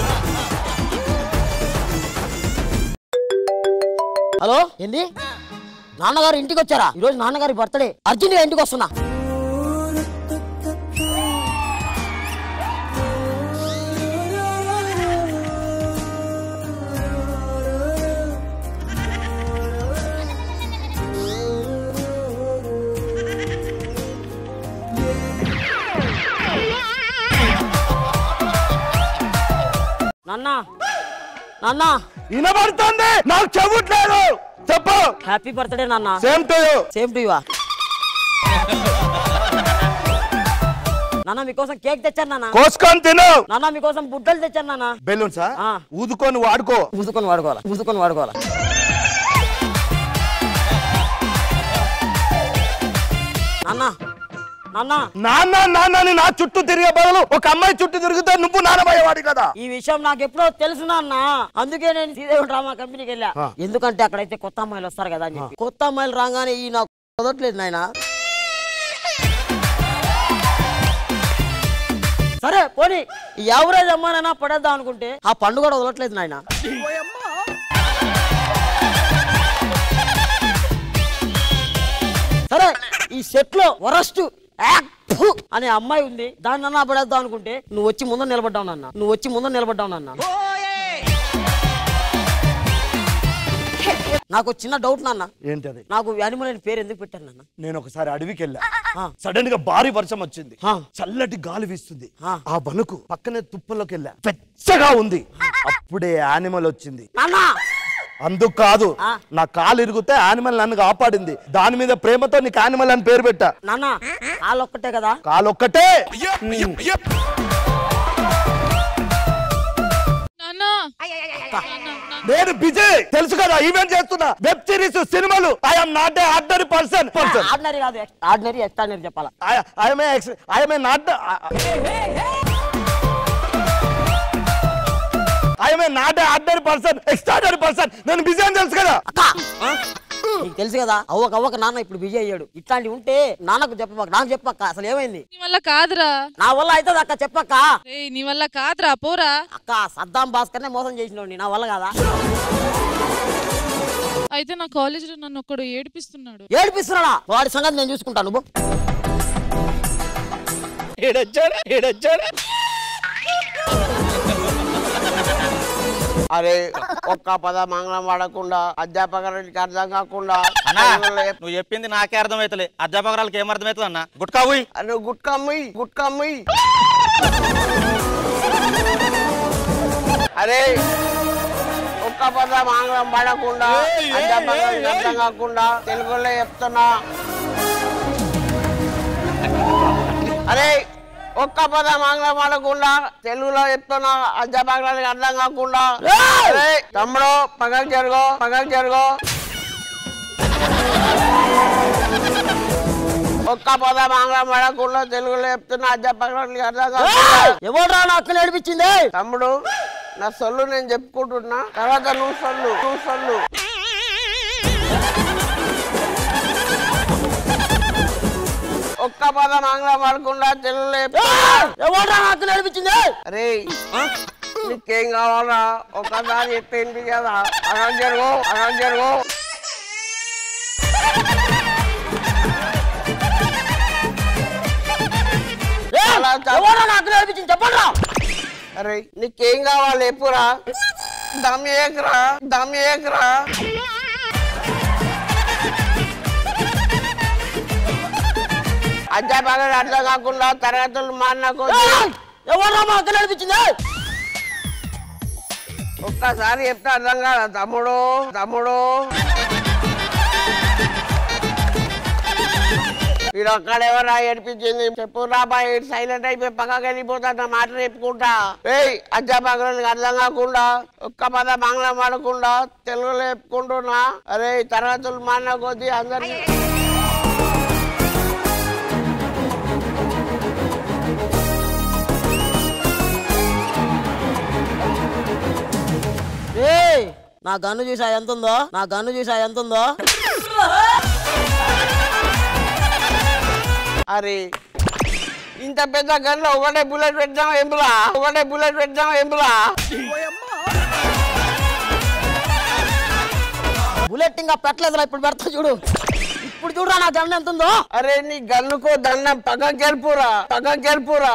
హలో ఏంది? నాన్నగారు ఇంటికి వచ్చారా? ఈ రోజు నాన్నగారి బర్త్డే, అర్జున్ గా ఇంటికి వస్తున్నా. నాన్న నాన్న వినబడుతుంది నాకు చెవుట్లేదు చెప్పు హ్యాపీ బర్త్డే నాన్న same to you same to you నాన్న మీకోసం కేక్ తెచ్చాను నాన్న కోసుకొని తిను నాన్న మీకోసం బుడ్డలు తెచ్చాను నాన్న బెలూన్సా ఊదుకొని వాడుకో ఊదుకొని వాడుకోవాలా ఊదుకొని వాడుకోవాలా నాన్న నాన్న నాన్న నాన్నని నా చుట్టూ తిరిగే బదులు ఒక అమ్మాయి చుట్టూ తిరిగితే నువ్వు నానబోయేవాడి కదా ఈ విషయం నాకు ఎప్పుడో తెలుసు నాన్న అందుకే నేను శ్రీదేవి డ్రామా కంపెనీకి వెళ్ళా ఎందుకంటే అక్కడైతే కొత్త అమ్మాయిలు వస్తారు కదా అని చెప్పి కొత్త అమ్మాయిలు రాగానే ఈ నాకు కుదరట్లేదు నాయన సరే పోనీ ఎవరేజ్ అమ్మానైనా పడేద్దాం అనుకుంటే ఆ పండు కూడా వదలట్లేదు నాయన సరే ఈ సెట్ లో వరస్ట్ అనే అమ్మాయి ఉంది దాన్ని అన్నా పడేద్దాం అనుకుంటే నువ్వు వచ్చి ముందు నిలబడ్డావు నాన్న నువ్వు వచ్చి ముందు నిలబడ్డావు నాన్న నాకు చిన్న డౌట్ నాన్న ఏంటది నాకు యానిమల్ అనే పేరు ఎందుకు పెట్టాను నాన్న నేను ఒకసారి అడవికి వెళ్ళా సడన్ గా భారీ వర్షం వచ్చింది చల్లటి గాలి వీస్తుంది ఆ బనుకు పక్కనే తుప్పలోకి వెళ్ళా పెచ్చగా ఉంది అప్పుడే యానిమల్ వచ్చింది అందుకు కాదు నా కాలు ఇరిగితే యానిమల్ నన్ను కాపాడింది దాని మీద ప్రేమతో నీకు యానిమల్ అని పేరు పెట్టా నాన్న కాలు ఒక్కటే కదా కాలు ఒక్కటే నేను బిజీ తెలుసు కదా ఈవెంట్ చేస్తున్నా వెబ్ సిరీస్ సినిమాలు I'm not a ordinary person person ordinary కాదు ఆర్డినరీ ఎక్స్ట్రాడినరీ చెప్పాలా I'm I'm not I'm not a ordinary person extraordinary person నేను బిజీ అని తెలుసు కదా నీకు తెలుసు కదా అవ్వక అవ్వక నాన్న ఇప్పుడు బిజీ అయ్యాడు ఇట్లాంటి ఉంటే నాన్నకు చెప్పక నాకు చెప్పక్క అసలు ఏమైంది నీ వల్ల కాదురా నా వల్ల అవుతుంది అక్క చెప్పక్క నీ వల్ల కాదురా పోరా అక్క సద్దాం భాస్కర్నే మోసం చేసినోడిని నా వల్ల కాదా అయితే నా కాలేజీలో నన్ను ఒక్కడు ఏడిపిస్తున్నాడు ఏడిపిస్తున్నాడా వాడి సంగతి నేను చూసుకుంటాను నువ్వు ఏడొచ్చాడా ఏడొచ్చాడా అరే ఒక్క పద మంగళం వాడకుండా అధ్యాపకులకి అర్థం కాకుండా నువ్వు చెప్పింది నాకే అర్థమైతలే అధ్యాపకురాలకి ఏం అర్థమవుతుంది అన్న గుట్కా పోయి అరే గుట్కా అమ్మాయి గుట్కా అమ్మాయి అరే ఒక్క పద మంగళం వాడకుండా అధ్యాపకులకి అర్థం కాకుండా తెలుగులో చెప్తున్నా అరే ఒక్క పద మంగళం వాడకుండా తెలుగులో చెప్తున్నా అధ్యాపకులకి అర్థం కాకుండా తమ్ముడు పక్కకు జరుగు పక్కకు జరుగు ఒక్క పద మంగళం వాడకుండా తెలుగులో చెప్తున్నా అధ్యాపకులకి అర్థం కాకుండా ఎవరు నాకు నేర్పించింది తమ్ముడు నా సొల్లు నేను చెప్పుకుంటున్నా తర్వాత నువ్వు సొల్లు నువ్వు సొల్లు ఒక్క పద మంగళం వాడకుండా తెలుగులో ఎవరు నాకు నేర్పించింది అరే నీకేం కావాలా ఒకసారి చెప్పింది కదా అలా జరుగు అలా జరుగు నాకు నేర్పించింది చెప్పండి అరే నీకేం కావాలి ఎప్పురా దమ్ ఏకరా దమ్ ఏకరా అధ్యాపకులు అర్థం కాకుండా తరగతులు మానకు ఎవరు మాకు నేర్పించింది ఒక్కసారి చెప్తే అర్థం కాదా తమ్ముడు తమ్ముడు మీరు ఒక్కడెవరా ఏడిపించింది చెప్పు రాబాయ్ సైలెంట్ అయిపోయి పక్కకి వెళ్ళిపోతా నా మాట చెప్పుకుంటా ఏయ్ అధ్యాపకులకు అర్థం కాకుండా ఒక్క పద మంగళం వాడకుండా తెలుగులో చెప్పుకుంటున్నా అరే తరగతులు మాన కొద్దీ అందరినీ నా గన్ను చూసా ఎంత ఉందో నా గన్ను చూసా ఎంత ఉందో అరే ఇంత పెద్ద గన్లో ఒకటే బుల్లెట్ పెట్టాం ఎంబులా ఒకటే బుల్లెట్ పెట్టాం ఎంబులా బుల్లెట్ ఇంకా పెట్టలేదురా ఇప్పుడు పెడతా చూడు ఇప్పుడు చూడరా నా దండం ఎంత ఉందో అరే నీ గన్నుకో దండం పక్క గెలుపురా పక్క గెలుపురా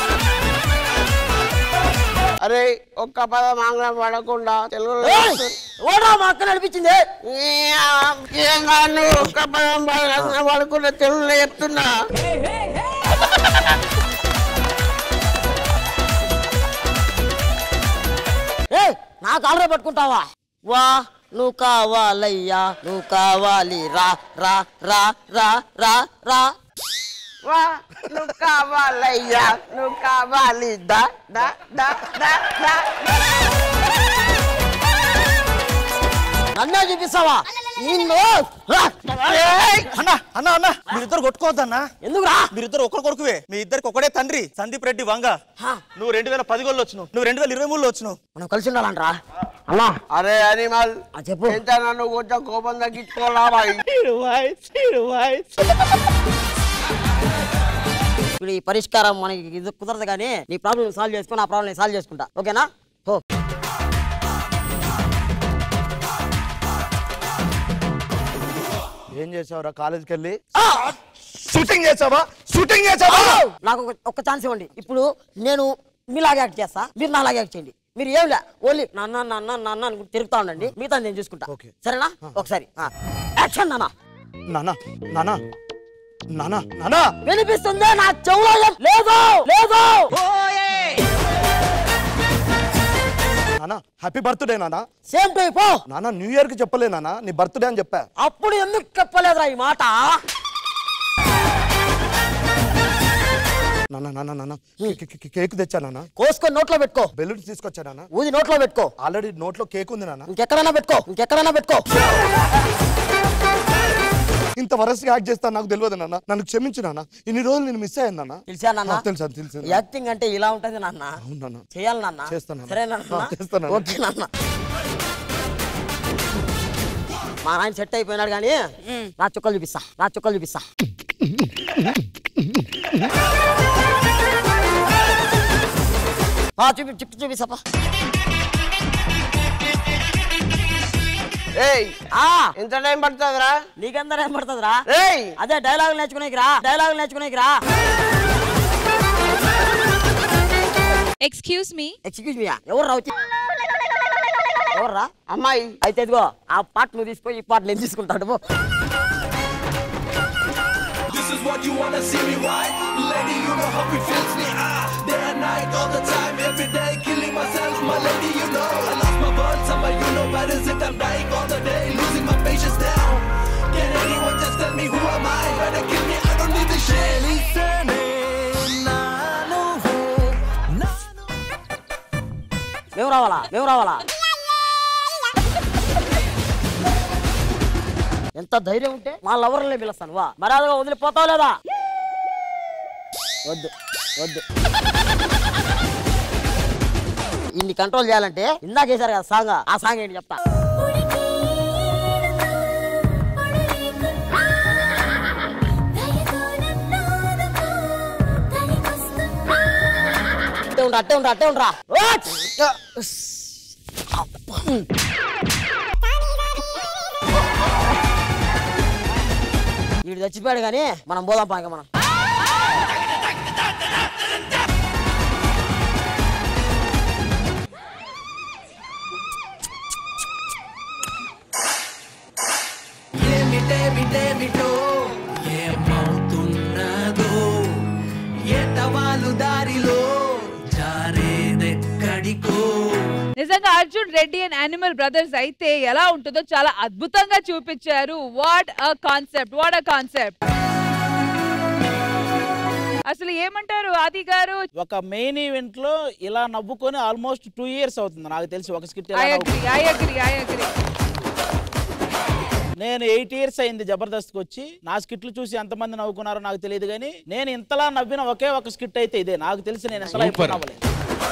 అరే ఒక్క పద మంగళం వాడకుండా తెలుగులో ఓడా మా అక్క నడిపించింది. ఏం కాదు ఒక్క పదం పడుకున్న తెలుగులో చెప్తున్నా. ఏ నా కాలరే పట్టుకుంటావా? వా నువ్వు కావాలయ్యా నువ్వు కావాలి రా రా రా రా రా రా వా నువ్వు కావాలయ్యా నువ్వు కావాలి దా దా దా దా దా. నన్నే చూపిస్తావా నిన్ను? అన్నా అన్నా అన్నా మీరిద్దరు కొట్టుకోవద్దన్నా. ఎందుకురా? మీరిద్దరు ఒకరు కొడుకువే. మీ ఇద్దరికి ఒకటే తండ్రి సందీప్ రెడ్డి వంగ. నువ్వు రెండు వేల పదిగోళ్ళు వచ్చినావు, నువ్వు రెండు వేల ఇరవై మూడులో వచ్చినావు. మనం కలిసి ఉండాలంటరా అన్నా? అరే అనిమల్ చెప్పు. ఎంత నన్ను కొంచెం కోపం తగ్గించుకోవాలా బాయ్? ఇప్పుడు ఈ పరిష్కారం మనకి ఇది కుదరదు కానీ నీ ప్రాబ్లం సాల్వ్ చేసుకుని ఆ ప్రాబ్లం సాల్వ్ చేసుకుంటా. ఓకేనా? ఓ ఏం చేసావురా కాలేజ్కి వెళ్ళి? షూటింగ్ చేసావా? షూటింగ్ చేసావా? నాకు ఒక ఛాన్స్ ఇవ్వండి. ఇప్పుడు నేను మీలాగా యాక్ట్ చేస్తా, మీరు నాలాగా యాక్ట్ చేయండి. మీరు ఏం లే ఓన్లీ నాన్న నాన్న నాన్న అని తిరుగుతా ఉండండి, మిగతా నేను చూసుకుంటా. సరేనా? ఒకసారి యాక్షన్. నాన్న నానా నానా నానా నానా వినిపిస్తుంది నా చెవులో? లేదు లేదు. నానా హ్యాపీ బర్త్డే నానా. సేమ్ టు పో. నానా న్యూ ఇయర్ కి చెప్పలే నానా నీ బర్త్డే అని చెప్పా. అప్పుడు ఎందుకు చెప్పలేదురా ఈ మాట? నానా నానా నానా కేక్ తెచ్చా నానా. కోసుకొని నోట్లో పెట్టుకో. బెలూన్స్ తీసుకొచ్చా నానా. ఊది నోట్లో పెట్టుకో. ఆల్రెడీ నోట్లో కేక్ ఉంది నానా. ఇంకెక్కడైనా పెట్టుకో ఇంకెక్కడైనా పెట్టుకో. ఇంత వరస్ట్ యాక్ట్ చేస్తా నాకు తెలియదు నాన్న, నన్ను క్షమించు నాన్న. ఇన్ని రోజులు నేను మిస్ అయ్యాను నాన్న. తెలుసా నాన్న? తెలుసా తెలుసు. యాక్టింగ్ అంటే ఇలా ఉంటది నాన్న. అవును నాన్న. చేయాలి నాన్న. చేస్తాను. సరే నాన్న. చేస్తాను. ఓకే నాన్న. మా నాయన సెట్ అయిపోయినాడు కానీ నా చుక్కలు చూపిస్తా నా చుక్కలు చూపిస్తా. చూపి చుట్టూ చూపిస్తాపా. ఎంత టైం పడుతుందిరా? నీకెంత టైం పడుతుందిరా? అదే డైలాగులు నేర్చుకునేకి రా డైలాగులు నేర్చుకునేకి రా. Excuse me. ఎక్స్క్యూజ్ మీ ఎవరు రావచ్చు? ఎవర్రా? అమ్మాయి. అయితే ఇదిగో ఆ పాట నువ్వు తీసుకో, ఈ పాట నేను తీసుకుంటాడు. This is what you wanna see me right, lady. You know how it fills me up, day and night, all the time, every day, killing myself, my lady. You know I lost my words, somehow you know where is it? I'm dying all the day, losing my patience now. Can anyone just tell me who am I? Better kill me, I don't need this shit. Listen, nanu ho, nanu. మేము రావాలా మేము రావాలా? ఎంత ధైర్యం ఉంటే మా లవర్లే పిలుస్తాను. వా మర్యాదగా వదిలిపోతావు లేదా? వద్దు వద్దు. ఇన్ని కంట్రోల్ చేయాలంటే ఇందాక వేశారు కదా సాంగ్, ఆ సాంగ్ ఏంటి చెప్తా. అట్టే ఉండు అట్టే ఉండు అట్టే ఉండరా. వీడు చచ్చిపోయాడు కానీ మనం పోదాం పాక. మనం ఏమిటేమిటేమిటో ఏమవుతున్నదో ఎటవాలు దారిలో జారేదెక్కడికో. నిజంగా Arjun Reddy and animal brothers అయితే ఎలా ఉంటుందో చాలా అద్భుతంగా చూపించారు. What a concept what a concept. అసలు ఏమంటారు ఆది గారు? ఒక మెయిన్ ఈవెంట్ లో ఇలా నవ్వుకొని ఆల్మోస్ట్ టూ ఇయర్స్ అవుతుంది నాకు తెలిసి ఒక స్కిట్. నేను ఎయిట్ ఇయర్స్ అయింది జబర్దస్త్ కి వచ్చి. నా స్కిట్లు చూసి ఎంతమంది నవ్వుకున్నారో నాకు తెలియదు కానీ నేను ఇంతలా నవ్విన ఒకే ఒక స్కిట్ అయితే ఇదే. నాకు తెలిసి నేను ఎంతలా ఇప్పుడు నవ్వలేదు.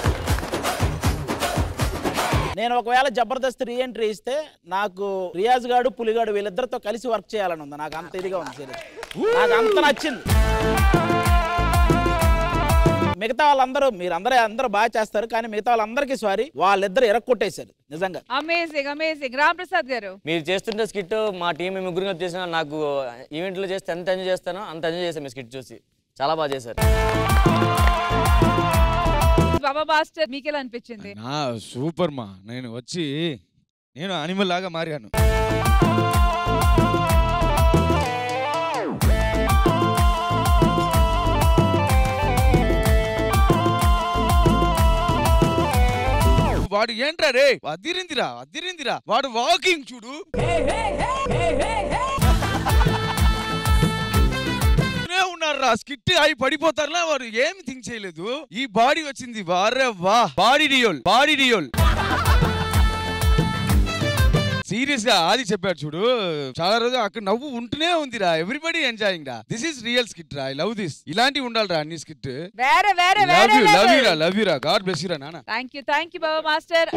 నేను ఒకవేళ జబర్దస్త్ రీఎంట్రీ ఇస్తే నాకు రియాజ్ గాడు పులిగాడు వీళ్ళిద్దరితో కలిసి వర్క్ చేయాలని ఉంది. నాకు అంత ఇదిగా ఉంది, నాకు అంత నచ్చింది. మిగతా వాళ్ళందరూ మీరందరూ అందరూ బాగా చేస్తారు కానీ మిగతా వాళ్ళందరికీ సారీ, వాళ్ళిద్దరు ఎరక్కొట్టేశారు నిజంగా. Amazing amazing. రామ్ ప్రసాద్ గారు మీరు చేస్తుంటే స్కిట్ మా టీం ముగ్గురు కలిపి చేసిన నాకు ఈవెంట్ లో చేస్తే ఎంత ఎంజాయ్ చేస్తానో అంత ఎంజాయ్ చేశాను. మీ స్కిట్ చూసి చాలా బాగా చేశారు. బాబా మాస్టర్ మీకెలా అనిపించింది? సూపర్ మా. నేను వచ్చి నేను అనిమల్ లాగా మారాను. వాడు ఏంట్రా రే అదిరిందిరా అదిరిందిరా వాడు వాకింగ్ చూడు. ఉన్నారా స్కిట్ అయి పడిపోతారా వాడు ఏమి థింక్ చేయలేదు. ఈ బాడీ వచ్చింది వారే వా body Deol body Deol. Serious గా ఆది చెప్పాడు చూడు చాలా రోజు అక్కడ నవ్వు ఉంటూనే ఉందిరా. ఎవ్రీబడి ఎంజాయింగ్ రా. దిస్ ఇస్ రియల్ స్కిట్ రా. I love this. ఇలాంటి ఉండాలిరా అన్ని స్కిట్. వేరే వేరే లవ్ యు లవ్ యు రా లవ్ యు రా. గాడ్ బ్లెస్ యు రా నాన్న. Thank you thank you Baba master.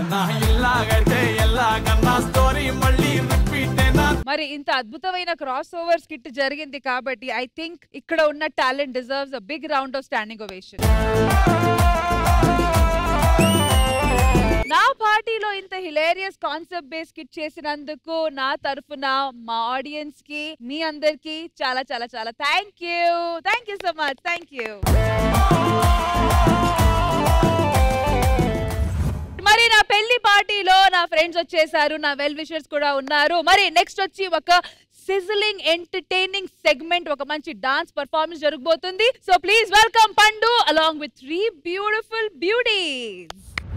మరి ఇంత అద్భుతమైన క్రాస్ ఓవర్ స్కిట్ జరిగింది కాబట్టి ఐ థింక్ ఇక్కడ ఉన్న talent deserves a big round of standing ovation. నా పార్టీలో ఇంత హిలేరియస్ కాన్సెప్ట్ బేస్ స్కిట్ చేసినందుకు నా తరఫున మా ఆడియన్స్ కి మీ అందరికి చాలా చాలా చాలా thank you thank you so much thank you. మరి నా పెళ్లి పార్టీలో నా ఫ్రెండ్స్ వచ్చేసారు, నా వెల్ విషర్స్ కూడా ఉన్నారు. మరి నెక్స్ట్ వచ్చి ఒక సిజిలింగ్ ఎంటర్టైనింగ్ సెగ్మెంట్, ఒక మంచి డాన్స్ పర్ఫార్మెన్స్ జరగబోతుంది. So please welcome Pandu along with three beautiful beauties.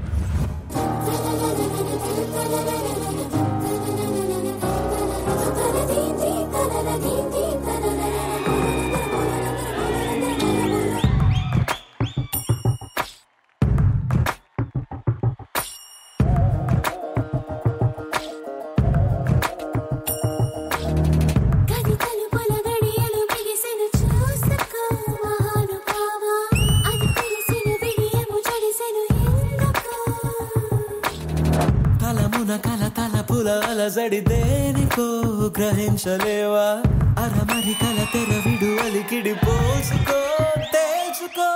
అలజడి దేనికో గ్రహించలేవా అరమరి కల తెర విడు అలికిడి పోసుకో తేచుకో.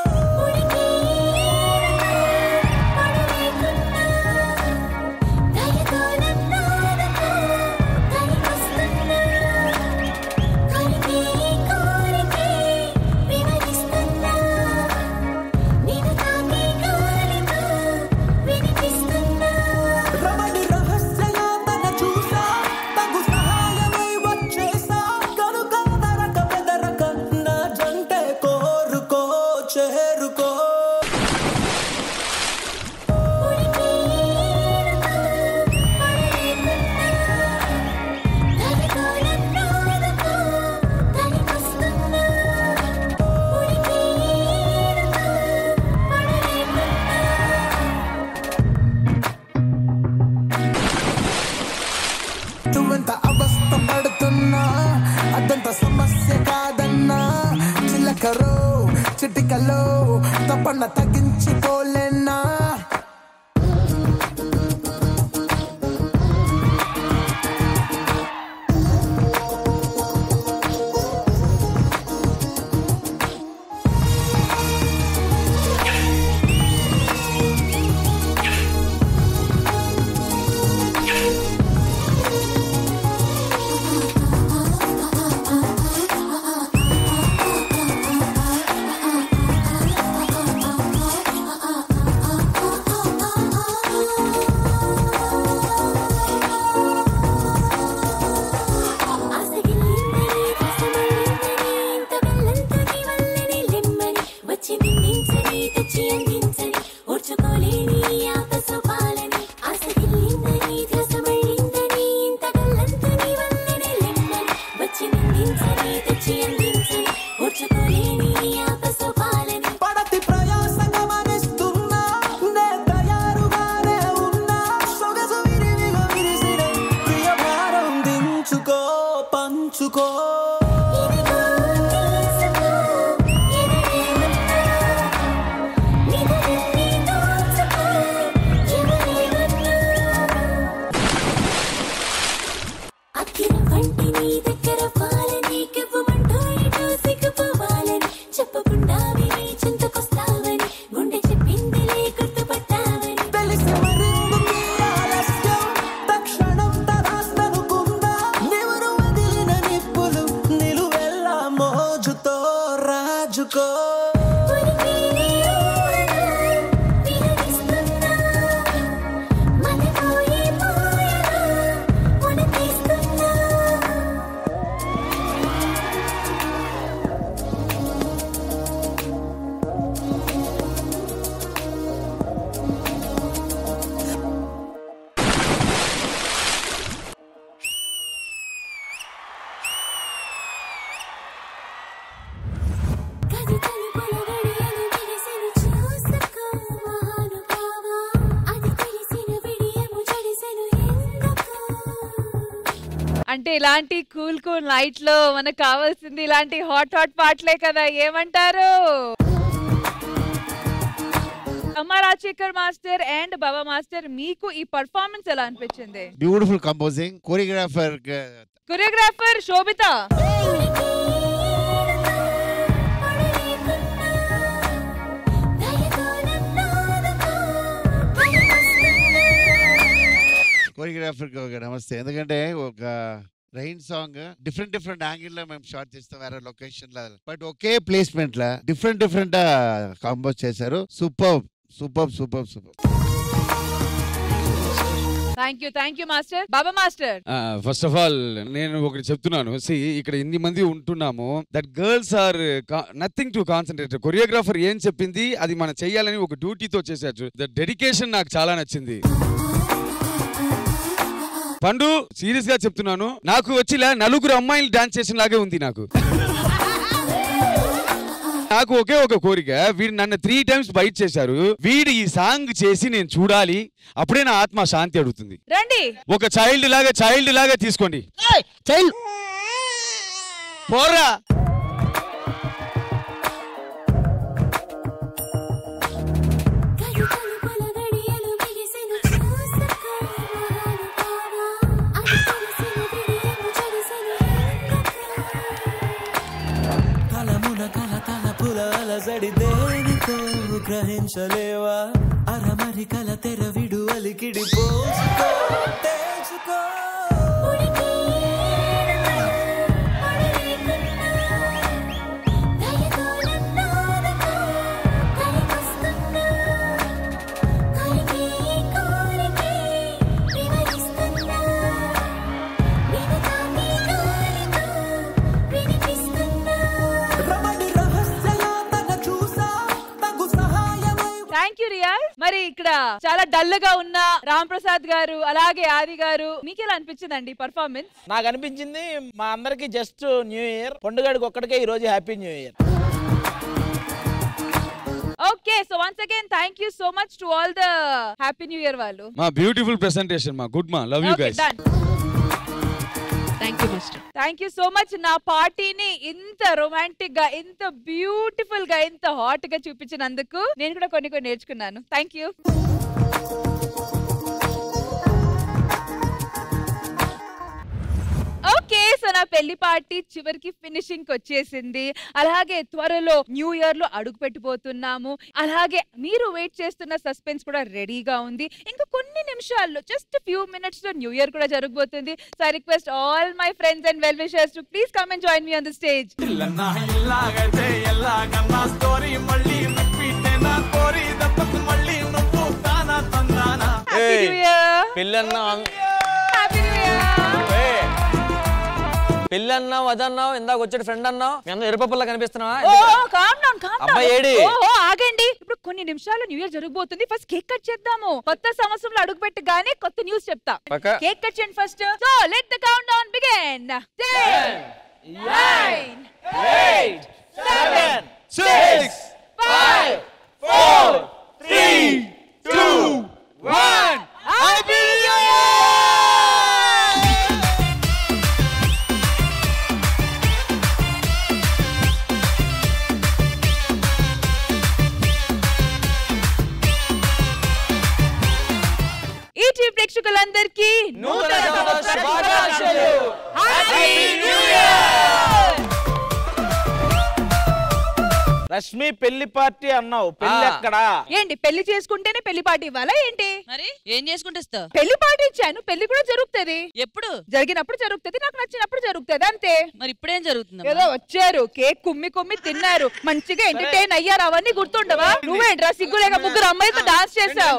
చిటికలో తప్పన్న తగ్గించుకోలేనా అంటే ఇలాంటి కూల్ కూల్ నైట్ లో మనకు కావాల్సింది ఇలాంటి హాట్ హాట్ పాటలే కదా, ఏమంటారు? Amma Rajasekhar master and Baba master, మీకు ఈ పర్ఫార్మెన్స్ ఎలా అనిపించింది? Beautiful composing, choreographer choreographer Shobhita. Choreographer నమస్తే. ఎందుకంటే ఒక rain song different different angle లో మేము షాట్ చేస్తాం వేరే లొకేషన్ లో, బట్ ఒకే ప్లేస్మెంట్ లా డిఫరెంట్ డిఫరెంట్ కాంపోజ్ చేశారు. Super super super super. Thank you thank you master. Baba master, first of all నేను ఒకటి చెప్తున్నాను. సి ఇక్కడ ఇన్ని మంది ఉంటున్నాము, that girls are nothing to concentrate. Choreographer ఏం చెప్పింది అది మనం చెయ్యాలని ఒక డ్యూటీతో చేశారు. ద డెడికేషన్ నాకు చాలా నచ్చింది. పండు సీరియస్ గా చెప్తున్నాను, నాకు వచ్చిలా నలుగురు అమ్మాయిలు డాన్స్ చేసిన లాగే ఉంది. నాకు నాకు ఒకే ఒక కోరిక, వీడు నన్ను త్రీ టైమ్స్ బైట్ చేశారు, వీడు ఈ సాంగ్ చేసి నేను చూడాలి, అప్పుడే నా ఆత్మ శాంతి అడుగుతుంది. రండి ఒక చైల్డ్ లాగా చైల్డ్ లాగా తీసుకోండి. చైల్డ్ పోరా. అలజడి దేనితో గ్రహించలేవా, అరమరి కల తెర విడు అలికిడి పోసుకో తెలుసుకో. Thank you Riyaz. మరి ఇక్కడ చాలా డల్ గా ఉన్న రామ్ ప్రసాద్ గారు అలాగే ఆది గారు, మీకు ఎలా అనిపించిందండి పర్ఫార్మెన్స్? నాకు అనిపించింది మా అందరికి జస్ట్ న్యూ ఇయర్, పండుగడికి ఒక్కడికే ఈ రోజు happy new year. Okay, so once again thank you so much to all the happy new year వాళ్ళు. మా బ్యూటిఫుల్ ప్రెజెంటేషన్ మా గుడ్ మా love you guys. Thank you master. Thank you so much. నా పార్టీని ఇంత రొమాంటిక్ గా, ఇంత beautiful గా, ఇంత హాట్ గా చూపించినందుకు నేను కూడా కొన్ని కొన్ని నేర్చుకున్నాను. Thank you. ఓకే, సో నా పెళ్లి పార్టీ చివరికి ఫినిషింగ్ వచ్చేసింది. అలాగే త్వరలో న్యూ ఇయర్ లో అడుగు పెట్టిపోతున్నాము. అలాగే మీరు వెయిట్ చేస్తున్న సస్పెన్స్ కూడా రెడీగా ఉంది. ఇంకా కొన్ని నిమిషాల్లో, జస్ట్ ఫ్యూ మినిట్స్ లో న్యూ ఇయర్ కూడా జరగబోతుంది. So I request all my friends and well wishers to please come and join me on the stage. పెళ్ళన్నావు అదన్నావు, ఇందాక వచ్చాడు ఫ్రెండ్ అన్నావు, మీ అందరూ ఎరుపప్పుల్లా కనిపిస్తున్నావా? అబ్బాయి ఏడి? ఆగండి, ఇప్పుడు కొన్ని నిమిషాలు న్యూ ఇయర్ జరగబోతుంది. ఫస్ట్ కేక్ కట్ చేద్దాము. కొత్త సంవత్సరంలో అడుగు పెట్టగానే కొత్త న్యూస్ చెప్తా. కేక్ కట్ చేయండి first. So let the countdown begin. ten nine eight seven six five four three two one Happy New Year! ETV ప్రేక్షకులందరికీ నూతన సంవత్సర శుభాకాంక్షలు. Happy new year. రష్మి పెళ్లి పార్టీ అన్నావు, పెళ్లి ఎక్కడా? ఏంటి, పెళ్లి చేసుకుంటేనే పెళ్లి పార్టీ ఇవ్వాలా ఏంటి? మరి ఏం చేసుకుంటే ఇస్తావు? పెళ్లి పార్టీ ఇచ్చాను, పెళ్లి కూడా జరుగుతుంది. ఎప్పుడు? జరిగినప్పుడు జరుగుతుంది, నాకు నచ్చినప్పుడు జరుగుతుంది, అంతే. మరి ఇప్పుడేం జరుగుతుంది? ఏదో వచ్చారు, కేక్ కుమ్మి కుమ్మి తిన్నారు, మంచిగా ఎంటర్టైన్ అయ్యారు, అవన్నీ గుర్తుండవా? నువ్వేంట్రా సిగ్గులేక ముగ్గురు అమ్మాయితో డాన్స్ చేసావు?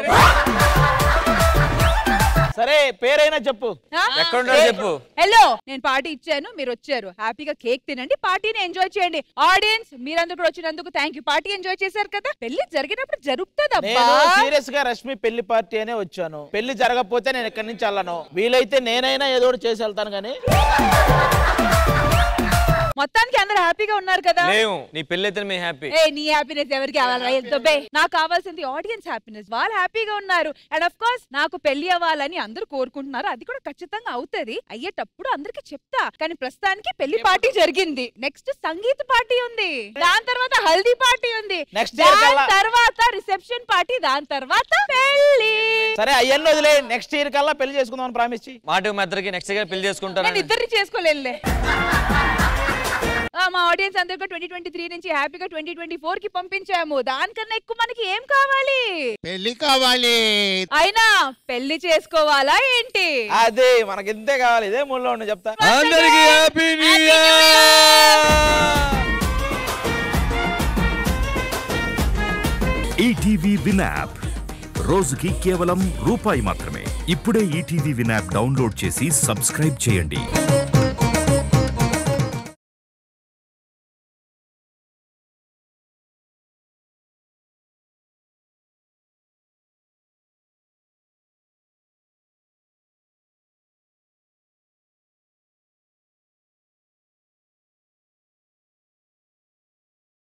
సరే పేరైనా చెప్పు, ఎక్కడున్నారో చెప్పు. హలో, నేను పార్టీ ఇచ్చాను, మీరు వచ్చారు, హ్యాపీగా కేక్ తినండి, పార్టీని ఎంజాయ్ చేయండి. ఆడియన్స్ మీరందరూ కూడా వచ్చినందుకు థ్యాంక్ యూ. పార్టీ ఎంజాయ్ చేశారు కదా, పెళ్లి జరిగినప్పుడు జరుగుతుంది. సీరియస్ గా రష్మి పెళ్లి పార్టీ అనే వచ్చాను, పెళ్లి జరగకపోతే నేను ఇక్కడి నుంచి వెళ్ళను. వీలైతే నేనైనా ఏదో చేసి వెళ్తాను కానీ మొత్తానికి అందరూ హ్యాపీగా ఉన్నారు కదా? లేవు, నీ పెళ్లి అయితే మేము హ్యాపీ. ఏ నీ హ్యాపీనెస్ ఎవరికి కావాలి? నాకు కావాల్సింది ఆడియన్స్ హ్యాపీనెస్. వాళ్ళు హ్యాపీగా ఉన్నారు. అండ్ ఆఫ్ కోర్స్ నాకు పెళ్లి అవ్వాలని అందరూ కోరుకుంటున్నారు. అది కూడా ఖచ్చితంగా అవుతది. అయ్యేటప్పుడు అందరికి చెప్తా. కానీ ప్రస్తుతానికి పెళ్లి పార్టీ జరిగింది. నెక్స్ట్ సంగీత పార్టీ ఉంది, దాని తర్వాత హల్దీ పార్టీ ఉంది, దాని తర్వాత రిసెప్షన్ పార్టీ, దాని తర్వాత పెళ్లి. సరే అయ్యన్ని వదిలే, నెక్స్ట్ ఇయర్ కల్లా పెళ్లి చేసుకుందాం అని ప్రామిస్ చేయి. మాట మా ఇద్దరికి నెక్స్ట్ ఇయర్ పెళ్లి చేసుకుంటారు. నేను ఇద్దరిని చేసుకోలేనులే. మా ఆడియన్స్ అందరికీ ట్వంటీ ట్వంటీ త్రీ నుంచి హ్యాపీగా ట్వంటీ ట్వంటీ ఫోర్ కి పంపించాము. దానికన్నా ఎక్కువ మనకి ఏం కావాలి? పెళ్లి కావాలి. అయినా పెళ్లి చేసుకోవాలా ఏంటి? అదే మనకి ఇంతే కావాలి. ఇదే మూడులో ఉండి చెప్తా. అందరికీ happy new year. ETV win app రోజుకి కేవలం రూపాయి మాత్రమే. ఇప్పుడే ఈటీవీ విన్ యాప్ డౌన్లోడ్ చేసి సబ్స్క్రైబ్ చేయండి.